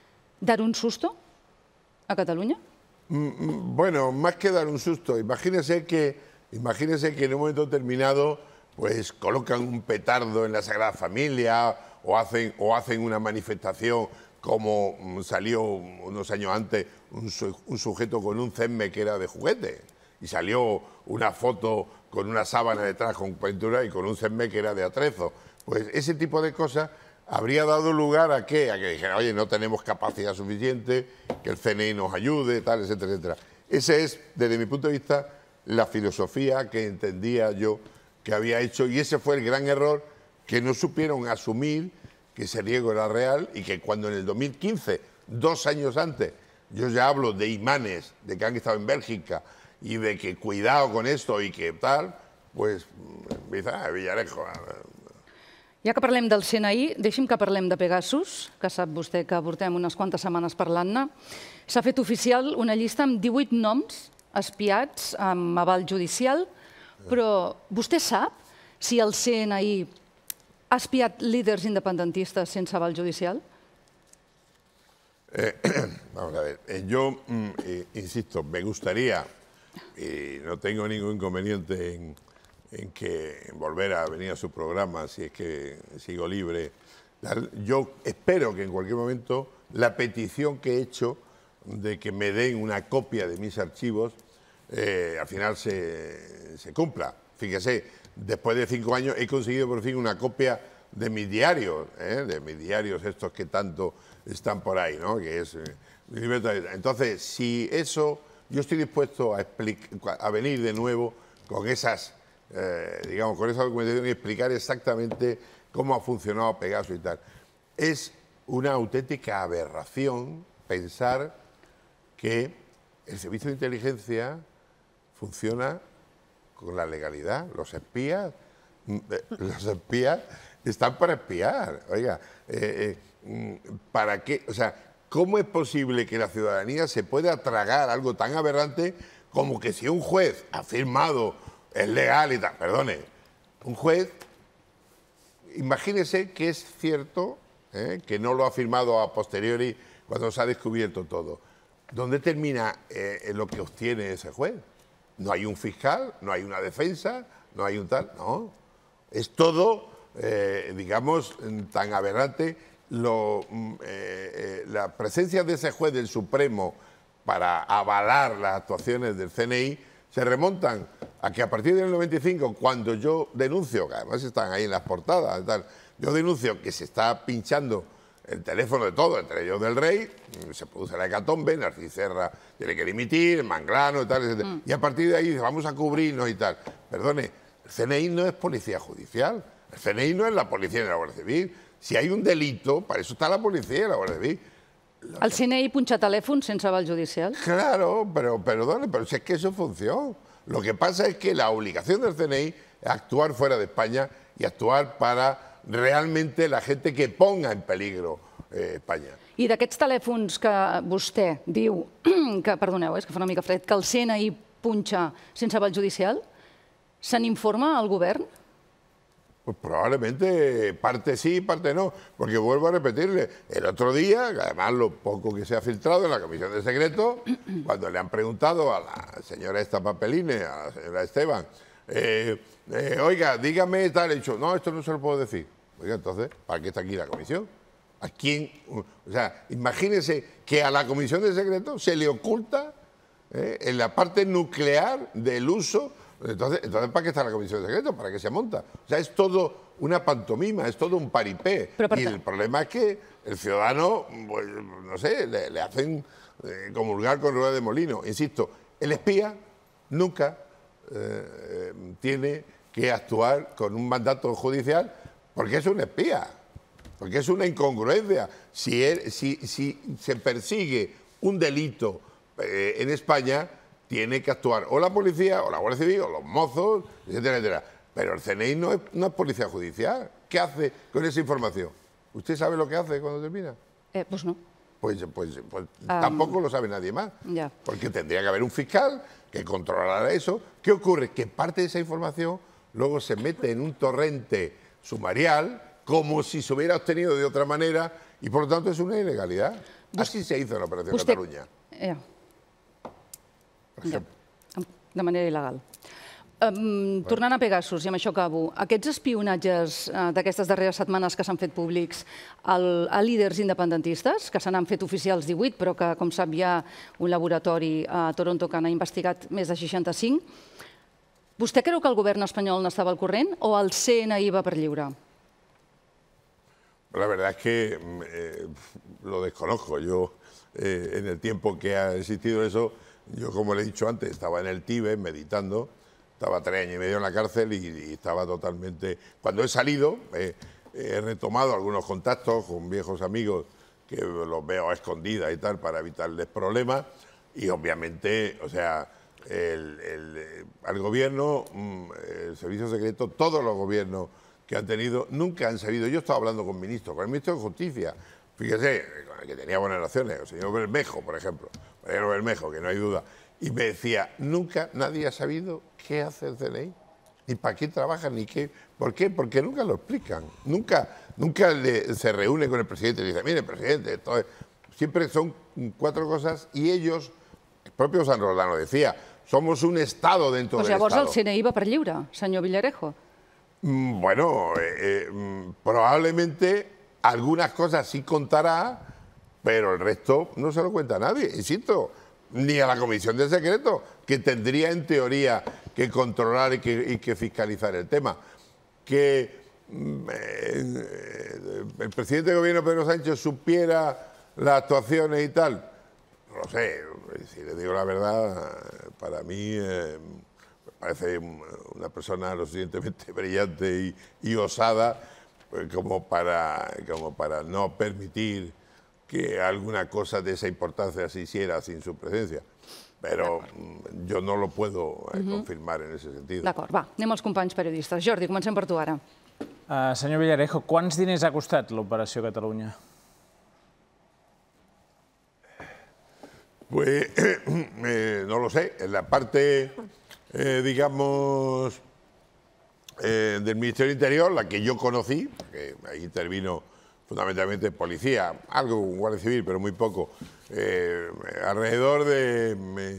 dar un susto a Cataluña? Bueno, más que dar un susto, imagínese que, imagínese que en un momento determinado pues colocan un petardo en la Sagrada Familia o hacen, o hacen una manifestación como salió unos años antes un, su, un sujeto con un cesme que era de juguete y salió una foto con una sábana detrás con pintura y con un cesme que era de atrezo. Pues ese tipo de cosas habría dado lugar a que, a que dijeran, oye, no tenemos capacidad suficiente, que el C N I nos ayude, tal, etcétera, etcétera. Esa es, desde mi punto de vista, la filosofía que entendía yo que había hecho, y ese fue el gran error, que no supieron asumir que ese riesgo era real y que cuando en el dos mil quince, dos años antes, yo ya hablo de imanes, de que han estado en Bélgica y de que cuidado con esto y que tal, pues empieza a Villarejo. Ja que parlem del C N I, deixi'm que parlem de Pegasus, que sap vostè que portem unes quantes setmanes parlant-ne. S'ha fet oficial una llista amb divuit noms espiats amb aval judicial, però vostè sap si el C N I ha espiat líders independentistas sense aval judicial? Eh, vamos a ver, eh, yo eh, insisto, me gustaría, y no tengo ningún inconveniente en, en que volver a venir a su programa si es que sigo libre. Yo espero que en cualquier momento la petición que he hecho de que me den una copia de mis archivos eh, al final se, se cumpla. Fíjese, después de cinco años he conseguido por fin una copia de mis diarios, ¿eh? de mis diarios estos que tanto están por ahí, ¿no? Que es, eh, entonces, si eso, yo estoy dispuesto a, a venir de nuevo con esas, eh, digamos, con esa documentación y explicar exactamente cómo ha funcionado Pegasus y tal. Es una auténtica aberración pensar que el servicio de inteligencia funciona con la legalidad. Los espías, los espías están para espiar. Oiga, eh, eh, ¿para qué? O sea, ¿cómo es posible que la ciudadanía se pueda tragar algo tan aberrante como que si un juez ha firmado es legal y tal? Perdone, un juez, imagínese que es cierto, eh, que no lo ha firmado a posteriori cuando se ha descubierto todo. ¿Dónde termina eh, lo que obtiene ese juez? No hay un fiscal, no hay una defensa, no hay un tal, no. Es todo, eh, digamos, tan aberrante. Lo, eh, eh, la presencia de ese juez del Supremo para avalar las actuaciones del C N I se remontan a que a partir del noventa y cinco, cuando yo denuncio, que además están ahí en las portadas, tal, yo denuncio que se está pinchando el teléfono de todo, entre ellos del rey, se produce la hecatombe, Narcís Serra tiene que dimitir, Manglano y tal, etcétera. Mm. Y a partir de ahí dice, vamos a cubrirnos y tal. Perdone, el C N I no es policía judicial, el C N I no es la policía ni la Guardia Civil. Si hay un delito, para eso está la policía y la Guardia Civil. El C N I punxa telèfons sense aval judicial? Claro, pero perdone, pero si es que eso es función. Lo que pasa es que la obligación del C N I es actuar fuera de España y actuar para realmente la gente que ponga en peligro eh, España. I d'aquests telèfons que vostè diu, que, perdoneu, és que fa una mica fred, que el C N I punxa sense aval judicial, se n'informa al govern? Pues probablemente parte sí, parte no, porque vuelvo a repetirle, el otro día, además lo poco que se ha filtrado en la Comisión de Secreto, cuando le han preguntado a la señora esta Papeline, a la señora Esteban, eh, eh, oiga, dígame tal, he dicho, no, esto no se lo puedo decir. Oiga, entonces, ¿para qué está aquí la comisión? ¿A quién? O sea, imagínese que a la Comisión de Secreto se le oculta eh, en la parte nuclear del uso. Entonces, entonces, ¿para qué está la Comisión de Secreto? ¿Para qué se monta? O sea, es todo una pantomima, es todo un paripé. Y el problema es que el ciudadano, pues, no sé, le, le hacen eh, comulgar con rueda de molino. Insisto, el espía nunca eh, tiene que actuar con un mandato judicial porque es un espía, porque es una incongruencia. Si, él, si, si se persigue un delito eh, en España, tiene que actuar o la policía, o la Guardia Civil, o los mozos, etcétera, etcétera. Pero el C N I no es, no es policía judicial. ¿Qué hace con esa información? ¿Usted sabe lo que hace cuando termina? Eh, pues no. Pues, pues, pues um, tampoco lo sabe nadie más. Ya. Porque tendría que haber un fiscal que controlara eso. ¿Qué ocurre? Que parte de esa información luego se mete en un torrente sumarial como si se hubiera obtenido de otra manera y por lo tanto es una ilegalidad. Así se hizo la Operación Catalunya. Ja. De manera il·legal. Um, tornant a Pegasus, i amb això acabo, aquests espionatges uh, d'aquestes darreres setmanes que s'han fet públics al, a líders independentistes, que se n'han fet oficials divuit, però que, com sap, hi ha un laboratori a Toronto que n'ha investigat més de seixanta-cinc, vostè creu que el govern espanyol n'estava al corrent o el C N I va per lliure? La verdad es que eh, lo desconozco. Yo, eh, en el tiempo que ha existido eso, yo, como le he dicho antes, estaba en el Tíbet meditando. Estaba tres años y medio en la cárcel y, y estaba totalmente... Cuando he salido, eh, he retomado algunos contactos con viejos amigos que los veo a escondidas y tal para evitarles problemas y obviamente, o sea, el, el, al gobierno, el servicio secreto, todos los gobiernos que han tenido nunca han sabido... Yo estaba hablando con ministros, con el ministro de Justicia, fíjese, con el que tenía buenas relaciones, el señor Bermejo, por ejemplo, el señor Bermejo, que no hay duda, y me decía, nunca nadie ha sabido qué hace el C N I, ni para qué trabaja, ni qué. ¿Por qué? Porque nunca lo explican. Nunca, nunca le, se reúne con el presidente y le dice, mire, presidente, esto es... Siempre son cuatro cosas y ellos, el propio San Roldán decía, somos un Estado dentro pues del llavors Estado. El C N I va per lliure, senyor Villarejo. Mm, bueno, eh, eh, probablemente algunas cosas sí contará, pero el resto no se lo cuenta a nadie, insisto. Ni a la Comisión de Secreto, que tendría en teoría que controlar y que, y que fiscalizar el tema. Que eh, el presidente de gobierno Pedro Sánchez supiera las actuaciones y tal, no lo sé, si le digo la verdad, para mí eh, me parece una persona lo suficientemente brillante y, y osada pues, como, para, como para no permitir que alguna cosa de esa importancia se hiciera sin su presencia. Però jo no lo puedo eh, confirmar en ese sentido. D'acord, va, anem als companys periodistes. Jordi, comencem per tu ara. Uh, senyor Villarejo, quants diners ha costat l'Operació Catalunya? Pues eh, no lo sé. En la parte, eh, digamos, eh, del Ministerio del Interior, la que yo conocí, que ahí intervino fundamentalmente policía, algo con Guardia Civil, pero muy poco, eh, alrededor de eh,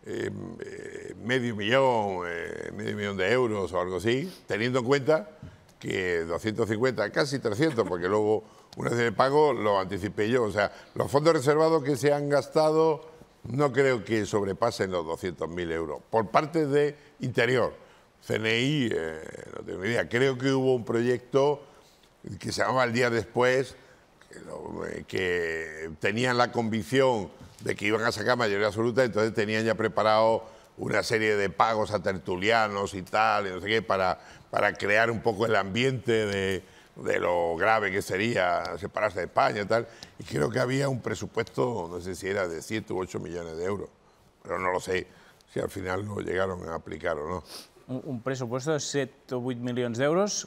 eh, medio millón, eh, medio millón de euros o algo así, teniendo en cuenta que doscientos cincuenta, casi trescientos, porque luego una vez de pago lo anticipé yo. O sea, los fondos reservados que se han gastado no creo que sobrepasen los doscientos mil euros. Por parte de Interior, C N I, eh, no tengo ni idea, creo que hubo un proyecto que se llamaba El Día Después, que, lo, que tenían la convicción de que iban a sacar mayoría absoluta, entonces tenían ya preparado una serie de pagos a tertulianos y tal, y no sé qué, para, para crear un poco el ambiente de, de lo grave que sería separarse de España y tal, y creo que había un presupuesto, no sé si era de siete u ocho millones de euros, pero no lo sé si al final lo llegaron a aplicar o no. Un, un presupuesto de siete o ocho milions d'euros.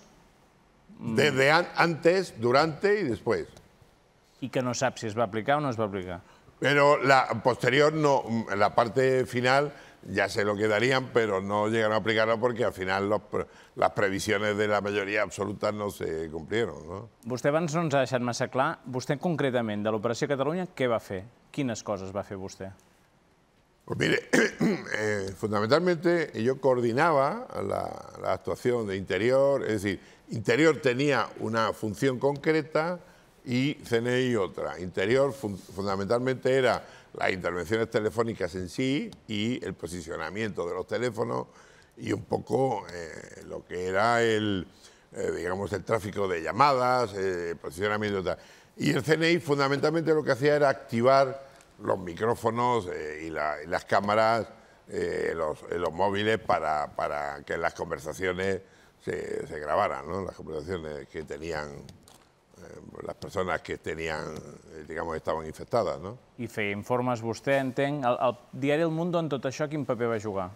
Desde an antes, durante y después. Y que no sabe si es va a aplicar o no es va a aplicar. Pero la posterior, no, la parte final ya se lo quedarían, pero no llegaron a aplicarlo porque al final los, las previsiones de la mayoría absoluta no se cumplieron. ¿No? Vostè abans no ens ha deixat massa clar, vostè concretament de l'Operació Catalunya, què va fer? Quines coses va fer vostè? Pues mire, eh, fundamentalmente yo coordinaba la, la actuación de Interior, es decir, Interior tenía una función concreta y C N I otra. Interior fun fundamentalmente era las intervenciones telefónicas en sí y el posicionamiento de los teléfonos y un poco eh, lo que era el, eh, digamos, el tráfico de llamadas, eh, el posicionamiento y tal. Y el C N I fundamentalmente lo que hacía era activar los micrófonos eh, y, la, y las cámaras, eh, los, los móviles para, para que las conversaciones se, se grabaran, ¿no? Las conversaciones que tenían eh, las personas que tenían, digamos, estaban infectadas, ¿no? I feia informes vostè, entenc. El, el diari El Mundo en tot això quin paper va jugar?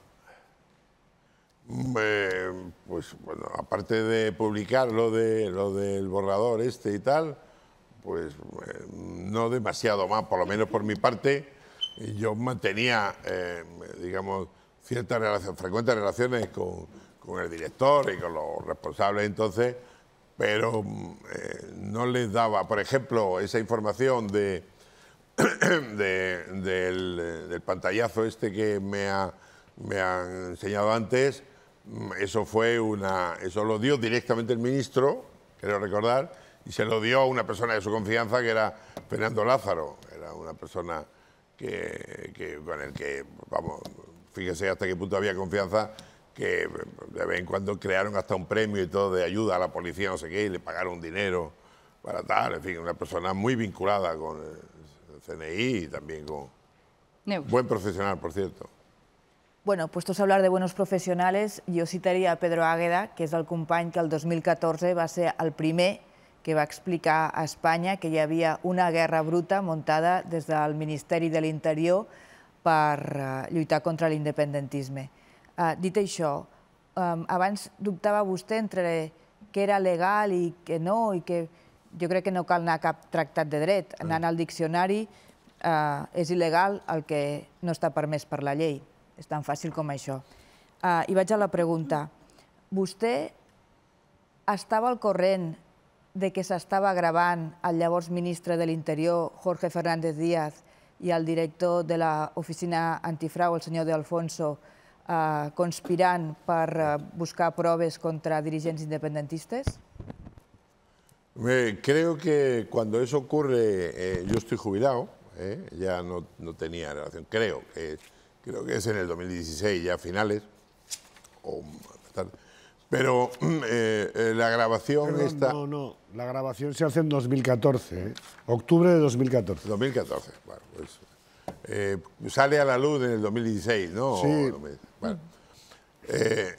Eh, pues, bueno, aparte de publicar lo, de, lo del borrador este y tal, pues eh, no demasiado más, por lo menos por mi parte. Yo mantenía, eh, digamos, ciertas relaciones, frecuentes relaciones con, con el director y con los responsables entonces, pero eh, no les daba, por ejemplo, esa información de, de, del, del pantallazo este que me, ha, me han enseñado antes, eso fue una, eso lo dio directamente el ministro, creo recordar, y se lo dio a una persona de su confianza que era Fernando Lázaro, era una persona que, que con el que, vamos, fíjese hasta qué punto había confianza, que de vez en cuando crearon hasta un premio y todo de ayuda a la policía, no sé qué, y le pagaron dinero para tal, en fin, una persona muy vinculada con el C N I y también con... Neus. Buen profesional, por cierto. Bueno, puestos a hablar de buenos profesionales, jo citaria a Pedro Águeda, que és el company que el dos mil catorze va ser el primer que va explicar a Espanya que hi havia una guerra bruta muntada des del Ministeri de l'Interior per lluitar contra l'independentisme. Dit això, abans dubtava vostè entre què era legal i què no, i que jo crec que no cal anar a cap tractat de dret. Anant al diccionari és il·legal el que no està permès per la llei. És tan fàcil com això. I vaig a la pregunta. Vostè estava al corrent de que s'estava gravant el llavors ministre de l'Interior, Jorge Fernández Díaz, i el director de l'oficina antifrau, el senyor De Alfonso, conspirant per buscar proves contra dirigents independentistes? Creo que cuando eso ocurre, eh, yo estoy jubilado, eh, ya no, no tenía relación, creo que, creo que es en el dos mil dieciséis, ya a finales, o más tarde. Pero eh, eh, la grabación Perdón, está... No, no, la grabación se hace en dos mil catorce, ¿eh? Octubre de dos mil catorce. dos mil catorce, bueno, pues... Eh, sale a la luz en el dos mil dieciséis, ¿no? Sí. Bueno, eh,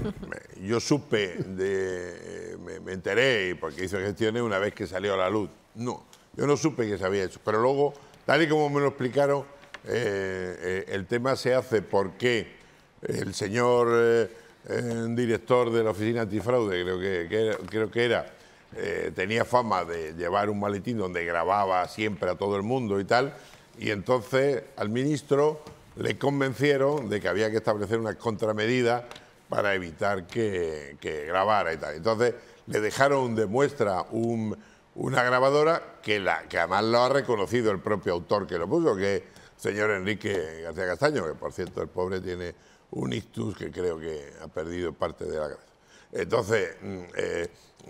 yo supe, de, me, me enteré, porque hice gestiones una vez que salió a la luz. No, yo no supe que se había hecho, pero luego, tal y como me lo explicaron, eh, eh, el tema se hace porque el señor eh, eh, director de la oficina antifraude, creo que, que era, creo que era eh, tenía fama de llevar un maletín donde grababa siempre a todo el mundo y tal, y entonces al ministro le convencieron de que había que establecer una contramedida para evitar que, que grabara y tal. Entonces le dejaron de muestra un, una grabadora que, la, que además lo ha reconocido el propio autor que lo puso, que es el señor Enrique García Castaño, que por cierto el pobre tiene un ictus que creo que ha perdido parte de la cabeza. Entonces, eh,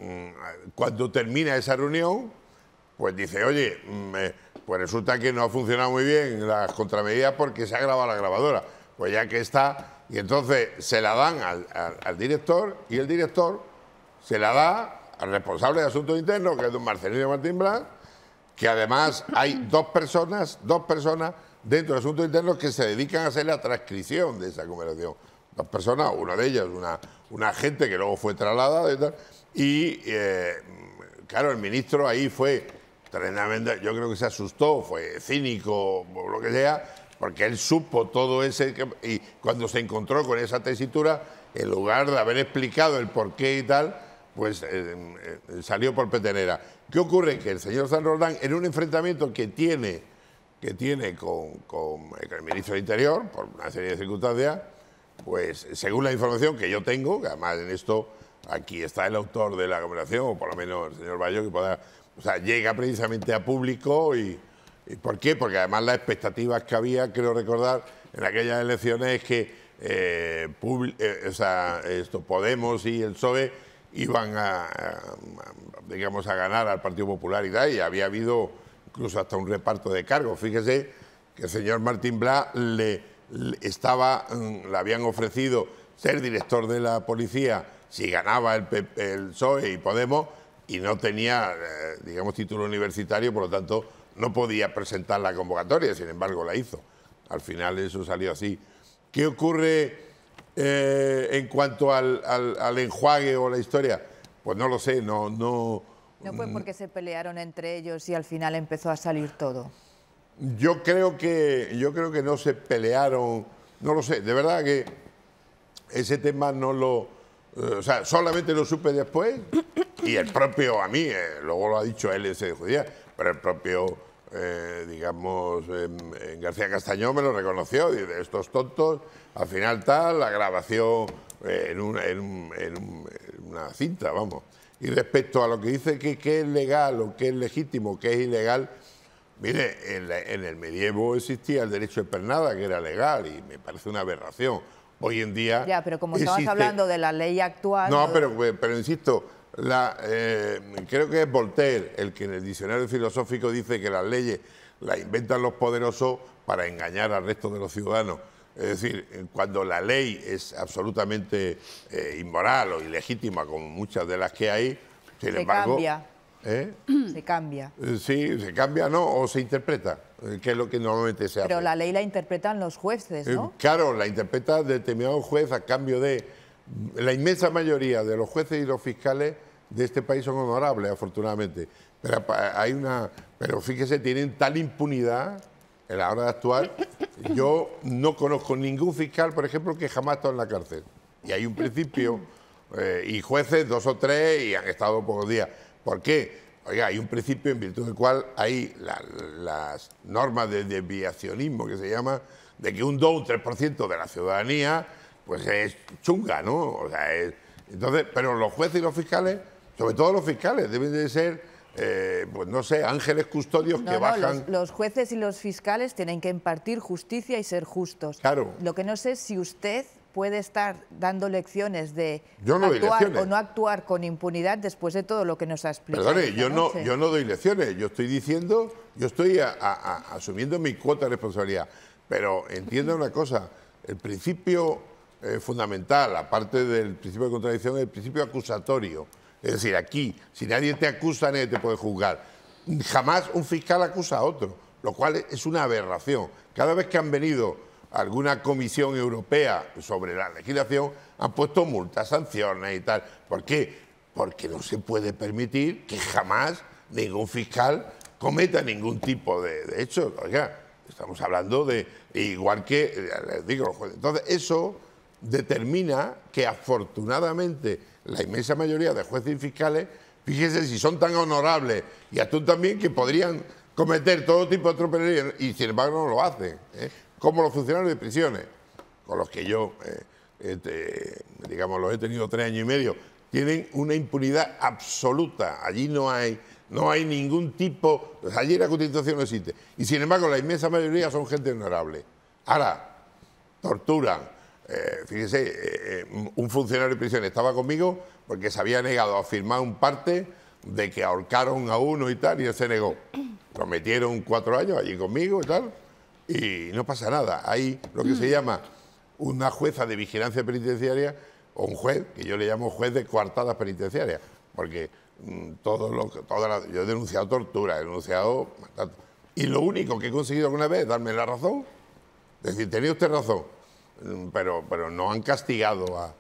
cuando termina esa reunión, pues dice, oye, pues resulta que no ha funcionado muy bien las contramedidas porque se ha grabado la grabadora. Pues ya que está, y entonces se la dan al, al, al director, y el director se la da al responsable de Asuntos Internos, que es don Marcelino Martín Blas, que además hay dos personas, dos personas dentro de Asuntos Internos que se dedican a hacer la transcripción de esa conversación. Dos personas, una de ellas, una, una agente que luego fue trasladada y tal, y eh, claro, el ministro ahí fue tremendamente, yo creo que se asustó, fue cínico o lo que sea, porque él supo todo ese... Y cuando se encontró con esa tesitura, en lugar de haber explicado el porqué y tal, pues eh, eh, salió por petenera. ¿Qué ocurre? Que el señor San Roldán, en un enfrentamiento que tiene, que tiene con, con el ministro del Interior, por una serie de circunstancias, pues según la información que yo tengo, que además en esto aquí está el autor de la conversación, o por lo menos el señor Bayo, que pueda... O sea, llega precisamente a público y, y ¿por qué? Porque además las expectativas que había, creo recordar, en aquellas elecciones es que eh, pub, eh, o sea, esto, Podemos y el P S O E iban a, a, digamos, a ganar al Partido Popular y tal, y había habido incluso hasta un reparto de cargos. Fíjese que el señor Martín Blas le, le, estaba, le habían ofrecido ser director de la policía si ganaba el, el P S O E y Podemos, y no tenía, eh, digamos, título universitario, por lo tanto, no podía presentar la convocatoria, sin embargo, la hizo. Al final eso salió así. ¿Qué ocurre eh, en cuanto al, al, al enjuague o la historia? Pues no lo sé, no... No, ¿No fue porque se pelearon entre ellos y al final empezó a salir todo? Yo creo que, yo creo que no se pelearon, no lo sé, de verdad que ese tema no lo... O sea, solamente lo supe después y el propio, a mí, eh, luego lo ha dicho él ese día, pero el propio, eh, digamos, eh, García Castañón me lo reconoció, dice, estos tontos, al final tal, la grabación eh, en, un, en, un, en, un, en una cinta, vamos. Y respecto a lo que dice que, que es legal o que es legítimo, que es ilegal, Mire, en, la, en el medievo existía el derecho de pernada, que era legal, y me parece una aberración. Hoy en día... Ya, pero como existe... estamos hablando de la ley actual... No, pero, pero insisto, la, eh, creo que es Voltaire el que en el diccionario filosófico dice que las leyes las inventan los poderosos para engañar al resto de los ciudadanos. Es decir, cuando la ley es absolutamente eh, inmoral o ilegítima, como muchas de las que hay, sin se embargo... cambia. ¿Eh? Se cambia. Sí, se cambia, ¿no? O se interpreta, que es lo que normalmente se hace. Pero la ley la interpretan los jueces, ¿no? Eh, claro, la interpreta determinado juez a cambio de... La inmensa mayoría de los jueces y los fiscales de este país son honorables, afortunadamente. Pero hay una... Pero fíjese, tienen tal impunidad en la hora de actuar. Yo no conozco ningún fiscal, por ejemplo, que jamás ha estado en la cárcel. Y hay un principio, eh, y jueces, dos o tres, y han estado pocos días. ¿Por qué? Oiga, hay un principio en virtud del cual hay la, las normas de desviacionismo, que se llama, de que un dos o un tres por ciento de la ciudadanía pues es chunga, ¿no? O sea, es, entonces, pero los jueces y los fiscales, sobre todo los fiscales, deben de ser, eh, pues no sé, ángeles custodios no, que no, bajan... Los, los jueces y los fiscales tienen que impartir justicia y ser justos. Claro. Lo que no sé es si usted puede estar dando lecciones de yo no actuar lecciones. o no actuar con impunidad después de todo lo que nos ha explicado. Perdone, yo no, yo no doy lecciones, yo estoy diciendo, yo estoy a, a, a, asumiendo mi cuota de responsabilidad, pero entienda una cosa, el principio eh, fundamental, aparte del principio de contradicción, es el principio acusatorio. Es decir, aquí, si nadie te acusa, nadie te puede juzgar. Jamás un fiscal acusa a otro, lo cual es una aberración. Cada vez que han venido alguna comisión europea sobre la legislación, han puesto multas, sanciones y tal. ¿Por qué? Porque no se puede permitir que jamás ningún fiscal cometa ningún tipo de, de hecho. Oiga, estamos hablando de, igual que, les digo, los jueces. Entonces, eso determina que afortunadamente la inmensa mayoría de jueces y fiscales, fíjense si son tan honorables y actúan también, que podrían cometer todo tipo de tropelías y sin embargo no lo hacen, ¿eh? Como los funcionarios de prisiones, con los que yo, eh, este, digamos, los he tenido tres años y medio, tienen una impunidad absoluta. Allí no hay, no hay ningún tipo... Pues allí la Constitución no existe. Y sin embargo, la inmensa mayoría son gente honorable. Ahora, torturan. Eh, fíjese, eh, un funcionario de prisión estaba conmigo porque se había negado a firmar un parte de que ahorcaron a uno y tal, y él se negó. Lo metieron cuatro años allí conmigo y tal, y no pasa nada. Hay lo que se llama una jueza de vigilancia penitenciaria o un juez, que yo le llamo juez de coartadas penitenciarias, porque mmm, todo lo, toda la, yo he denunciado tortura, he denunciado... Y lo único que he conseguido alguna vez es darme la razón, es decir, tenía usted razón, pero, pero no han castigado a,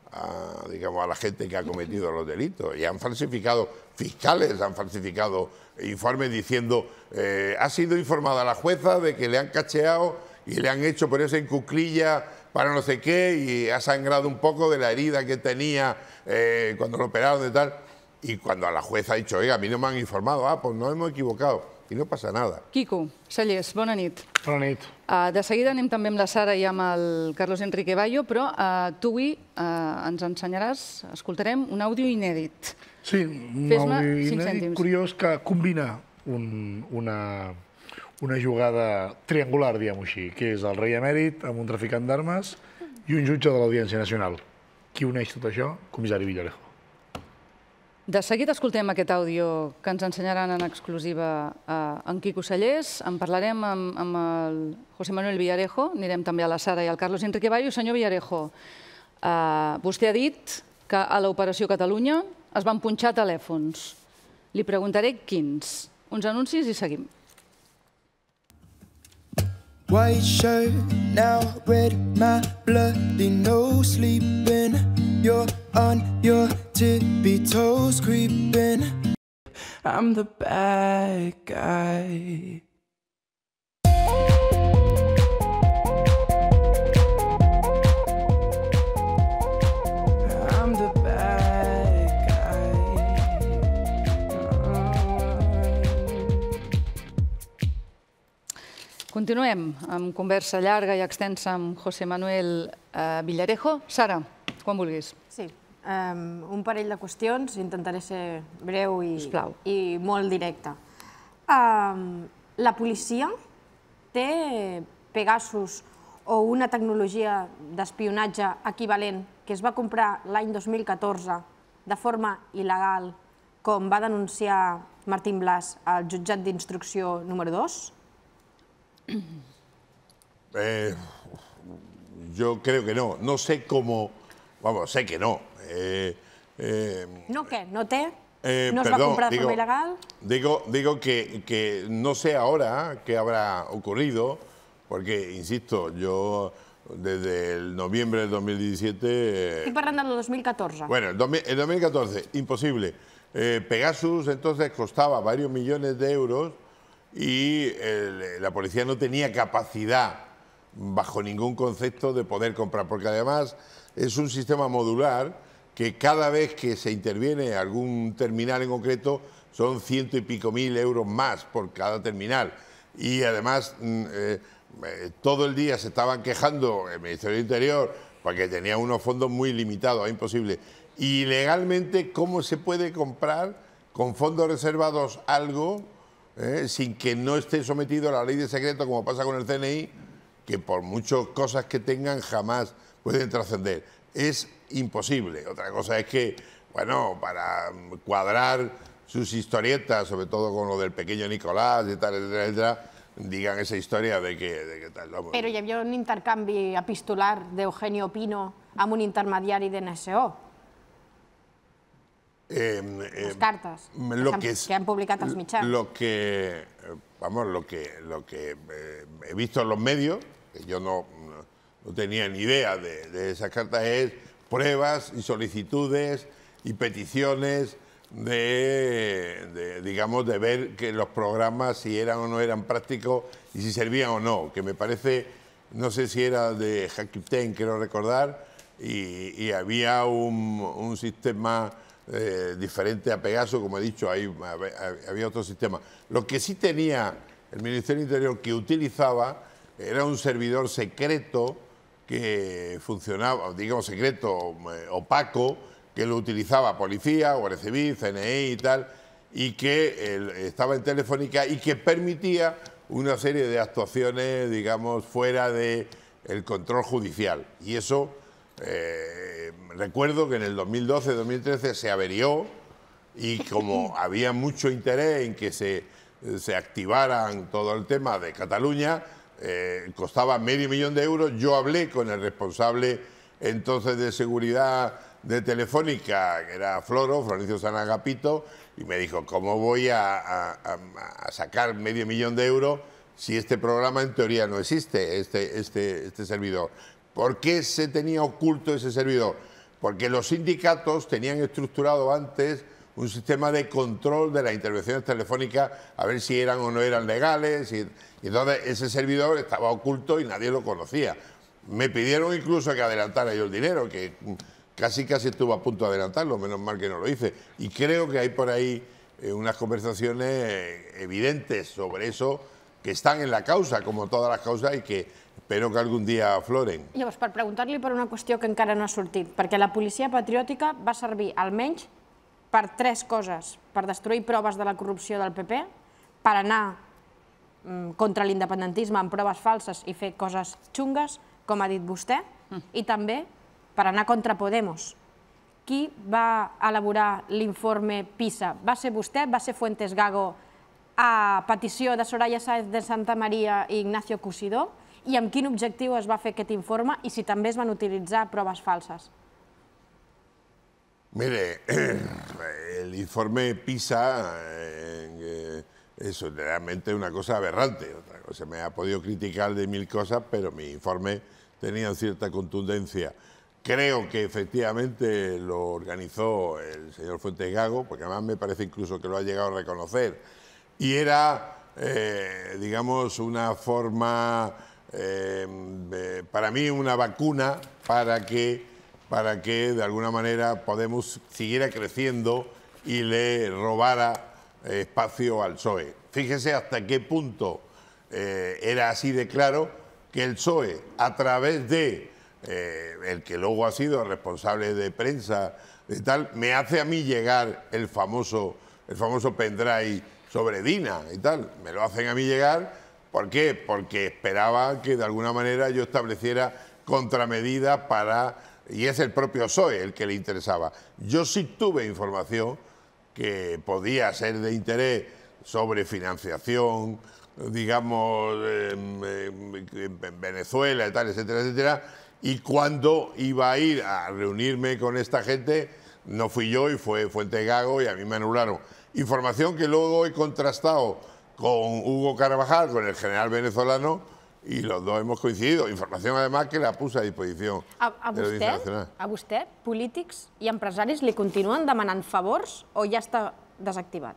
a, digamos, a la gente que ha cometido los delitos, y han falsificado, fiscales han falsificado informes diciendo, eh, ha sido informada la jueza de que le han cacheado y le han hecho ponerse en cuclilla para no sé qué, y ha sangrado un poco de la herida que tenía eh, cuando lo operaron y tal. Y cuando a la jueza ha dicho, oiga, a mí no me han informado, ah, pues nos hemos equivocado. I no passa nada. Quico, Cellers, bona nit. Bona nit. Uh, de seguida anem també amb la Sara i amb el Carlos Enrique Bayo, però uh, tu avui uh, ens ensenyaràs, escoltarem un àudio inèdit. Sí, un àudio inèdit curiós que combina un, una, una jugada triangular, diguem-ho així, que és el rei emèrit amb un traficant d'armes i un jutge de l'Audiència Nacional. Qui uneix tot això? Comissari Villarejo. De seguida escoltem aquest àudio que ens ensenyaran en exclusiva en Quico Cellers. En parlarem amb, amb el José Manuel Villarejo, anirem també a la Sara i al Carlos Enrique Bayo. Senyor Villarejo, eh, vostè ha dit que a l'Operació Catalunya es van punxar telèfons. Li preguntaré quins. Uns anuncis i seguim. White shirt, now red, my bloody nose sleeping. You're on your tippy toes creeping. I'm the bad guy. I'm the bad guy. Continuem amb conversa llarga i extensa amb José Manuel Villarejo. Sara, quan vulguis. Sí, un parell de qüestions, intentaré ser breu i molt directe. La policia té Pegasus o una tecnologia d'espionatge equivalent que es va comprar l'any dos mil catorze de forma il·legal, com va denunciar Martín Blas al jutjat d'instrucció número dos? Eh, yo creo que no. No sé cómo... Vamos, sé que no. Eh, eh, no què? No té? eh, no es perdón, va comprar de digo, forma il·legal? Digo, digo que, que no sé ahora qué habrá ocurrido, porque, insisto, yo desde el noviembre del dos mil diecisiete... Estic parlant del dos mil catorze. Bueno, el dos mil catorce, imposible. Eh, Pegasus entonces costaba varios millones de euros y el, la policía no tenía capacidad, bajo ningún concepto, de poder comprar, porque además es un sistema modular que cada vez que se interviene algún terminal en concreto son ciento y pico mil euros más por cada terminal. Y además eh, eh, todo el día se estaban quejando el Ministerio del Interior porque tenía unos fondos muy limitados, es imposible. Y legalmente, ¿cómo se puede comprar con fondos reservados algo eh, sin que no esté sometido a la ley de secreto, como pasa con el C N I, que por muchas cosas que tengan jamás pueden trascender? Es imposible. Otra cosa es que, bueno, para cuadrar sus historietas, sobre todo con lo del pequeño Nicolás y tal, etcétera, etcétera, digan esa historia de que, de que tal... Vamos. Però hi havia un intercanvi epistolar d'Eugenio Pino amb un intermediari de N S O. Eh, Les eh, cartes lo que, que, que han publicat els mitjans. Lo que, vamos, lo que, lo que eh, he visto en los medios, que yo no, no, no tenía ni idea de, de esas cartas, es pruebas y solicitudes y peticiones de, de, digamos, de ver que los programas si eran o no eran prácticos y si servían o no, que me parece, no sé si era de Hakuten, quiero recordar, y, y había un, un sistema eh, diferente a Pegasus, como he dicho, ahí había otro sistema. Lo que sí tenía el Ministerio del Interior que utilizaba era un servidor secreto que funcionaba, digamos secreto, eh, opaco, que lo utilizaba policía, Guardia Civil, C N I y tal, y que el, estaba en Telefónica y que permitía una serie de actuaciones, digamos, fuera del control judicial. Y eso, eh, recuerdo que en el dos mil doce dos mil trece se averió y como había mucho interés en que se, se activaran todo el tema de Cataluña, eh, costaba medio millón de euros. Yo hablé con el responsable entonces de seguridad de Telefónica, que era Floro, Florencio San Agapito, y me dijo, ¿cómo voy a, a, a sacar medio millón de euros si este programa en teoría no existe, este, este, este servidor? ¿Por qué se tenía oculto ese servidor? Porque los sindicatos tenían estructurado antes un sistema de control de las intervenciones telefónicas, a ver si eran o no eran legales, y, y entonces ese servidor estaba oculto y nadie lo conocía. Me pidieron incluso que adelantara yo el dinero, que casi casi estuve a punto de adelantarlo, menos mal que no lo hice. Y creo que hay por ahí eh, unas conversaciones eh, evidentes sobre eso que están en la causa, como todas las causas, y que espero que algun dia afloren. Llavors, per preguntar-li per una qüestió que encara no ha sortit, perquè la policia patriòtica va servir almenys per tres coses: per destruir proves de la corrupció del P P, per anar contra l'independentisme amb proves falses i fer coses xungues, com ha dit vostè, i també per anar contra Podemos. Qui va elaborar l'informe PISA? Va ser vostè? Va ser Fuentes Gago a petició de Soraya Sáenz de Santa Maria i Ignacio Cusidó? I amb quin objectiu es va fer aquest informe i si també es van utilitzar proves falses? Mire, el informe PISA eh, es realmente una cosa aberrante. Otra cosa, me ha podido criticar de mil cosas, pero mi informe tenía cierta contundencia. Creo que efectivamente lo organizó el señor Fuentes Gago, porque además me parece incluso que lo ha llegado a reconocer. Y era, eh, digamos, una forma, eh, eh, para mí, una vacuna para que, para que de alguna manera Podemos siguiera creciendo y le robara eh, espacio al P S O E. Fíjese hasta qué punto eh, era así de claro que el P S O E, a través de eh, el que luego ha sido responsable de prensa y tal, me hace a mí llegar el famoso, el famoso pendrive sobre Dina y tal. Me lo hacen a mí llegar. ¿Por qué? Porque esperaba que de alguna manera yo estableciera contramedidas para... Y es el propio P S O E el que le interesaba. Yo sí tuve información que podía ser de interés sobre financiación, digamos, en, en Venezuela y tal, etcétera, etcétera. Y cuando iba a ir a reunirme con esta gente, no fui yo y fue Fuente Gago y a mí me anularon. Información que luego he contrastado con Hugo Carvajal, con el general venezolano, y los dos hemos coincidido. Información, además, que la puse a disposición a, a de l'Audiència Nacional. A vostè, polítics i empresaris li continuen demanant favors o ja està desactivat?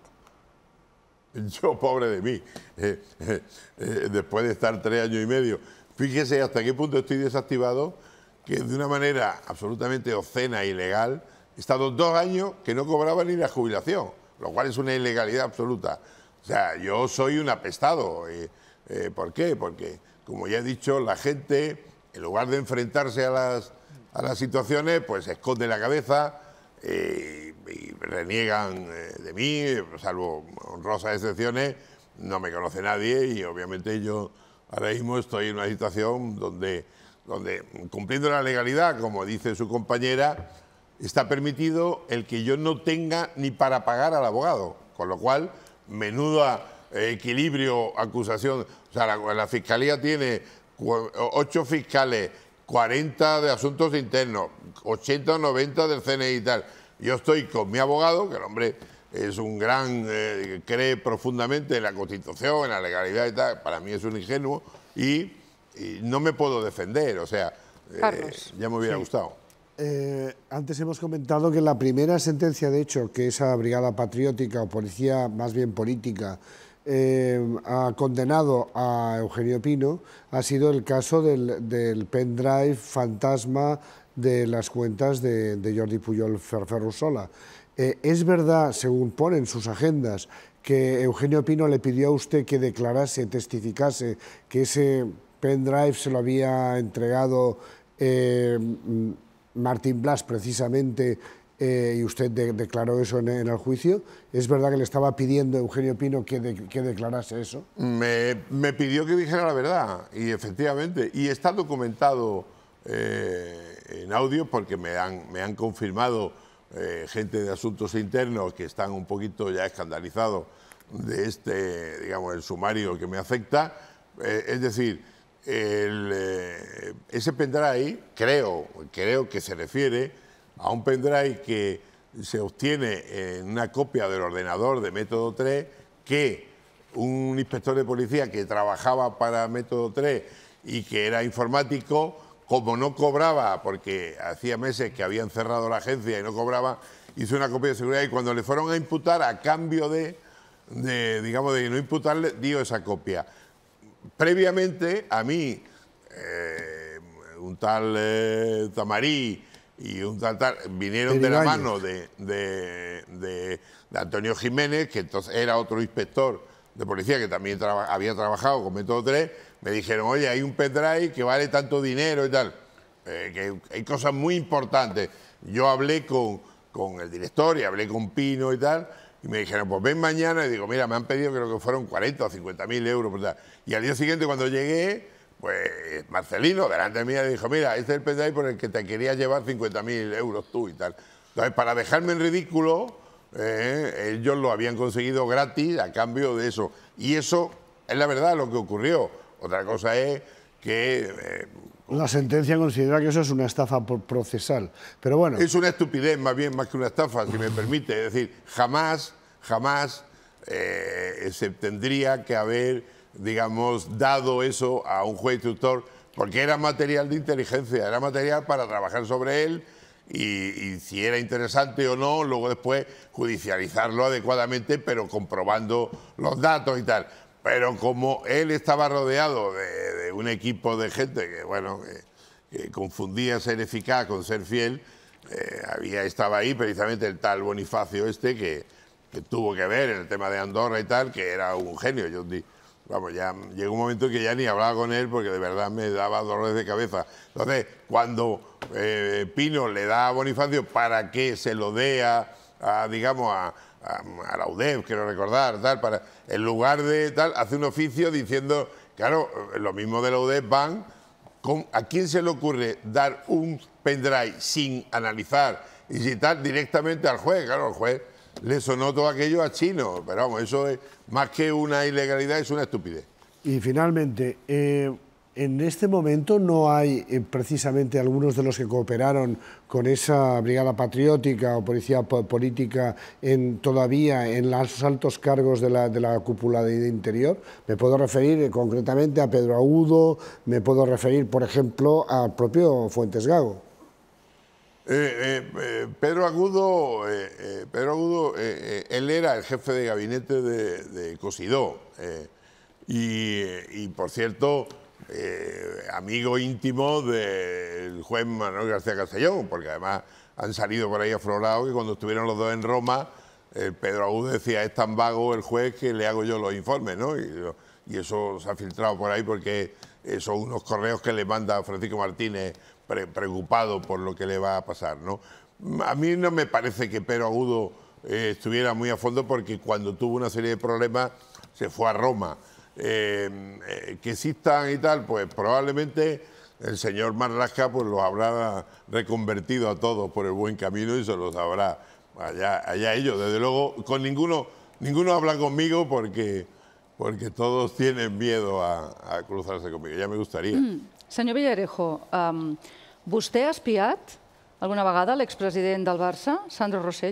Yo, pobre de mí, eh, eh, eh, después de estar tres años y medio, fíjese hasta qué punto estoy desactivado, que de una manera absolutamente obscena e ilegal, he estado dos años que no cobraba ni la jubilación, lo cual es una ilegalidad absoluta. O sea, yo soy un apestado. Eh, eh, ¿Por qué? Porque, como ya he dicho, la gente, en lugar de enfrentarse a las, a las situaciones, pues esconde la cabeza eh, y reniegan eh, de mí, salvo honrosas excepciones, no me conoce nadie y obviamente yo ahora mismo estoy en una situación donde, donde cumpliendo la legalidad, como dice su compañera, está permitido el que yo no tenga ni para pagar al abogado, con lo cual, menuda eh, equilibrio, acusación. O sea, la, la Fiscalía tiene ocho fiscales, cuarenta de asuntos internos, ochenta o noventa del C N I y tal. Yo estoy con mi abogado, que el hombre es un gran, eh, cree profundamente en la Constitución, en la legalidad y tal, para mí es un ingenuo, y, y no me puedo defender, o sea, eh, ya me hubiera sí. gustado. Eh, antes hemos comentado que la primera sentencia, de hecho, que esa Brigada Patriótica o Policía más bien política eh, ha condenado a Eugenio Pino, ha sido el caso del, del pendrive fantasma de las cuentas de, de Jordi Pujol Ferrusola. Eh, ¿Es verdad, según ponen sus agendas, que Eugenio Pino le pidió a usted que declarase, testificase que ese pendrive se lo había entregado eh, Martín Blas precisamente eh, y usted de, declaró eso en, en el juicio? ¿Es verdad que le estaba pidiendo a Eugenio Pino que, de, que declarase eso? Me, me pidió que dijera la verdad y efectivamente, y está documentado eh, en audio porque me han, me han confirmado eh, gente de asuntos internos que están un poquito ya escandalizados de este, digamos, el sumario que me afecta. Eh, es decir, el, eh, ese pendrive, creo, creo que se refiere a un pendrive que se obtiene en una copia del ordenador de Método tres, que un inspector de policía que trabajaba para Método tres y que era informático, como no cobraba, porque hacía meses que habían cerrado la agencia y no cobraba, hizo una copia de seguridad y cuando le fueron a imputar, a cambio de, de digamos, de no imputarle, dio esa copia. Previamente, a mí, eh, un tal eh, Tamarí y un tal, tal vinieron de la mano de, de, de, de Antonio Jiménez, que entonces era otro inspector de policía que también traba, había trabajado con Método tres, me dijeron, oye, hay un pendrive que vale tanto dinero y tal, eh, que hay cosas muy importantes. Yo hablé con, con el director y hablé con Pino y tal, y me dijeron, pues ven mañana, y digo, mira, me han pedido creo que fueron cuarenta o cincuenta mil euros. Pues, y al día siguiente, cuando llegué, pues Marcelino, delante de mí, le dijo, mira, este es el pendrive por el que te querías llevar cincuenta mil euros tú y tal. Entonces, para dejarme en ridículo, eh, ellos lo habían conseguido gratis a cambio de eso. Y eso es la verdad lo que ocurrió. Otra cosa es que... Eh, la sentencia considera que eso es una estafa procesal, pero bueno... Es una estupidez más bien, más que una estafa, si me permite. Es decir, jamás, jamás eh, se tendría que haber, digamos, dado eso a un juez instructor, porque era material de inteligencia, era material para trabajar sobre él y, y si era interesante o no, luego después judicializarlo adecuadamente, pero comprobando los datos y tal. Pero como él estaba rodeado de, de un equipo de gente que, bueno, que, que confundía ser eficaz con ser fiel, eh, había, estaba ahí precisamente el tal Bonifacio este que, que tuvo que ver en el tema de Andorra y tal, que era un genio. Yo, vamos, ya llegó un momento que ya ni hablaba con él porque de verdad me daba dolores de cabeza. Entonces, cuando eh, Pino le da a Bonifacio para que se lo dé a, a digamos, a, a, a la U D E F, quiero recordar, tal, para, en lugar de tal, hace un oficio diciendo, claro, lo mismo de la U D E F van, con, ¿a quién se le ocurre dar un pendrive sin analizar y sin tal directamente al juez? Claro, al juez le sonó todo aquello a chino, pero vamos, eso es más que una ilegalidad, es una estupidez. Y finalmente, eh, en este momento no hay eh, precisamente algunos de los que cooperaron con esa brigada patriótica o policía política en, todavía en los altos cargos de la, de la cúpula de Interior. Me puedo referir eh, concretamente a Pedro Agudo, me puedo referir, por ejemplo, al propio Fuentes Gago. Eh, eh, eh, Pedro Agudo, eh, eh, Pedro Agudo eh, eh, él era el jefe de gabinete de, de Cosidó eh, y, y, por cierto, eh, amigo íntimo del juez Manuel García Castellón, porque además han salido por ahí aflorados que cuando estuvieron los dos en Roma, eh, Pedro Agudo decía, es tan vago el juez que le hago yo los informes, ¿no? Y, y eso se ha filtrado por ahí porque eh, son unos correos que le manda Francisco Martínez pre preocupado por lo que le va a pasar, ¿no? A mí no me parece que Pedro Agudo eh, estuviera muy a fondo porque cuando tuvo una serie de problemas se fue a Roma. Eh, eh, que existan y tal, pues probablemente el señor Marlaska pues los habrá reconvertido a todos por el buen camino y se los habrá allá, allá ellos. Desde luego, con ninguno, ninguno habla conmigo porque, porque todos tienen miedo a, a cruzarse conmigo. Ya me gustaría. Mm. Senyor Villarejo, um, vostè ha espiat alguna vegada l'expresident del Barça, Sandro Rosell?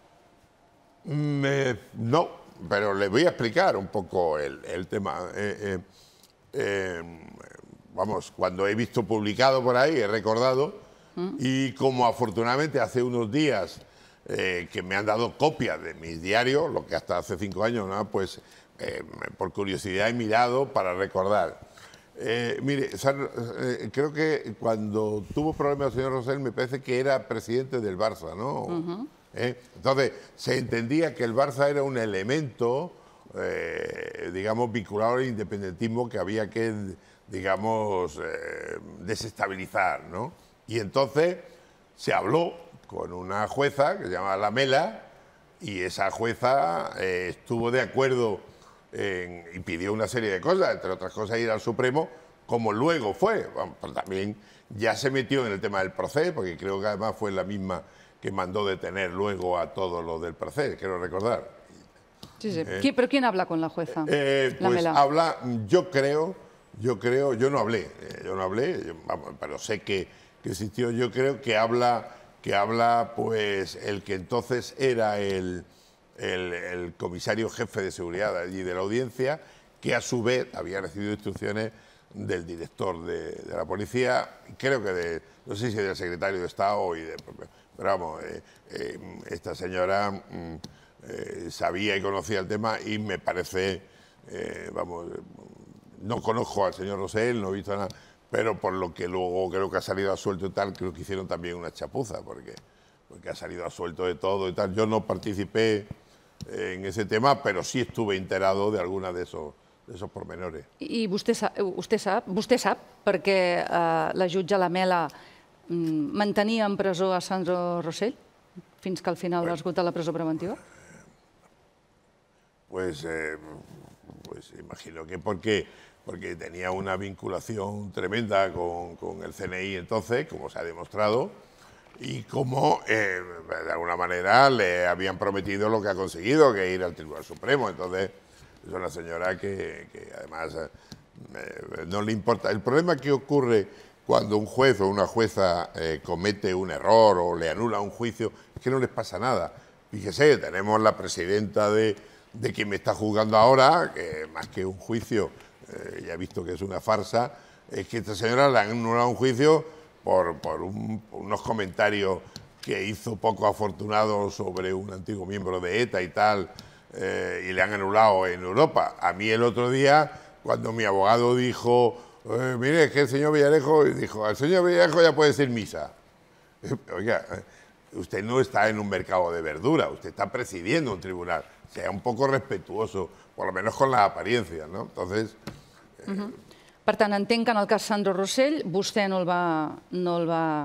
Mm, eh, no, pero le voy a explicar un poco el, el tema. Eh, eh, eh, vamos, cuando he visto publicado por ahí, he recordado, mm. y como afortunadamente hace unos días eh, que me han dado copias de mis diarios, lo que hasta hace cinco años, ¿no? Pues eh, por curiosidad he mirado para recordar. Eh, mire, eh, creo que cuando tuvo problemas el señor Rosell me parece que era presidente del Barça, ¿no? Uh-huh. ¿Eh? Entonces, se entendía que el Barça era un elemento, eh, digamos, vinculado al independentismo que había que, digamos, eh, desestabilizar, ¿no? Y entonces se habló con una jueza que se llama Lamela y esa jueza eh, estuvo de acuerdo en, y pidió una serie de cosas, entre otras cosas ir al Supremo, como luego fue. Bueno, pero también ya se metió en el tema del proceso, porque creo que además fue la misma que mandó detener luego a todos los del proceso, quiero recordar. Sí, sí. Eh, ¿Pero quién habla con la jueza? Eh, pues Lamela. habla, yo creo, yo creo, yo no hablé, eh, yo no hablé, yo, vamos, pero sé que, que existió, yo creo que habla, que habla pues el que entonces era el, el, el comisario jefe de seguridad allí de la audiencia, que a su vez había recibido instrucciones del director de, de la policía, creo que de, no sé si del secretario de Estado y de... Pero vamos, eh, eh, esta señora mm, eh, sabía y conocía el tema y me parece, eh, vamos, no conozco al señor Rosell, no he visto nada, pero por lo que luego creo que ha salido a suelto y tal, creo que hicieron también una chapuza, porque, porque ha salido a suelto de todo y tal. Yo no participé en ese tema, pero sí estuve enterado de alguna de esos, de esos pormenores. I vostè sap, vostè sap, vostè sap perquè eh, la jutge Lamela mantenia en presó a Sandro Rosell fins que al final va esgotar la presó preventiva? Pues, eh, pues imagino que porque, porque tenía una vinculación tremenda con, con el C N I entonces, como se ha demostrado, y como eh, de alguna manera le habían prometido lo que ha conseguido, que ir al Tribunal Supremo. Entonces es una señora que, que además eh, no le importa. El problema que ocurre cuando un juez o una jueza eh, comete un error o le anula un juicio, es que no les pasa nada. Fíjese, tenemos la presidenta de, de quien me está juzgando ahora, que más que un juicio, eh, ya he visto que es una farsa, es que esta señora le han anulado un juicio por, por, un, por unos comentarios que hizo poco afortunados sobre un antiguo miembro de ETA y tal, eh, y le han anulado en Europa. A mí el otro día, cuando mi abogado dijo... Eh, mire, es que el señor Villarejo dijo, al señor Villarejo ya puede decir misa. Oiga, usted no está en un mercado de verdura, usted está presidiendo un tribunal. Sea un poco respetuoso, por lo menos con las apariencias, ¿no? Entonces... Eh... Uh-huh. Per tant, entenc que en el cas Sandro Rosell vostè no el va, no el va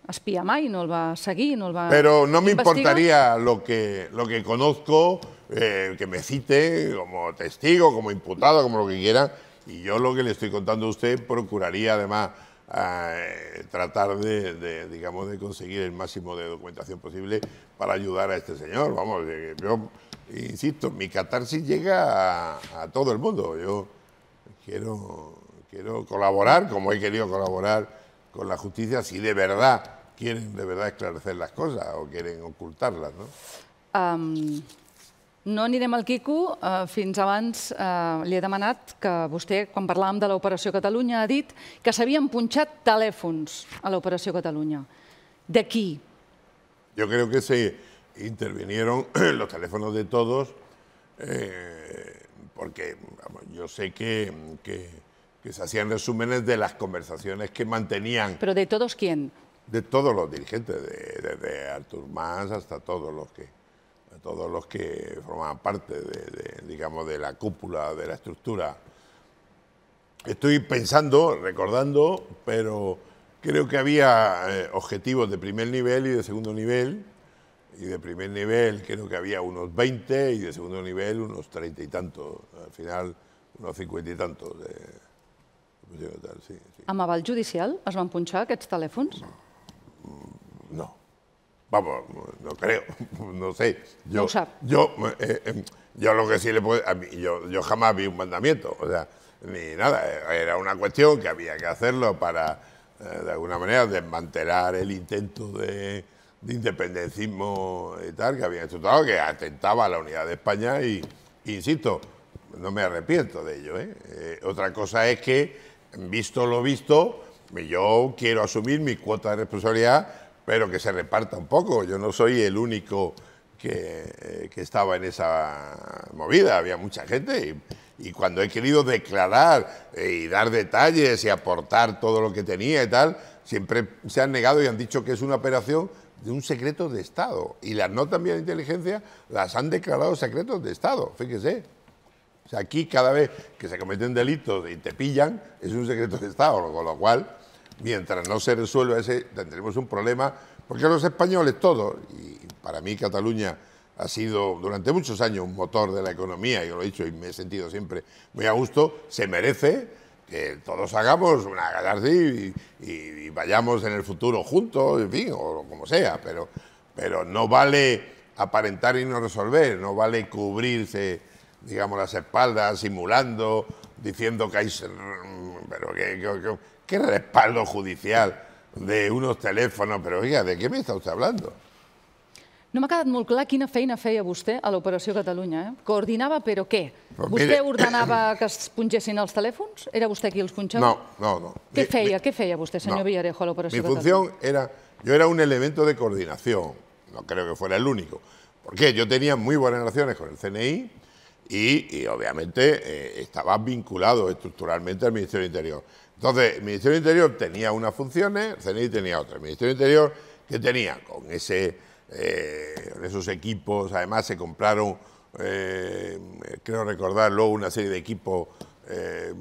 espiar mai, no el va seguir, no el va Pero no me investigar. importaría lo que, lo que conozco, eh, que me cite como testigo, como imputado, como lo que quiera, y yo lo que le estoy contando a usted procuraría además eh, tratar de, de, digamos, de conseguir el máximo de documentación posible para ayudar a este señor. Vamos, eh, yo insisto, mi catarsis llega a, a todo el mundo. Yo quiero, quiero colaborar, como he querido colaborar con la justicia, si de verdad quieren de verdad esclarecer las cosas o quieren ocultarlas, no? Um, no anirem al Quico. Uh, fins abans uh, li he demanat que vostè, quan parlàvem de l'Operació Catalunya, ha dit que s'havien punxat telèfons a l'Operació Catalunya. De qui? Yo creo que se intervinieron los teléfonos de todos, eh, porque vamos, yo sé que, que, que se hacían resúmenes de las conversaciones que mantenían. ¿Pero de todos quién? De todos los dirigentes, desde de, de Artur Mas hasta todos los que todos los que formaban parte de, de, digamos, de la cúpula, de la estructura. Estoy pensando, recordando, pero creo que había eh, objetivos de primer nivel y de segundo nivel, y de primer nivel creo que había unos veinte y de segundo nivel unos treinta y tantos, al final unos cincuenta y tantos. De, de tal, sí, sí. Amb aval judicial es van punxar aquests telèfons? No. Vamos, no creo, no sé. Yo, no ho sap. Yo, eh, eh, yo lo que sí le puedo... A mí, yo, yo jamás vi un mandamiento, o sea, ni nada. Era una cuestión que había que hacerlo para, eh, de alguna manera, desmantelar el intento de, de independencismo y tal, que había estructurado, que atentaba a la unidad de España y, insisto, no me arrepiento de ello, ¿eh? Eh, otra cosa es que, visto lo visto, yo quiero asumir mi cuota de responsabilidad, pero que se reparta un poco. Yo no soy el único que, eh, que estaba en esa movida, había mucha gente y, y cuando he querido declarar eh, y dar detalles y aportar todo lo que tenía y tal, siempre se han negado y han dicho que es una operación de un secreto de Estado y las notas mías de inteligencia las han declarado secretos de Estado, fíjese. O sea, aquí cada vez que se cometen delitos y te pillan es un secreto de Estado, con lo cual, mientras no se resuelva ese, tendremos un problema, porque los españoles todos, y para mí Cataluña ha sido durante muchos años un motor de la economía, yo lo he dicho y me he sentido siempre muy a gusto, se merece que todos hagamos una catarsis y, y, y vayamos en el futuro juntos, en fin, o como sea, pero, pero no vale aparentar y no resolver, no vale cubrirse, digamos, las espaldas, simulando, diciendo que hay... Pero que... que, que ¿qué respaldo judicial de unos teléfonos? Però, oiga, ¿de què m'està vostè hablando? No m'ha quedat molt clar quina feina feia vostè a l'Operació Catalunya. Eh? Coordinava, però què? Pues vostè mire... ordenava que es punxessin els telèfons? Era vostè qui els punxava? No, no, no. Què feia? Què feia vostè, senyor no. Villarejo, a l'Operació Mi Catalunya? función era... Yo era un elemento de coordinación. No creo que fuera el único. ¿Por qué? Yo tenía muy buenas relaciones con el C N I y, y obviamente, eh, estaba vinculado estructuralmente al Ministerio del Interior. Entonces, el Ministerio del Interior tenía unas funciones, el C N I tenía otras. El Ministerio del Interior, ¿qué tenía? Con, ese, eh, con esos equipos, además se compraron, eh, creo recordar, luego una serie de equipos, eh,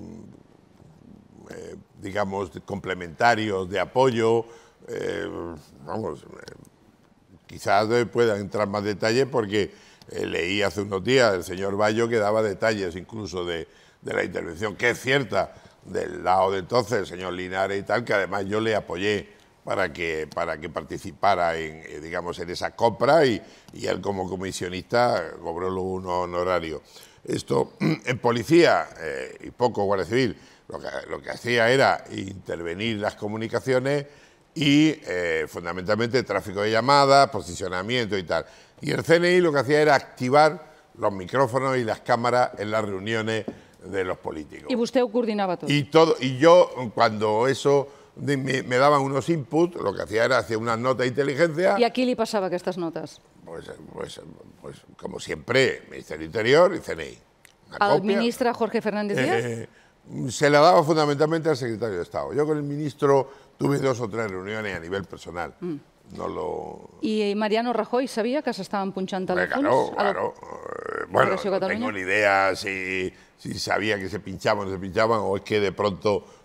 eh, digamos, complementarios, de apoyo. Eh, vamos, eh, quizás pueda entrar más detalles porque eh, leí hace unos días el señor Bayo que daba detalles incluso de, de la intervención, que es cierta, del lado de entonces, el señor Linares y tal, que además yo le apoyé para que, para que participara en, digamos, en esa compra y, y él como comisionista cobró un honorario. Esto, en policía eh, y poco Guardia Civil, lo que, lo que hacía era intervenir las comunicaciones y eh, fundamentalmente tráfico de llamadas, posicionamiento y tal. Y el C N I lo que hacía era activar los micrófonos y las cámaras en las reuniones de los políticos. I vostè ho coordinava tot? Y, todo, y yo, cuando eso me, me daban unos inputs, lo que hacía era hacer unas notas de inteligencia. I a qui li passava aquestes notes? Pues, pues, pues como siempre, Ministerio Interior y C N I. Al ministre Jorge Fernández Díaz? Eh, se la daba fundamentalmente al secretario de Estado. Yo con el ministro tuve dos o tres reuniones a nivel personal. Mm. No lo... I Mariano Rajoy sabia que s'estaven punxant telèfons? Claro, claro. Eh, bueno, no tengo ni idea si, si sabía que se pinchaban o no se pinchaban, o es que de pronto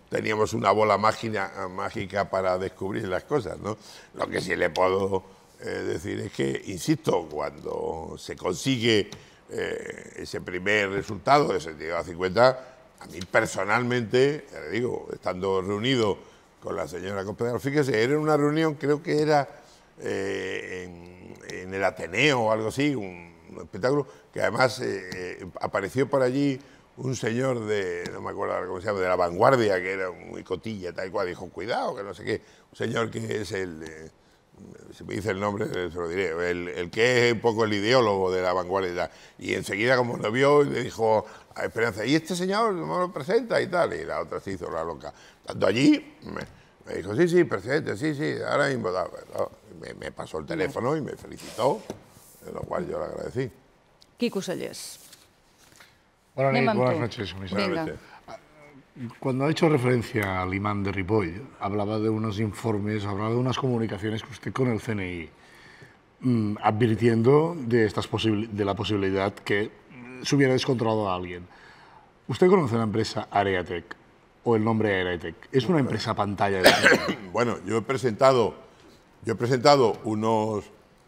teníamos una bola mágica, mágica para descubrir las cosas, ¿no? Lo que sí le puedo eh, decir es que, insisto, cuando se consigue eh, ese primer resultado de setenta y dos a cincuenta, a mí personalmente, ya le digo, estando reunido con la señora Cospedal, fíjese, era una reunión, creo que era eh, en, en el Ateneo o algo así, un, un espectáculo, que además eh, eh, apareció por allí un señor de, no me acuerdo cómo se llama, de La Vanguardia, que era muy cotilla, tal cual, dijo, cuidado, que no sé qué, un señor que es el, eh, si me dice el nombre, se lo diré, el, el que es un poco el ideólogo de La Vanguardia y tal, y enseguida como lo vio, le dijo a Esperanza, y este señor no lo presenta y tal, y la otra se hizo la loca. Tanto allí, me, me dijo, sí, sí, presidente, sí, sí, ahora mismo, me, me pasó el teléfono y me felicitó, de lo cual yo le agradecí. Quico Sallés. Buenas noches, buenas noches, comisario. Cuando ha hecho referencia al imán de Ripoll, hablaba de unos informes, hablaba de unas comunicaciones que usted con el C N I, mmm, advirtiendo de, estas de la posibilidad que se hubiera descontrolado a alguien. ¿Usted conoce la empresa Areatec o el nombre Areatec? ¿Es una empresa pantalla de... Bueno, yo he presentado, yo he presentado unos,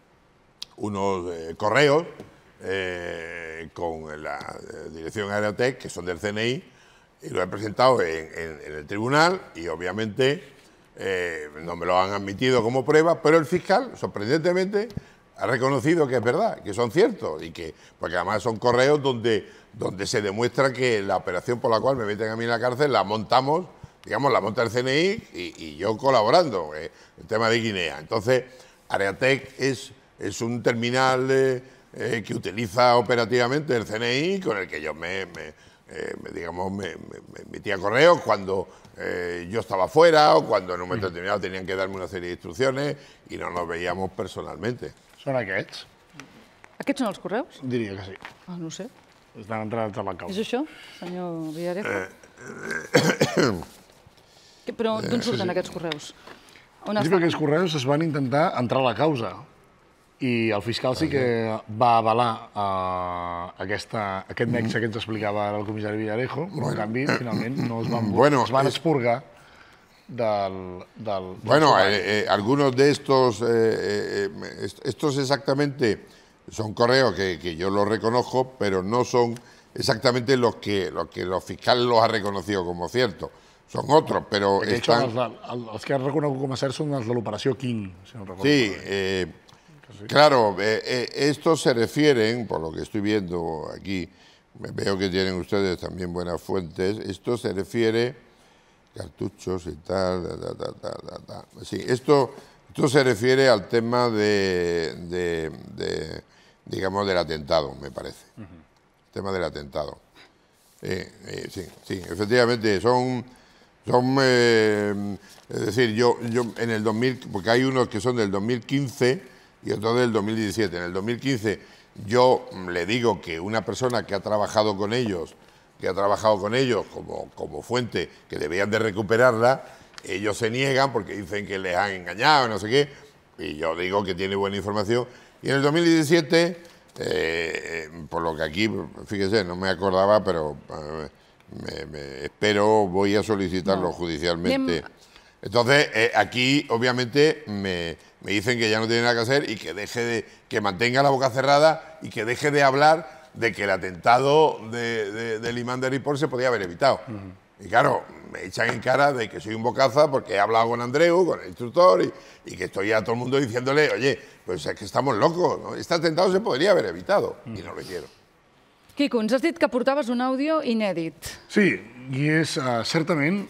unos eh, correos eh, con la eh, dirección Areatec, que son del C N I, y lo he presentado en, en, en el tribunal y obviamente eh, no me lo han admitido como prueba, pero el fiscal, sorprendentemente, ha reconocido que es verdad, que son ciertos, y que, porque además son correos donde, donde se demuestra que la operación por la cual me meten a mí en la cárcel la montamos, digamos, la monta el C N I y, y yo colaborando, eh, el tema de Guinea. Entonces, Areatec es, es un terminal eh, eh, que utiliza operativamente el C N I, con el que yo me... me Eh, digamos, me, me, me metía correos cuando eh, yo estaba fuera o cuando en un momento determinado tenían que darme una serie de instrucciones y no nos veíamos personalmente. Són aquests? Aquests són els correus? Diria que sí. Ah, no ho sé. Estan entrats a la causa. És això, senyor Villarejo? Eh, Però d'on surten aquests correus? On sí, perquè els correus es van intentar entrar a la causa i el fiscal sí que va avalar uh, aquesta, aquest nexe que ens explicava ara el comissari Villarejo, però en canvi, finalment, no es van, bueno, es van expurgar del... del bueno, eh, eh, algunos de estos, eh, eh, estos exactamente son correos que, que yo los reconozco, pero no son exactamente los que los, que los fiscales los ha reconocido como ciertos. Son otros, pero de están... hecho, els, els que han reconegut com a certs són els de l'operació King, si no recordo. Sí, eh, claro, eh, eh, estos se refieren, por lo que estoy viendo aquí, veo que tienen ustedes también buenas fuentes, esto se refiere, cartuchos y tal, da, da, da, da, da. Sí, esto, esto se refiere al tema de, de, de digamos, del atentado, me parece, uh-huh. El tema del atentado. Eh, eh, sí, sí, efectivamente, son, son eh, es decir, yo, yo en el dos mil, porque hay unos que son del dos mil quince, y otro del dos mil diecisiete. En el dos mil quince yo le digo que una persona que ha trabajado con ellos, que ha trabajado con ellos como, como fuente, que debían de recuperarla, ellos se niegan porque dicen que les han engañado, no sé qué, y yo digo que tiene buena información. Y en el dos mil diecisiete, eh, por lo que aquí, fíjese, no me acordaba, pero eh, me, me espero, voy a solicitarlo no. judicialmente. Entonces, eh, aquí, obviamente, me, me dicen que ya no tiene nada que hacer y que deje de, que mantenga la boca cerrada y que deje de hablar de que el atentado de, de, del imán de Ripoll se podía haber evitado. Uh-huh. Y claro, me echan en cara de que soy un bocaza porque he hablado con Andreu, con el instructor, y, y que estoy a todo el mundo diciéndole, oye, pues es que estamos locos, ¿no? Este atentado se podría haber evitado, uh-huh. y no lo hicieron. Quico, ens has dit que portaves un àudio inèdit. Sí, i és uh, certament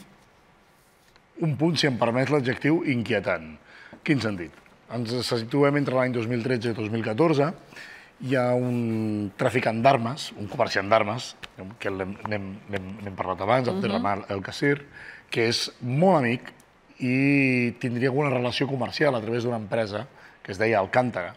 un punt, si em permet l'adjectiu, inquietant. Quin sentit? Ens situem entre l'any dos mil tretze i dos mil catorze. Hi ha un traficant d'armes, un comerciant d'armes, que n'hem parlat abans, Abderrahman El Kassir, que és molt amic i tindria alguna relació comercial a través d'una empresa que es deia Alcántara,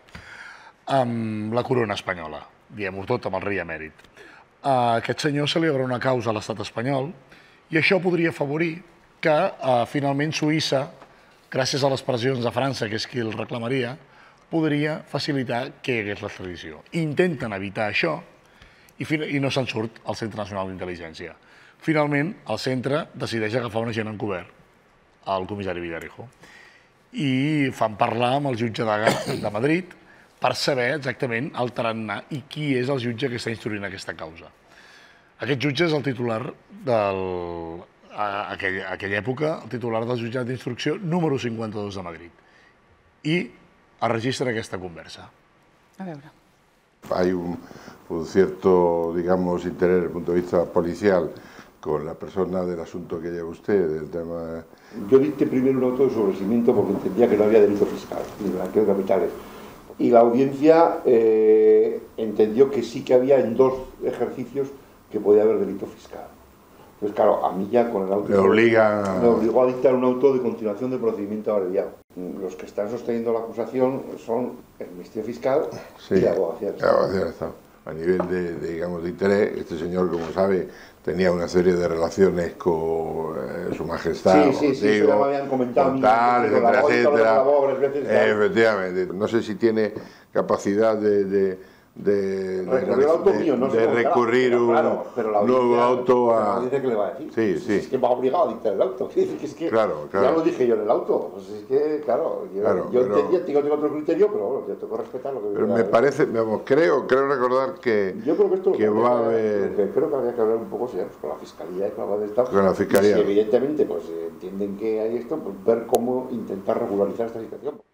amb la corona espanyola, diguem-ho tot amb el rei emèrit. A aquest senyor se li obre una causa a l'estat espanyol i això podria afavorir que eh, finalment Suïssa, gràcies a les pressions de França, que és qui el reclamaria, podria facilitar que hi hagués l'extradició. Intenten evitar això i no se'n surt el Centre Nacional d'Intel·ligència. Finalment, el centre decideix agafar un agent encobert, el comissari Villarejo, i fan parlar amb el jutge de Madrid per saber exactament el tarannà i qui és el jutge que està instruint aquesta causa. Aquest jutge és el titular del... a aquella època, el titular del jutjat d'instrucció número cinquanta-dos de Madrid. I es registra aquesta conversa. A veure. Hay un, un cierto, digamos, interés desde el punto de vista policial con la persona del asunto que lleva usted, del tema... Yo dicté primero un auto de sobreseimiento porque entendía que no había delito fiscal, ni blanqueo de capitales. Y la audiencia eh, entendió que sí que había en dos ejercicios que podía haber delito fiscal. Entonces, claro, a mí ya con el auto... Me obliga... Me obligó a dictar un auto de continuación del procedimiento abreviado. Los que están sosteniendo la acusación son el Ministerio Fiscal sí, y la Abogacía del Estado. La Abogacía del Estado. A nivel de, de, digamos, de interés, este señor, como sabe, tenía una serie de relaciones con eh, su majestad, sí, sí, contigo, sí, eso ya me habían comentado, con tal, etcétera, etcétera. Veces, eh, efectivamente. No sé si tiene capacidad de... de de, de, el auto mío, no de recurrir un claro, pero la nuevo auto a... Dice que le va a decir. Sí, sí. Es que me ha obligado a dictar el auto. Es que claro, claro. Ya lo dije yo en el auto. Pues es que, claro, yo, claro, yo pero... entendía, tengo, tengo otro criterio, pero bueno, yo tengo que respetar lo que... Pero me parece, vamos, creo, creo recordar que, yo creo que, esto que va a haber... Que creo que habría que hablar un poco pues, con la Fiscalía y con la del Estado. Con la Fiscalía. Y si evidentemente pues, entienden que hay esto, pues ver cómo intentar regularizar esta situación.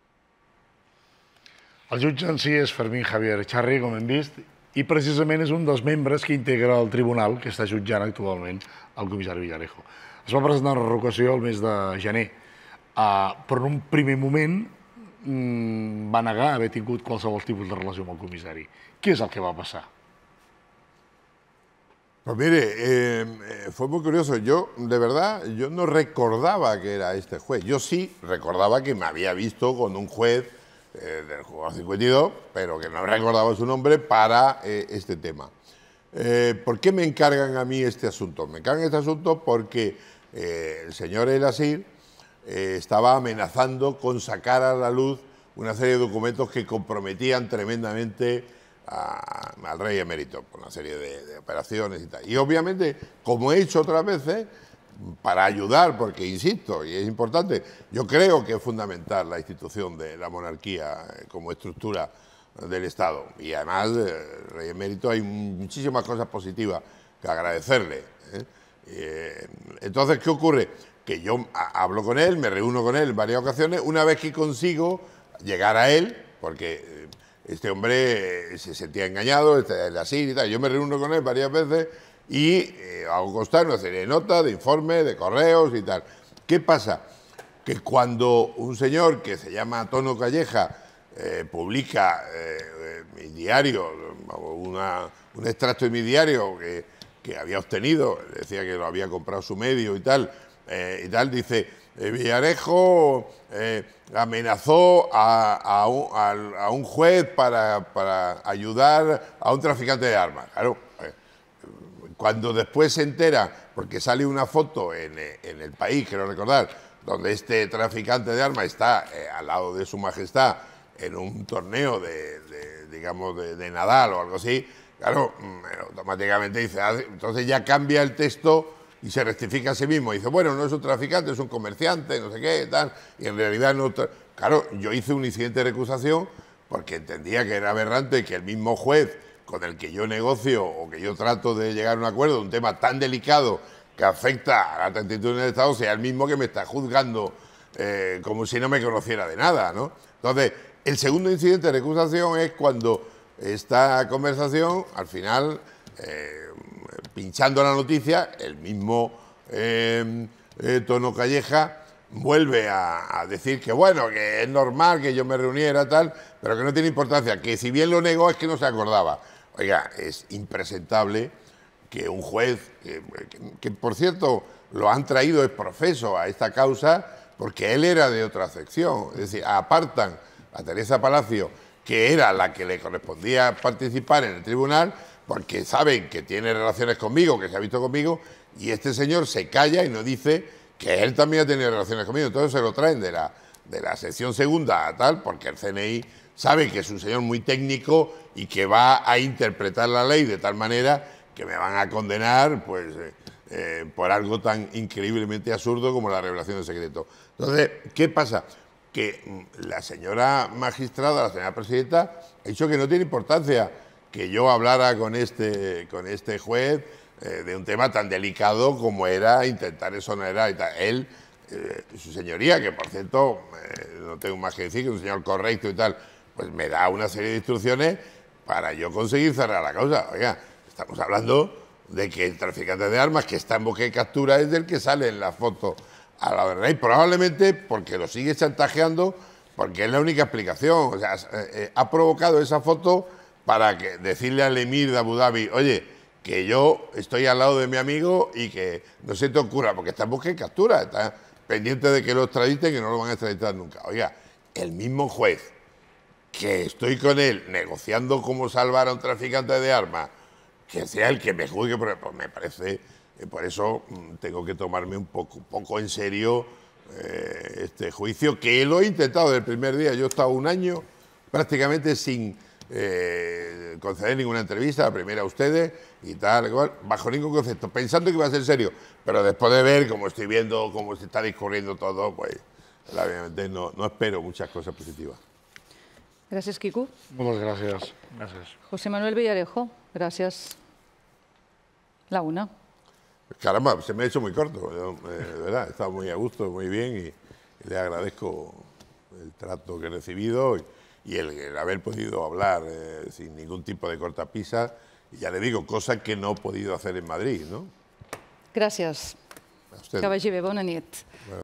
El jutge en si és Fermín Javier Echarri, com hem vist, i precisament és un dels membres que integra el tribunal que està jutjant actualment el comissari Villarejo. Es va presentar una revocació el mes de gener, però en un primer moment va negar haver tingut qualsevol tipus de relació amb el comissari. Què és el que va passar? Pues mire, eh, fue muy curioso. Yo, de verdad, yo no recordaba que era este juez. Yo sí recordaba que me había visto con un juez Eh, del juzgado cincuenta y dos, pero que no recordaba su nombre para eh, este tema. Eh, ¿Por qué me encargan a mí este asunto? Me encargan este asunto porque eh, el señor El Asir eh, estaba amenazando con sacar a la luz una serie de documentos que comprometían tremendamente a, al rey emérito por una serie de, de operaciones y tal. Y obviamente, como he hecho otras veces, para ayudar, porque insisto, y es importante, yo creo que es fundamental la institución de la monarquía como estructura del Estado. Y además, el rey emérito, hay muchísimas cosas positivas que agradecerle. ¿eh? Eh, entonces, ¿qué ocurre? Que yo hablo con él, me reúno con él en varias ocasiones, una vez que consigo llegar a él, porque este hombre se sentía engañado, el Asir y tal, yo me reúno con él varias veces, y eh, hago constar una serie de notas, de informes, de correos y tal. ¿Qué pasa? Que cuando un señor que se llama Tono Calleja eh, publica eh, mi diario, una, un extracto de mi diario que, que había obtenido, decía que lo había comprado su medio y tal, eh, y tal, dice, eh, Villarejo eh, amenazó a, a, un, a, a un juez para, para ayudar a un traficante de armas. Claro, eh, cuando después se entera, porque sale una foto en, en El País, quiero recordar, donde este traficante de armas está eh, al lado de su majestad en un torneo de, de digamos, de, de Nadal o algo así, claro, automáticamente dice, ah, entonces ya cambia el texto y se rectifica a sí mismo. Dice, bueno, no es un traficante, es un comerciante, no sé qué, tal, y en realidad no... Claro, yo hice un incidente de recusación porque entendía que era aberrante que el mismo juez con el que yo negocio o que yo trato de llegar a un acuerdo, un tema tan delicado que afecta a la transición del Estado, sea el mismo que me está juzgando eh, como si no me conociera de nada, ¿no? Entonces, el segundo incidente de recusación es cuando esta conversación, al final, eh, pinchando la noticia, el mismo eh, eh, Tono Calleja vuelve a, a decir que, bueno, que es normal que yo me reuniera, tal, pero que no tiene importancia, que si bien lo negó es que no se acordaba. Oiga, es impresentable que un juez, que, que, que por cierto lo han traído exprofeso a esta causa porque él era de otra sección, es decir, apartan a Teresa Palacio, que era la que le correspondía participar en el tribunal, porque saben que tiene relaciones conmigo, que se ha visto conmigo, y este señor se calla y no dice que él también ha tenido relaciones conmigo, entonces se lo traen de la, de la sección segunda a tal, porque el C N I sabe que es un señor muy técnico y que va a interpretar la ley de tal manera que me van a condenar pues, eh, eh, por algo tan increíblemente absurdo como la revelación del secreto. Entonces, ¿qué pasa? Que la señora magistrada, la señora presidenta, ha dicho que no tiene importancia que yo hablara con este, con este juez eh, de un tema tan delicado como era intentar exonerar y tal. Él, eh, su señoría, que por cierto, eh, no tengo más que decir, que es un señor correcto y tal, pues me da una serie de instrucciones para yo conseguir cerrar la causa. Oiga, estamos hablando de que el traficante de armas que está en boca de captura es del que sale en la foto a la verdad, y probablemente porque lo sigue chantajeando, porque es la única explicación. O sea, eh, ha provocado esa foto para que, decirle al emir de Abu Dhabi, oye, que yo estoy al lado de mi amigo y que no se te ocurra, porque está en busca de captura, está pendiente de que lo extraditen, que no lo van a extraditar nunca. Oiga, el mismo juez que estoy con él negociando cómo salvar a un traficante de armas, que sea el que me juzgue, pues me parece... Por eso tengo que tomarme un poco, un poco en serio eh, este juicio, que lo he intentado desde el primer día. Yo he estado un año prácticamente sin eh, conceder ninguna entrevista, la primera a ustedes y tal, igual, bajo ningún concepto, pensando que iba a ser serio. Pero después de ver cómo estoy viendo, cómo se está discurriendo todo, pues obviamente no, no espero muchas cosas positivas. Gracias, Quico. Muchas gracias. Gracias. José Manuel Villarejo, gracias. La una. Caramba, se me ha hecho muy corto, yo, eh, de verdad, he estado muy a gusto, muy bien y, y le agradezco el trato que he recibido y, y el, el haber podido hablar eh, sin ningún tipo de cortapisa, y ya le digo, cosa que no he podido hacer en Madrid, ¿no? Gràcies. A usted. Que vagi bé, bona nit.